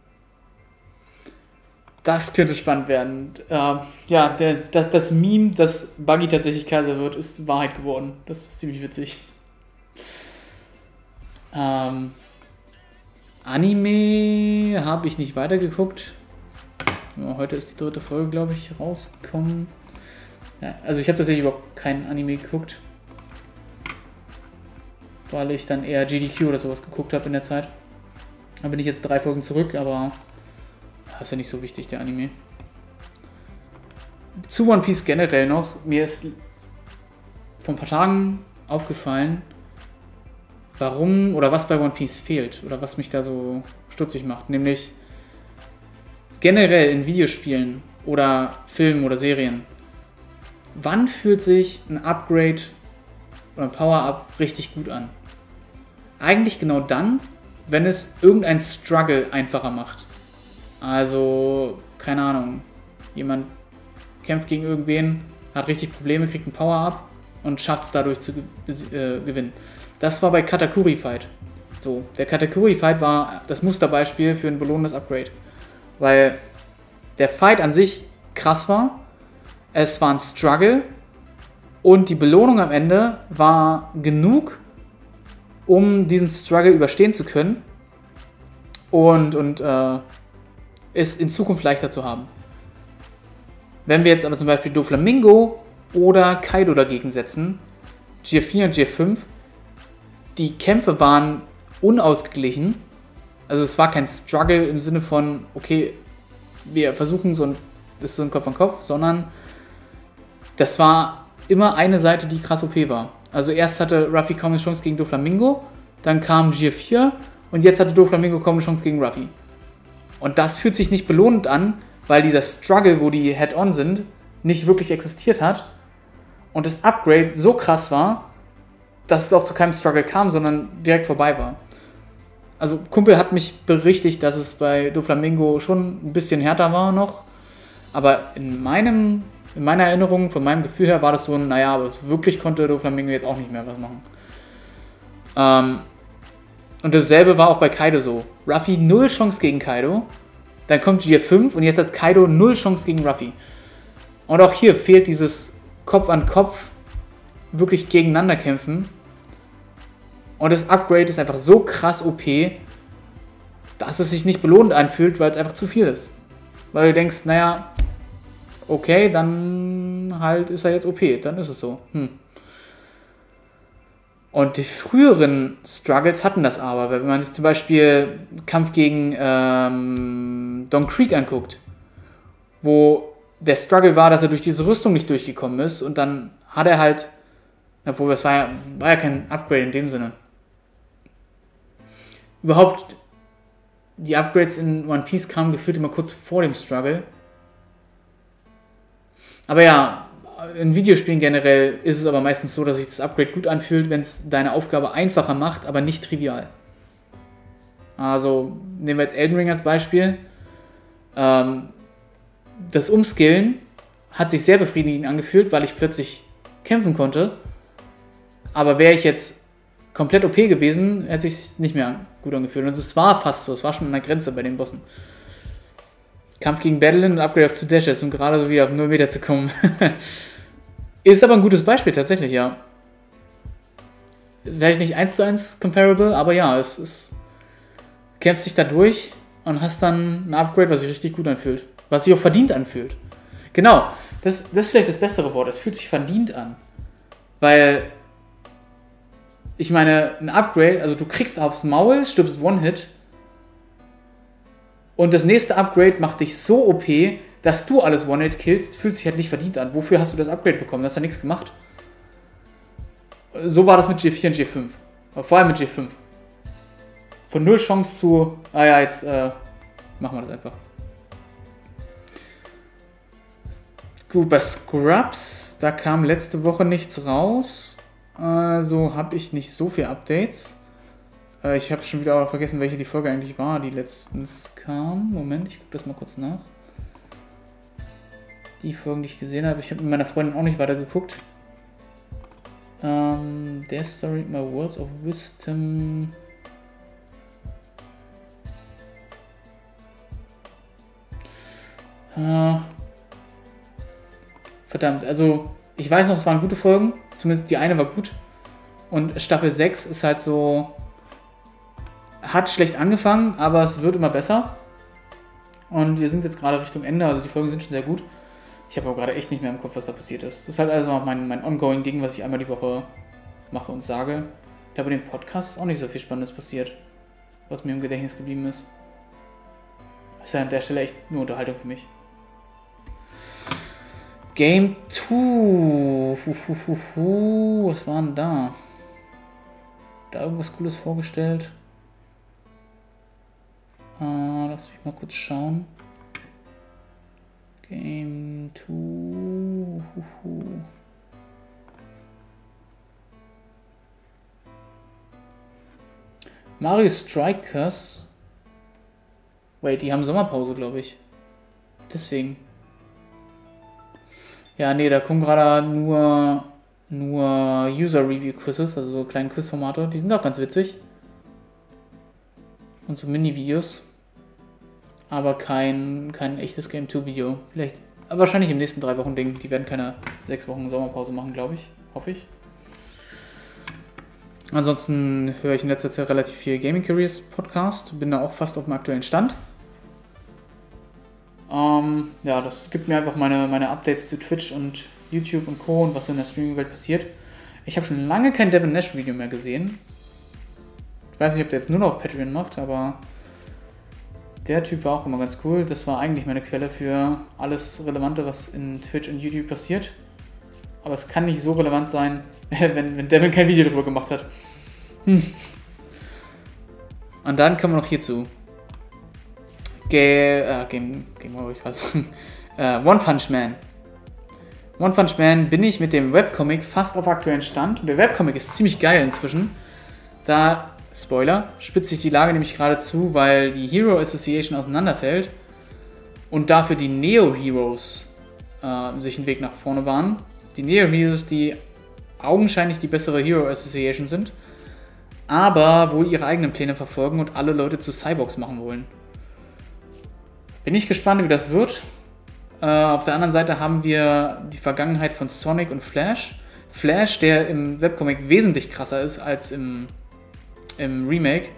Das könnte spannend werden. Ähm, ja, der, das, das Meme, dass Buggy tatsächlich Kaiser wird, ist Wahrheit geworden. Das ist ziemlich witzig. Ähm, Anime habe ich nicht weitergeguckt. Ja, heute ist die dritte Folge, glaube ich, rausgekommen. Ja, also ich habe tatsächlich überhaupt keinen Anime geguckt. Weil ich dann eher G D Q oder sowas geguckt habe in der Zeit. Da bin ich jetzt drei Folgen zurück, aber das ist ja nicht so wichtig, der Anime. Zu One Piece generell noch. Mir ist vor ein paar Tagen aufgefallen, warum oder was bei One Piece fehlt oder was mich da so stutzig macht. Nämlich generell in Videospielen oder Filmen oder Serien. Wann fühlt sich ein Upgrade oder ein Power-Up richtig gut an? Eigentlich genau dann, wenn es irgendein Struggle einfacher macht. Also, keine Ahnung, jemand kämpft gegen irgendwen, hat richtig Probleme, kriegt ein Power-Up und schafft es dadurch zu äh, gewinnen. Das war bei Katakuri Fight. So, der Katakuri Fight war das Musterbeispiel für ein belohnendes Upgrade. Weil der Fight an sich krass war, es war ein Struggle und die Belohnung am Ende war genug, um diesen Struggle überstehen zu können und, und äh, es in Zukunft leichter zu haben. Wenn wir jetzt aber zum Beispiel Doflamingo oder Kaido dagegen setzen, G vier und G fünf, die Kämpfe waren unausgeglichen. Also es war kein Struggle im Sinne von, okay, wir versuchen so ein, das ist so ein Kopf an Kopf, sondern das war immer eine Seite, die krass O P war. Also erst hatte Ruffy kaum eine Chance gegen Doflamingo, dann kam G vier und jetzt hatte Doflamingo kaum eine Chance gegen Ruffy. Und das fühlt sich nicht belohnend an, weil dieser Struggle, wo die Head-On sind, nicht wirklich existiert hat und das Upgrade so krass war, dass es auch zu keinem Struggle kam, sondern direkt vorbei war. Also Kumpel hat mich berichtigt, dass es bei Doflamingo schon ein bisschen härter war noch, aber in meinem, in meiner Erinnerung, von meinem Gefühl her, war das so ein, naja, aber wirklich konnte Doflamingo jetzt auch nicht mehr was machen. Ähm, und dasselbe war auch bei Kaido so. Ruffy null Chance gegen Kaido, dann kommt G fünf und jetzt hat Kaido null Chance gegen Ruffy. Und auch hier fehlt dieses Kopf an Kopf, wirklich gegeneinander kämpfen. Und das Upgrade ist einfach so krass O P, dass es sich nicht belohnend anfühlt, weil es einfach zu viel ist. Weil du denkst, naja, okay, dann halt ist er jetzt O P, dann ist es so. Hm. Und die früheren Struggles hatten das aber. Wenn man sich zum Beispiel Kampf gegen ähm, Don Krieg anguckt, wo der Struggle war, dass er durch diese Rüstung nicht durchgekommen ist und dann hat er halt, obwohl es war ja, war ja kein Upgrade in dem Sinne. Überhaupt, die Upgrades in One Piece kamen gefühlt immer kurz vor dem Struggle. Aber ja, in Videospielen generell ist es aber meistens so, dass sich das Upgrade gut anfühlt, wenn es deine Aufgabe einfacher macht, aber nicht trivial. Also, nehmen wir jetzt Elden Ring als Beispiel. Ähm, das Umskillen hat sich sehr befriedigend angefühlt, weil ich plötzlich kämpfen konnte. Aber wäre ich jetzt komplett O P gewesen, hätte sich nicht mehr gut angefühlt. Und es war fast so, es war schon an der Grenze bei den Bossen. Kampf gegen Battlein und Upgrade auf zwei Dashes, um gerade so wieder auf null Meter zu kommen. Ist aber ein gutes Beispiel, tatsächlich, ja. Vielleicht nicht eins zu eins comparable, aber ja, es ist. Kämpfst dich da durch und hast dann ein Upgrade, was sich richtig gut anfühlt. Was sich auch verdient anfühlt. Genau, das, das ist vielleicht das bessere Wort. Es fühlt sich verdient an. Weil, ich meine, ein Upgrade, also du kriegst aufs Maul, stirbst One-Hit und das nächste Upgrade macht dich so O P, dass du alles One-Hit killst, fühlt sich halt nicht verdient an. Wofür hast du das Upgrade bekommen? Du hast ja nichts gemacht. So war das mit G vier und G fünf. Vor allem mit G fünf. Von null Chance zu, ah ja, jetzt äh, machen wir das einfach. Gut, bei Scrubs, da kam letzte Woche nichts raus. Also habe ich nicht so viele Updates. Äh, ich habe schon wieder vergessen, welche die Folge eigentlich war, die letztens kam. Moment, ich gucke das mal kurz nach. Die Folgen, die ich gesehen habe. Ich habe mit meiner Freundin auch nicht weiter geguckt. Ähm, der Story, My Words of Wisdom. Äh, verdammt, also ich weiß noch, es waren gute Folgen. Zumindest die eine war gut. Und Staffel sechs ist halt so. Hat schlecht angefangen, aber es wird immer besser. Und wir sind jetzt gerade Richtung Ende, also die Folgen sind schon sehr gut. Ich habe aber gerade echt nicht mehr im Kopf, was da passiert ist. Das ist halt also mein, mein ongoing Ding, was ich einmal die Woche mache und sage. Da bei dem Podcast ist auch nicht so viel Spannendes passiert, was mir im Gedächtnis geblieben ist. Das ist ja an der Stelle echt nur Unterhaltung für mich. Game zwei. Was war denn da? Da irgendwas Cooles vorgestellt? Uh, lass mich mal kurz schauen. Game zwei. Mario Strikers. Wait, die haben Sommerpause, glaube ich. Deswegen. Ja, nee, da kommen gerade nur, nur User-Review-Quizzes, also so kleine Quizformate. Die sind auch ganz witzig. Und so Mini-Videos. Aber kein, kein echtes Game zwei Video. Vielleicht, aber wahrscheinlich im nächsten drei Wochen Ding. Die werden keine sechs Wochen Sommerpause machen, glaube ich. Hoffe ich. Ansonsten höre ich in letzter Zeit relativ viel Gaming Careers Podcast. Bin da auch fast auf dem aktuellen Stand. Ähm, ja, das gibt mir einfach meine, meine Updates zu Twitch und YouTube und Co. und was so in der Streaming-Welt passiert. Ich habe schon lange kein Devin Nash Video mehr gesehen. Ich weiß nicht, ob der jetzt nur noch auf Patreon macht, aber der Typ war auch immer ganz cool. Das war eigentlich meine Quelle für alles Relevante, was in Twitch und YouTube passiert. Aber es kann nicht so relevant sein, wenn, wenn Devin kein Video darüber gemacht hat. Hm. Und dann kommen wir noch hierzu. Ge äh, Game, Game Over, ich weiß nicht. Äh, One Punch Man. One Punch Man bin ich mit dem Webcomic fast auf aktuellen Stand. Und der Webcomic ist ziemlich geil inzwischen. Da, Spoiler, spitzt sich die Lage nämlich gerade zu, weil die Hero Association auseinanderfällt und dafür die Neo Heroes äh, sich einen Weg nach vorne bahnen. Die Neo Heroes, die augenscheinlich die bessere Hero Association sind, aber wohl ihre eigenen Pläne verfolgen und alle Leute zu Cyborgs machen wollen. Bin ich gespannt, wie das wird. Äh, auf der anderen Seite haben wir die Vergangenheit von Sonic und Flash. Flash, der im Webcomic wesentlich krasser ist als im, im Remake.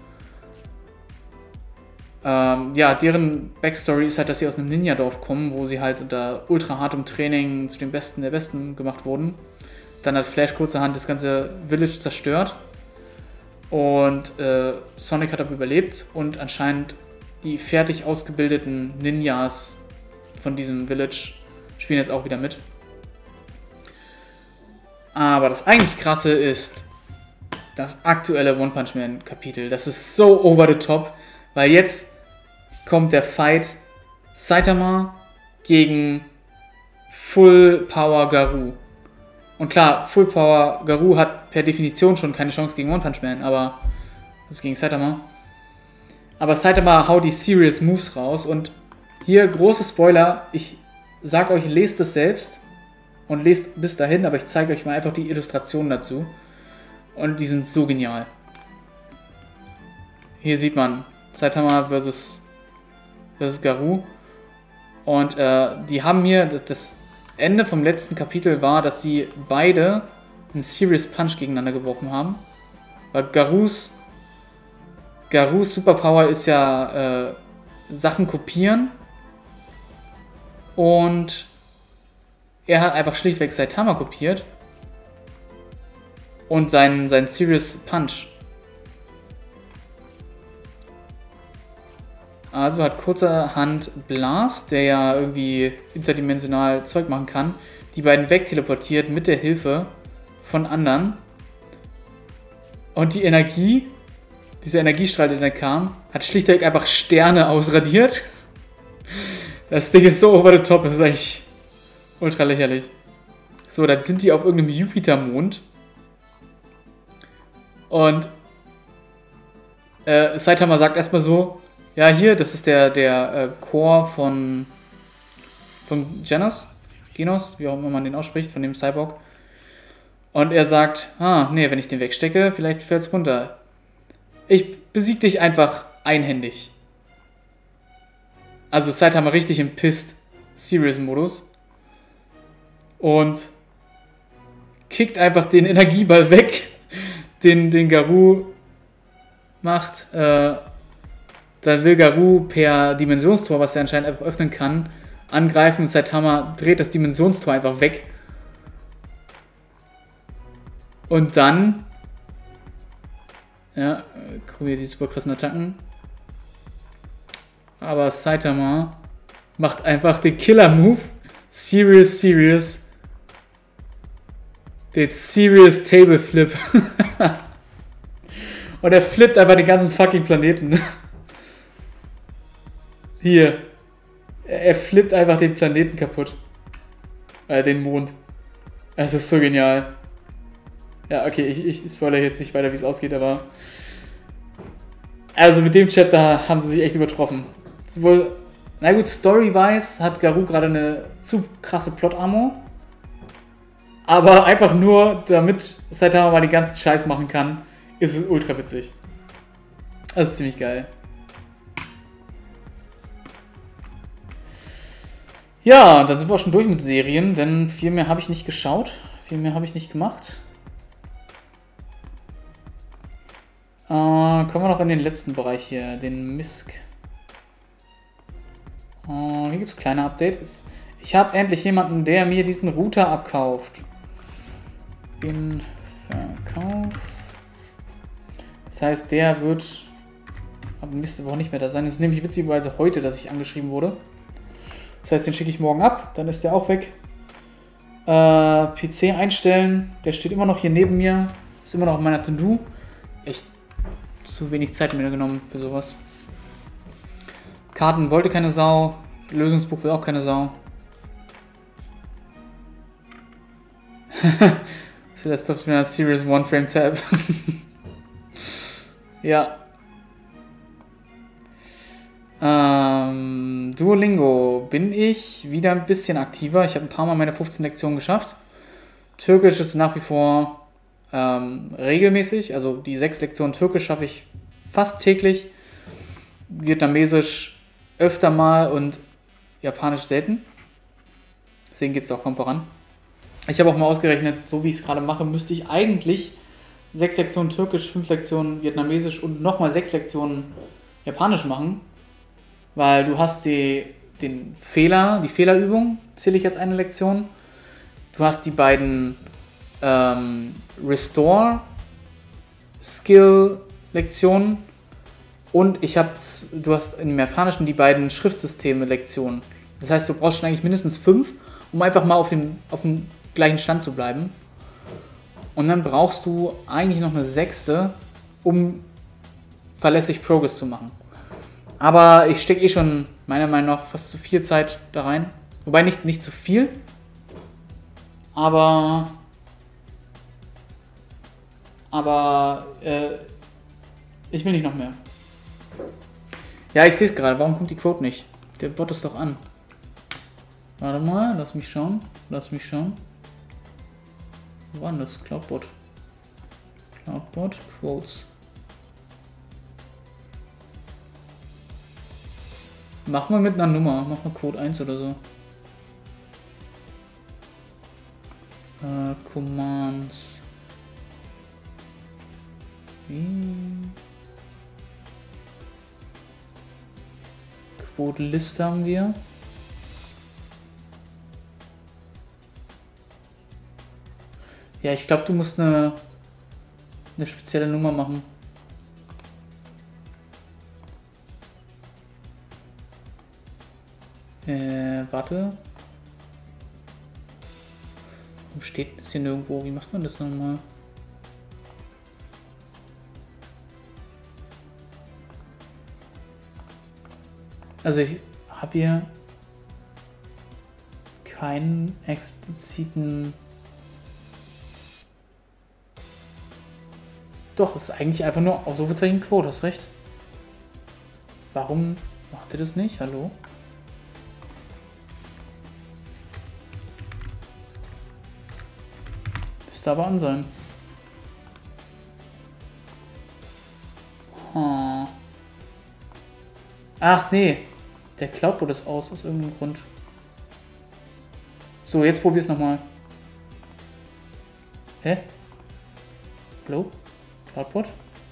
Ähm, ja, deren Backstory ist halt, dass sie aus einem Ninja-Dorf kommen, wo sie halt unter ultra hartem Training zu den Besten der Besten gemacht wurden. Dann hat Flash kurzerhand das ganze Village zerstört. Und äh, Sonic hat aber überlebt und anscheinend die fertig ausgebildeten Ninjas von diesem Village spielen jetzt auch wieder mit. Aber das eigentlich Krasse ist das aktuelle One Punch Man Kapitel. Das ist so over the top, weil jetzt kommt der Fight Saitama gegen Full Power Garou. Und klar, Full Power Garou hat per Definition schon keine Chance gegen One Punch Man, aber also gegen Saitama. Aber Saitama haut die Serious Moves raus und hier große Spoiler, ich sag euch, lest es selbst und lest bis dahin, aber ich zeige euch mal einfach die Illustrationen dazu und die sind so genial. Hier sieht man Saitama versus, versus Garou und äh, die haben hier, das Ende vom letzten Kapitel war, dass sie beide einen Serious Punch gegeneinander geworfen haben, weil Garous Garous Superpower ist ja äh, Sachen kopieren und er hat einfach schlichtweg Saitama kopiert und seinen, seinen Serious Punch. Also hat kurzerhand Blast, der ja irgendwie interdimensional Zeug machen kann, die beiden wegteleportiert mit der Hilfe von anderen. Und die Energie, dieser Energiestrahl, der da kam, hat schlichtweg einfach Sterne ausradiert. Das Ding ist so over the top, das ist eigentlich ultra lächerlich. So, dann sind die auf irgendeinem Jupitermond. Und äh, Saitama sagt erstmal so, ja hier, das ist der, der äh, Core von, von Genos, Genos, wie auch immer man den ausspricht, von dem Cyborg. Und er sagt, ah, nee, wenn ich den wegstecke, vielleicht fällt es runter. Ich besieg dich einfach einhändig. Also Saitama richtig im Pissed Serious Modus. Und kickt einfach den Energieball weg, den, den Garou macht. Äh, dann will Garou per Dimensionstor, was er anscheinend einfach öffnen kann, angreifen und Saitama dreht das Dimensionstor einfach weg. Und dann, ja, gucken wir die super krassen Attacken. Aber Saitama macht einfach den Killer-Move. Serious, serious. Den Serious Table Flip. Und er flippt einfach den ganzen fucking Planeten. Hier. Er flippt einfach den Planeten kaputt. Äh, den Mond. Es ist so genial. Ja, okay, ich, ich spoilere jetzt nicht weiter, wie es ausgeht, aber... Also mit dem Chapter haben sie sich echt übertroffen. Sowohl, na gut, story-wise hat Garou gerade eine zu krasse Plot-Armor. Aber einfach nur, damit Saitama mal den ganzen Scheiß machen kann, ist es ultra witzig. Das ist ziemlich geil. Ja, und dann sind wir auch schon durch mit Serien, denn viel mehr habe ich nicht geschaut. Viel mehr habe ich nicht gemacht. Äh, kommen wir noch in den letzten Bereich hier, den Misk. Äh, hier gibt es kleine Updates. Ich habe endlich jemanden, der mir diesen Router abkauft. In Verkauf. Das heißt, der wird ab nächste Woche nicht mehr da sein. Es ist nämlich witzigerweise heute, dass ich angeschrieben wurde. Das heißt, den schicke ich morgen ab, dann ist der auch weg. Äh, P C einstellen, der steht immer noch hier neben mir. Ist immer noch auf meiner To-Do. Echt zu wenig Zeit mir genommen für sowas. Karten wollte keine Sau. Lösungsbuch will auch keine Sau. So, das ist wieder ein Serious One-Frame-Tab. Ja. Ähm, Duolingo bin ich wieder ein bisschen aktiver. Ich habe ein paar Mal meine fünfzehn Lektionen geschafft. Türkisch ist nach wie vor ähm, regelmäßig. Also die sechs Lektionen Türkisch schaffe ich fast täglich. Vietnamesisch öfter mal und Japanisch selten. Deswegen geht es auch kaum voran. Ich habe auch mal ausgerechnet, so wie ich es gerade mache, müsste ich eigentlich sechs Lektionen Türkisch, fünf Lektionen Vietnamesisch und nochmal sechs Lektionen Japanisch machen. Weil du hast die, den Fehler, die Fehlerübung, zähle ich als eine Lektion. Du hast die beiden ähm, Restore-Skill-Lektionen und ich habe, du hast im Japanischen die beiden Schriftsysteme-Lektionen. Das heißt, du brauchst schon eigentlich mindestens fünf, um einfach mal auf dem, auf dem gleichen Stand zu bleiben. Und dann brauchst du eigentlich noch eine sechste, um verlässlich Progress zu machen. Aber ich stecke eh schon, meiner Meinung nach, fast zu viel Zeit da rein. Wobei nicht, nicht zu viel. Aber... Aber... Äh, ich will nicht noch mehr. Ja, ich sehe es gerade. Warum kommt die Quote nicht? Der Bot ist doch an. Warte mal, lass mich schauen. Lass mich schauen. Wo war denn das? Cloudbot. Cloudbot, Quotes. Mach mal mit einer Nummer. Mach mal Code eins oder so. Äh, Commands. Wie? Quote-Liste haben wir. Ja, ich glaube, du musst eine, eine spezielle Nummer machen. Äh, warte. Wo steht das hier nirgendwo? Wie macht man das nochmal? Also ich habe hier keinen expliziten... Doch, ist eigentlich einfach nur Ausrufezeichen Quote, hast recht. Warum macht ihr das nicht? Hallo? Müsste aber an sein. Hm. Ach nee, der Cloudbot ist aus, aus irgendeinem Grund. So, jetzt probier's nochmal. Hä? Hallo? Cloudbot?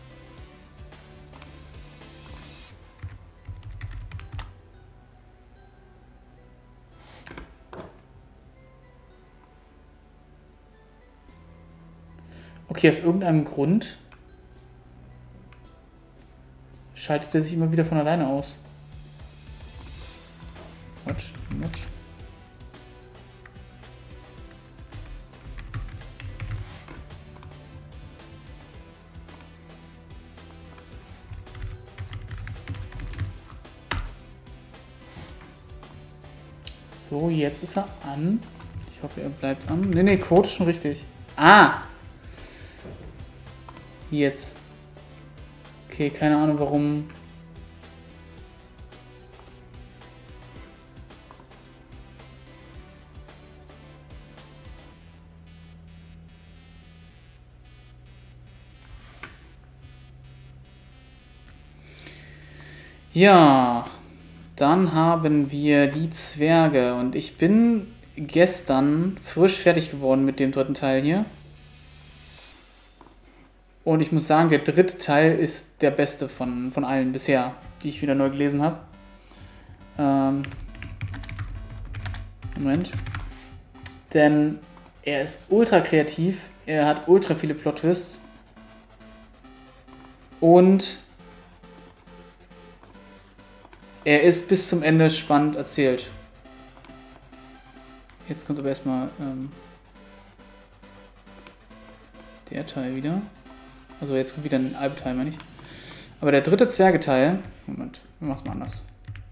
Okay, aus irgendeinem Grund schaltet er sich immer wieder von alleine aus. What? What? So, jetzt ist er an. Ich hoffe, er bleibt an. Ne, ne, Quote ist schon richtig. Ah! Jetzt. Okay, keine Ahnung warum. Ja, dann haben wir die Zwerge und ich bin gestern frisch fertig geworden mit dem dritten Teil hier. Und ich muss sagen, der dritte Teil ist der beste von, von allen bisher, die ich wieder neu gelesen habe. Ähm, Moment. Denn er ist ultra kreativ, er hat ultra viele Plot-Twists. Und er ist bis zum Ende spannend erzählt. Jetzt kommt aber erstmal ähm, der Teil wieder. Also jetzt kommt wieder ein Albteil, meine ich. Aber der dritte Zwergeteil... Moment, wir machen es mal anders.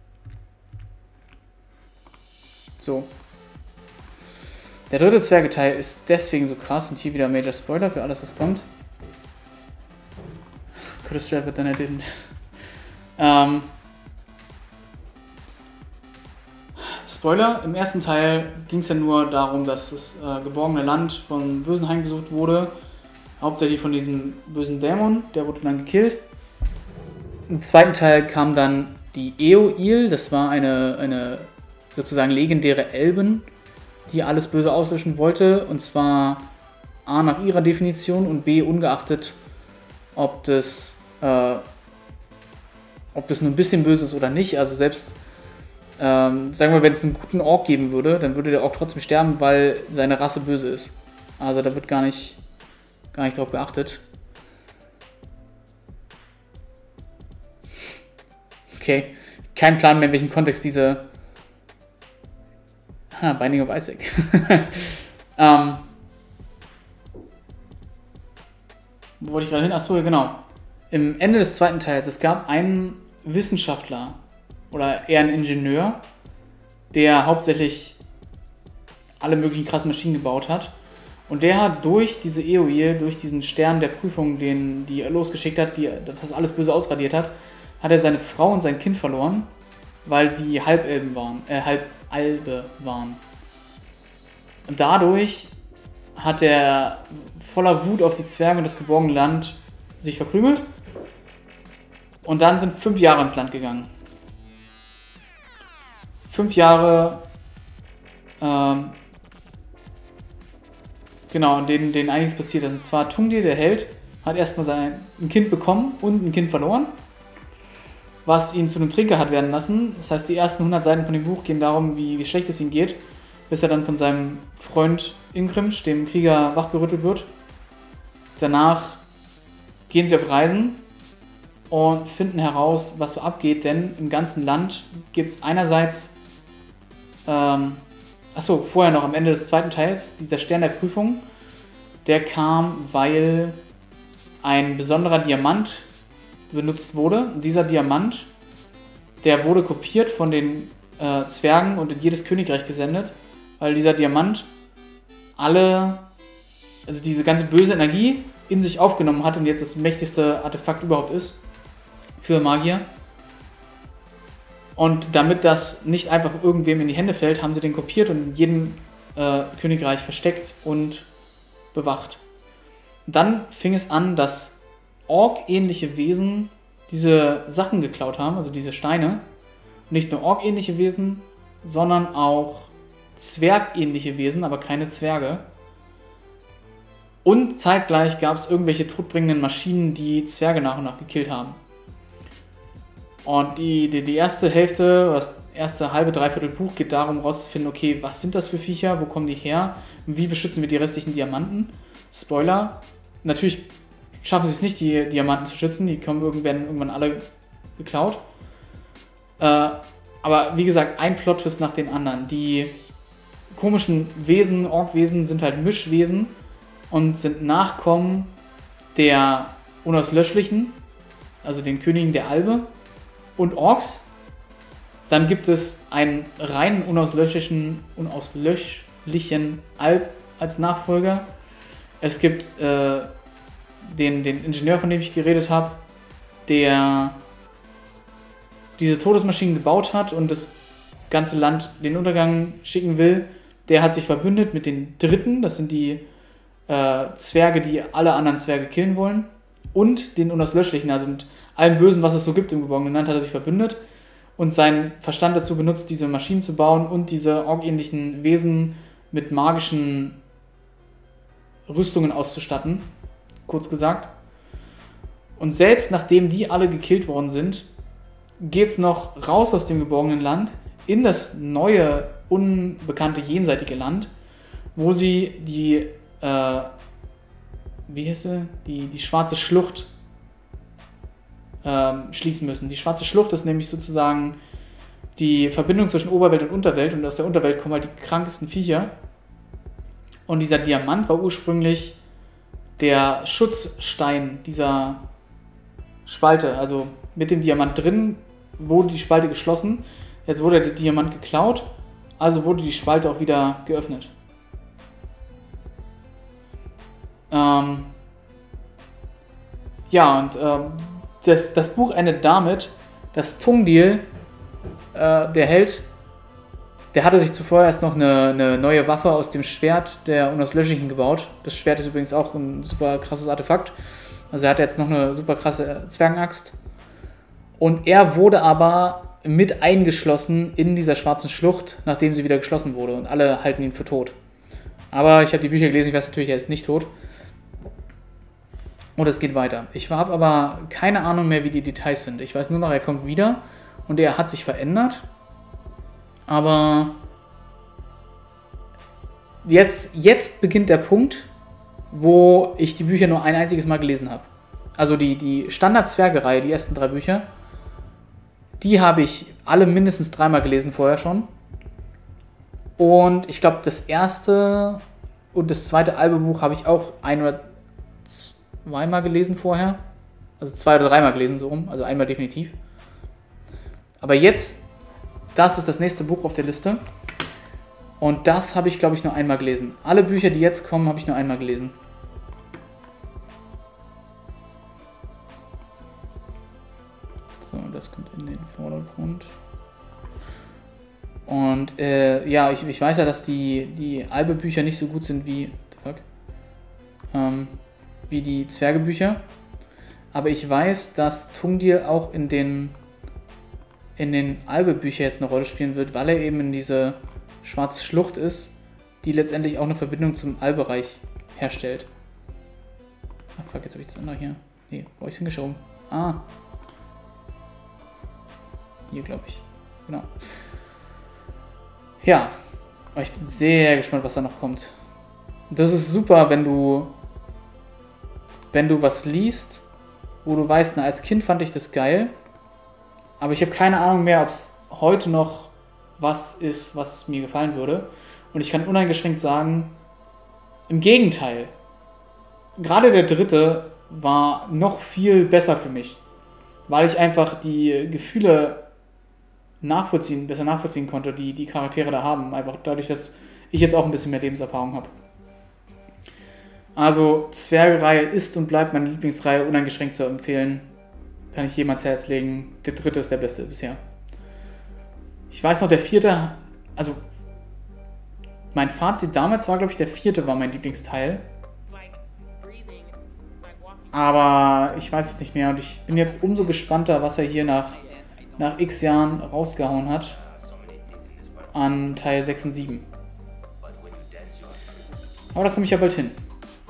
So. Der dritte Zwergeteil ist deswegen so krass und hier wieder Major Spoiler für alles, was kommt. Could have strapped it, then I didn't. ähm... Spoiler, im ersten Teil ging es ja nur darum, dass das äh, geborgene Land vom Bösen heimgesucht wurde. Hauptsächlich von diesem bösen Dämon, der wurde dann gekillt. Im zweiten Teil kam dann die Eoil, das war eine, eine sozusagen legendäre Elben, die alles Böse auslöschen wollte. Und zwar A nach ihrer Definition und B ungeachtet, ob das, äh, ob das nur ein bisschen böse ist oder nicht. Also selbst... Ähm, sagen wir, wenn es einen guten Ork geben würde, dann würde der Ork trotzdem sterben, weil seine Rasse böse ist. Also da wird gar nicht, gar nicht drauf geachtet. Okay, kein Plan mehr, in welchem Kontext diese... Ha, Binding of Isaac. ähm, wo wollte ich gerade hin? Achso, ja, genau. Im Ende des zweiten Teils, es gab einen Wissenschaftler, oder eher ein Ingenieur, der hauptsächlich alle möglichen krassen Maschinen gebaut hat. Und der hat durch diese Eoil, durch diesen Stern der Prüfung, den die er losgeschickt hat, die das alles böse ausradiert hat, hat er seine Frau und sein Kind verloren, weil die Halbelben waren, äh, Halbalbe waren. Und dadurch hat er voller Wut auf die Zwerge und das geborgene Land sich verkrümelt. Und dann sind fünf Jahre ins Land gegangen. Fünf Jahre, ähm, genau, in denen, denen einiges passiert. Also zwar Tungdir, der Held, hat erstmal sein ein Kind bekommen und ein Kind verloren, was ihn zu einem Trinker hat werden lassen. Das heißt, die ersten hundert Seiten von dem Buch gehen darum, wie schlecht es ihm geht, bis er dann von seinem Freund Ingrimsch, dem Krieger, wachgerüttelt wird. Danach gehen sie auf Reisen und finden heraus, was so abgeht, denn im ganzen Land gibt es einerseits Ähm, achso, vorher noch am Ende des zweiten Teils, dieser Stern der Prüfung, der kam, weil ein besonderer Diamant benutzt wurde. Und dieser Diamant, der wurde kopiert von den äh, Zwergen und in jedes Königreich gesendet, weil dieser Diamant alle, also diese ganze böse Energie in sich aufgenommen hat und jetzt das mächtigste Artefakt überhaupt ist für Magier. Und damit das nicht einfach irgendwem in die Hände fällt, haben sie den kopiert und in jedem äh, Königreich versteckt und bewacht. Und dann fing es an, dass Ork-ähnliche Wesen diese Sachen geklaut haben, also diese Steine. Nicht nur Ork-ähnliche Wesen, sondern auch Zwerg-ähnliche Wesen, aber keine Zwerge. Und zeitgleich gab es irgendwelche todbringenden Maschinen, die Zwerge nach und nach gekillt haben. Und die, die, die erste Hälfte, das erste halbe, dreiviertel Buch geht darum, rauszufinden, okay, was sind das für Viecher, wo kommen die her, und wie beschützen wir die restlichen Diamanten. Spoiler, natürlich schaffen sie es nicht, die Diamanten zu schützen, die kommen, werden irgendwann alle geklaut. Äh, aber wie gesagt, ein Plot-Twist nach den anderen. Die komischen Wesen, Orkwesen, sind halt Mischwesen und sind Nachkommen der Unauslöschlichen, also den Königen der Albe, und Orks. Dann gibt es einen rein unauslöschlichen, unauslöschlichen Alb als Nachfolger. Es gibt äh, den, den Ingenieur, von dem ich geredet habe, der diese Todesmaschinen gebaut hat und das ganze Land den Untergang schicken will. Der hat sich verbündet mit den Dritten, das sind die äh, Zwerge, die alle anderen Zwerge killen wollen, und den Unauslöschlichen, also mit allem Bösen, was es so gibt im geborgenen Land, hat er sich verbündet und seinen Verstand dazu benutzt, diese Maschinen zu bauen und diese ork-ähnlichen Wesen mit magischen Rüstungen auszustatten, kurz gesagt. Und selbst nachdem die alle gekillt worden sind, geht es noch raus aus dem geborgenen Land in das neue, unbekannte, jenseitige Land, wo sie die, äh, wie heißt sie? Die, die schwarze Schlucht ähm, schließen müssen. Die Schwarze Schlucht ist nämlich sozusagen die Verbindung zwischen Oberwelt und Unterwelt und aus der Unterwelt kommen halt die krankesten Viecher. Und dieser Diamant war ursprünglich der Schutzstein dieser Spalte. Also mit dem Diamant drin wurde die Spalte geschlossen. Jetzt wurde der Diamant geklaut, also wurde die Spalte auch wieder geöffnet. Ähm ja, und ähm, das, das Buch endet damit, dass Tungdil, äh, der Held, der hatte sich zuvor erst noch eine, eine neue Waffe aus dem Schwert der Unauslöschlichen gebaut. Das Schwert ist übrigens auch ein super krasses Artefakt. Also er hat jetzt noch eine super krasse Zwergenaxt. Und er wurde aber mit eingeschlossen in dieser Schwarzen Schlucht, nachdem sie wieder geschlossen wurde. Und alle halten ihn für tot. Aber ich habe die Bücher gelesen, ich weiß natürlich, er ist nicht tot. Und es geht weiter. Ich habe aber keine Ahnung mehr, wie die Details sind. Ich weiß nur noch, er kommt wieder und er hat sich verändert. Aber jetzt, jetzt beginnt der Punkt, wo ich die Bücher nur ein einziges Mal gelesen habe. Also die, die Standard-Zwerge-Reihe, die ersten drei Bücher, die habe ich alle mindestens dreimal gelesen vorher schon. Und ich glaube, das erste und das zweite Albebuch habe ich auch ein oder zweimal gelesen vorher. Also zwei oder dreimal gelesen, so rum. Also einmal definitiv. Aber jetzt, das ist das nächste Buch auf der Liste. Und das habe ich, glaube ich, nur einmal gelesen. Alle Bücher, die jetzt kommen, habe ich nur einmal gelesen. So, das kommt in den Vordergrund. Und äh, ja, ich, ich weiß ja, dass die, die Albe-Bücher nicht so gut sind wie, fuck, ähm, wie die Zwergebücher. Aber ich weiß, dass Tungdil auch in den, in den Albe-Büchern jetzt eine Rolle spielen wird, weil er eben in diese Schwarze Schlucht ist, die letztendlich auch eine Verbindung zum Allbereich herstellt. Ach fuck, jetzt habe ich das andere hier. Nee, wo habe ich es hingeschoben? Ah. Hier, glaube ich. Genau. Ja, aber ich bin sehr gespannt, was da noch kommt. Das ist super, wenn du wenn du was liest, wo du weißt, na, als Kind fand ich das geil, aber ich habe keine Ahnung mehr, ob es heute noch was ist, was mir gefallen würde. Und ich kann uneingeschränkt sagen, im Gegenteil. Gerade der dritte war noch viel besser für mich, weil ich einfach die Gefühle nachvollziehen, besser nachvollziehen konnte, die die Charaktere da haben. Einfach dadurch, dass ich jetzt auch ein bisschen mehr Lebenserfahrung habe. Also Zwerge-Reihe ist und bleibt meine Lieblingsreihe, uneingeschränkt zu empfehlen. Kann ich jedem ans Herz legen. Der dritte ist der beste bisher. Ich weiß noch, der vierte, also mein Fazit damals war, glaube ich, der vierte war mein Lieblingsteil. Aber ich weiß es nicht mehr und ich bin jetzt umso gespannter, was er hier nach, nach x Jahren rausgehauen hat an Teil sechs und sieben. Aber da komme ich ja bald hin.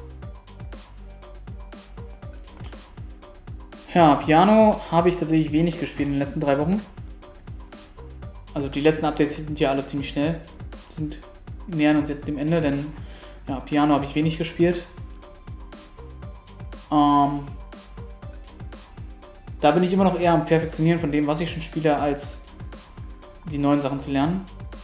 Ja, Piano habe ich tatsächlich wenig gespielt in den letzten drei Wochen. Also die letzten Updates hier sind ja alle ziemlich schnell. Sind, nähern uns jetzt dem Ende, denn ja, Piano habe ich wenig gespielt. Ähm, da bin ich immer noch eher am Perfektionieren von dem, was ich schon spiele, als die neuen Sachen zu lernen.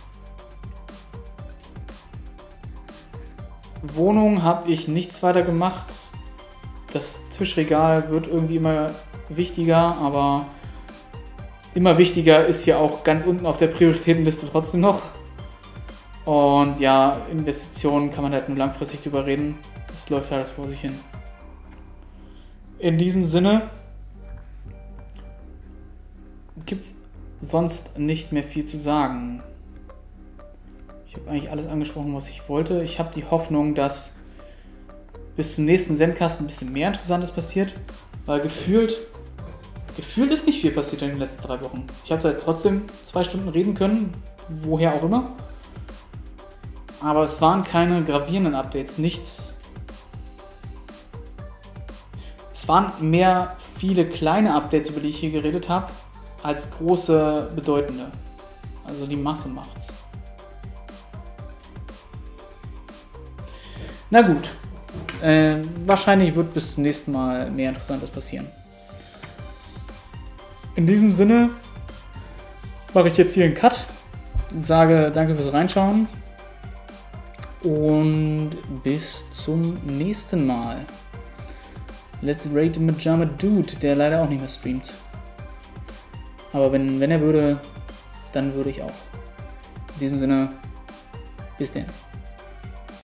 Wohnung habe ich nichts weiter gemacht. Das Tischregal wird irgendwie immer wichtiger, aber immer wichtiger ist hier auch ganz unten auf der Prioritätenliste trotzdem noch. Und ja, Investitionen kann man halt nur langfristig drüber reden. Das läuft alles vor sich hin. In diesem Sinne gibt es sonst nicht mehr viel zu sagen. Ich habe eigentlich alles angesprochen, was ich wollte. Ich habe die Hoffnung, dass bis zum nächsten Zencast ein bisschen mehr Interessantes passiert, weil gefühlt, gefühlt ist nicht viel passiert in den letzten drei Wochen. Ich habe da jetzt trotzdem zwei Stunden reden können, woher auch immer. Aber es waren keine gravierenden Updates, nichts. Es waren mehr viele kleine Updates, über die ich hier geredet habe, als große, bedeutende. Also die Masse macht's. Na gut. Äh, wahrscheinlich wird bis zum nächsten Mal mehr Interessantes passieren. In diesem Sinne mache ich jetzt hier einen Cut und sage danke fürs Reinschauen und bis zum nächsten Mal. Let's Raid Majama Dude, der leider auch nicht mehr streamt. Aber wenn, wenn er würde, dann würde ich auch. In diesem Sinne, bis dann.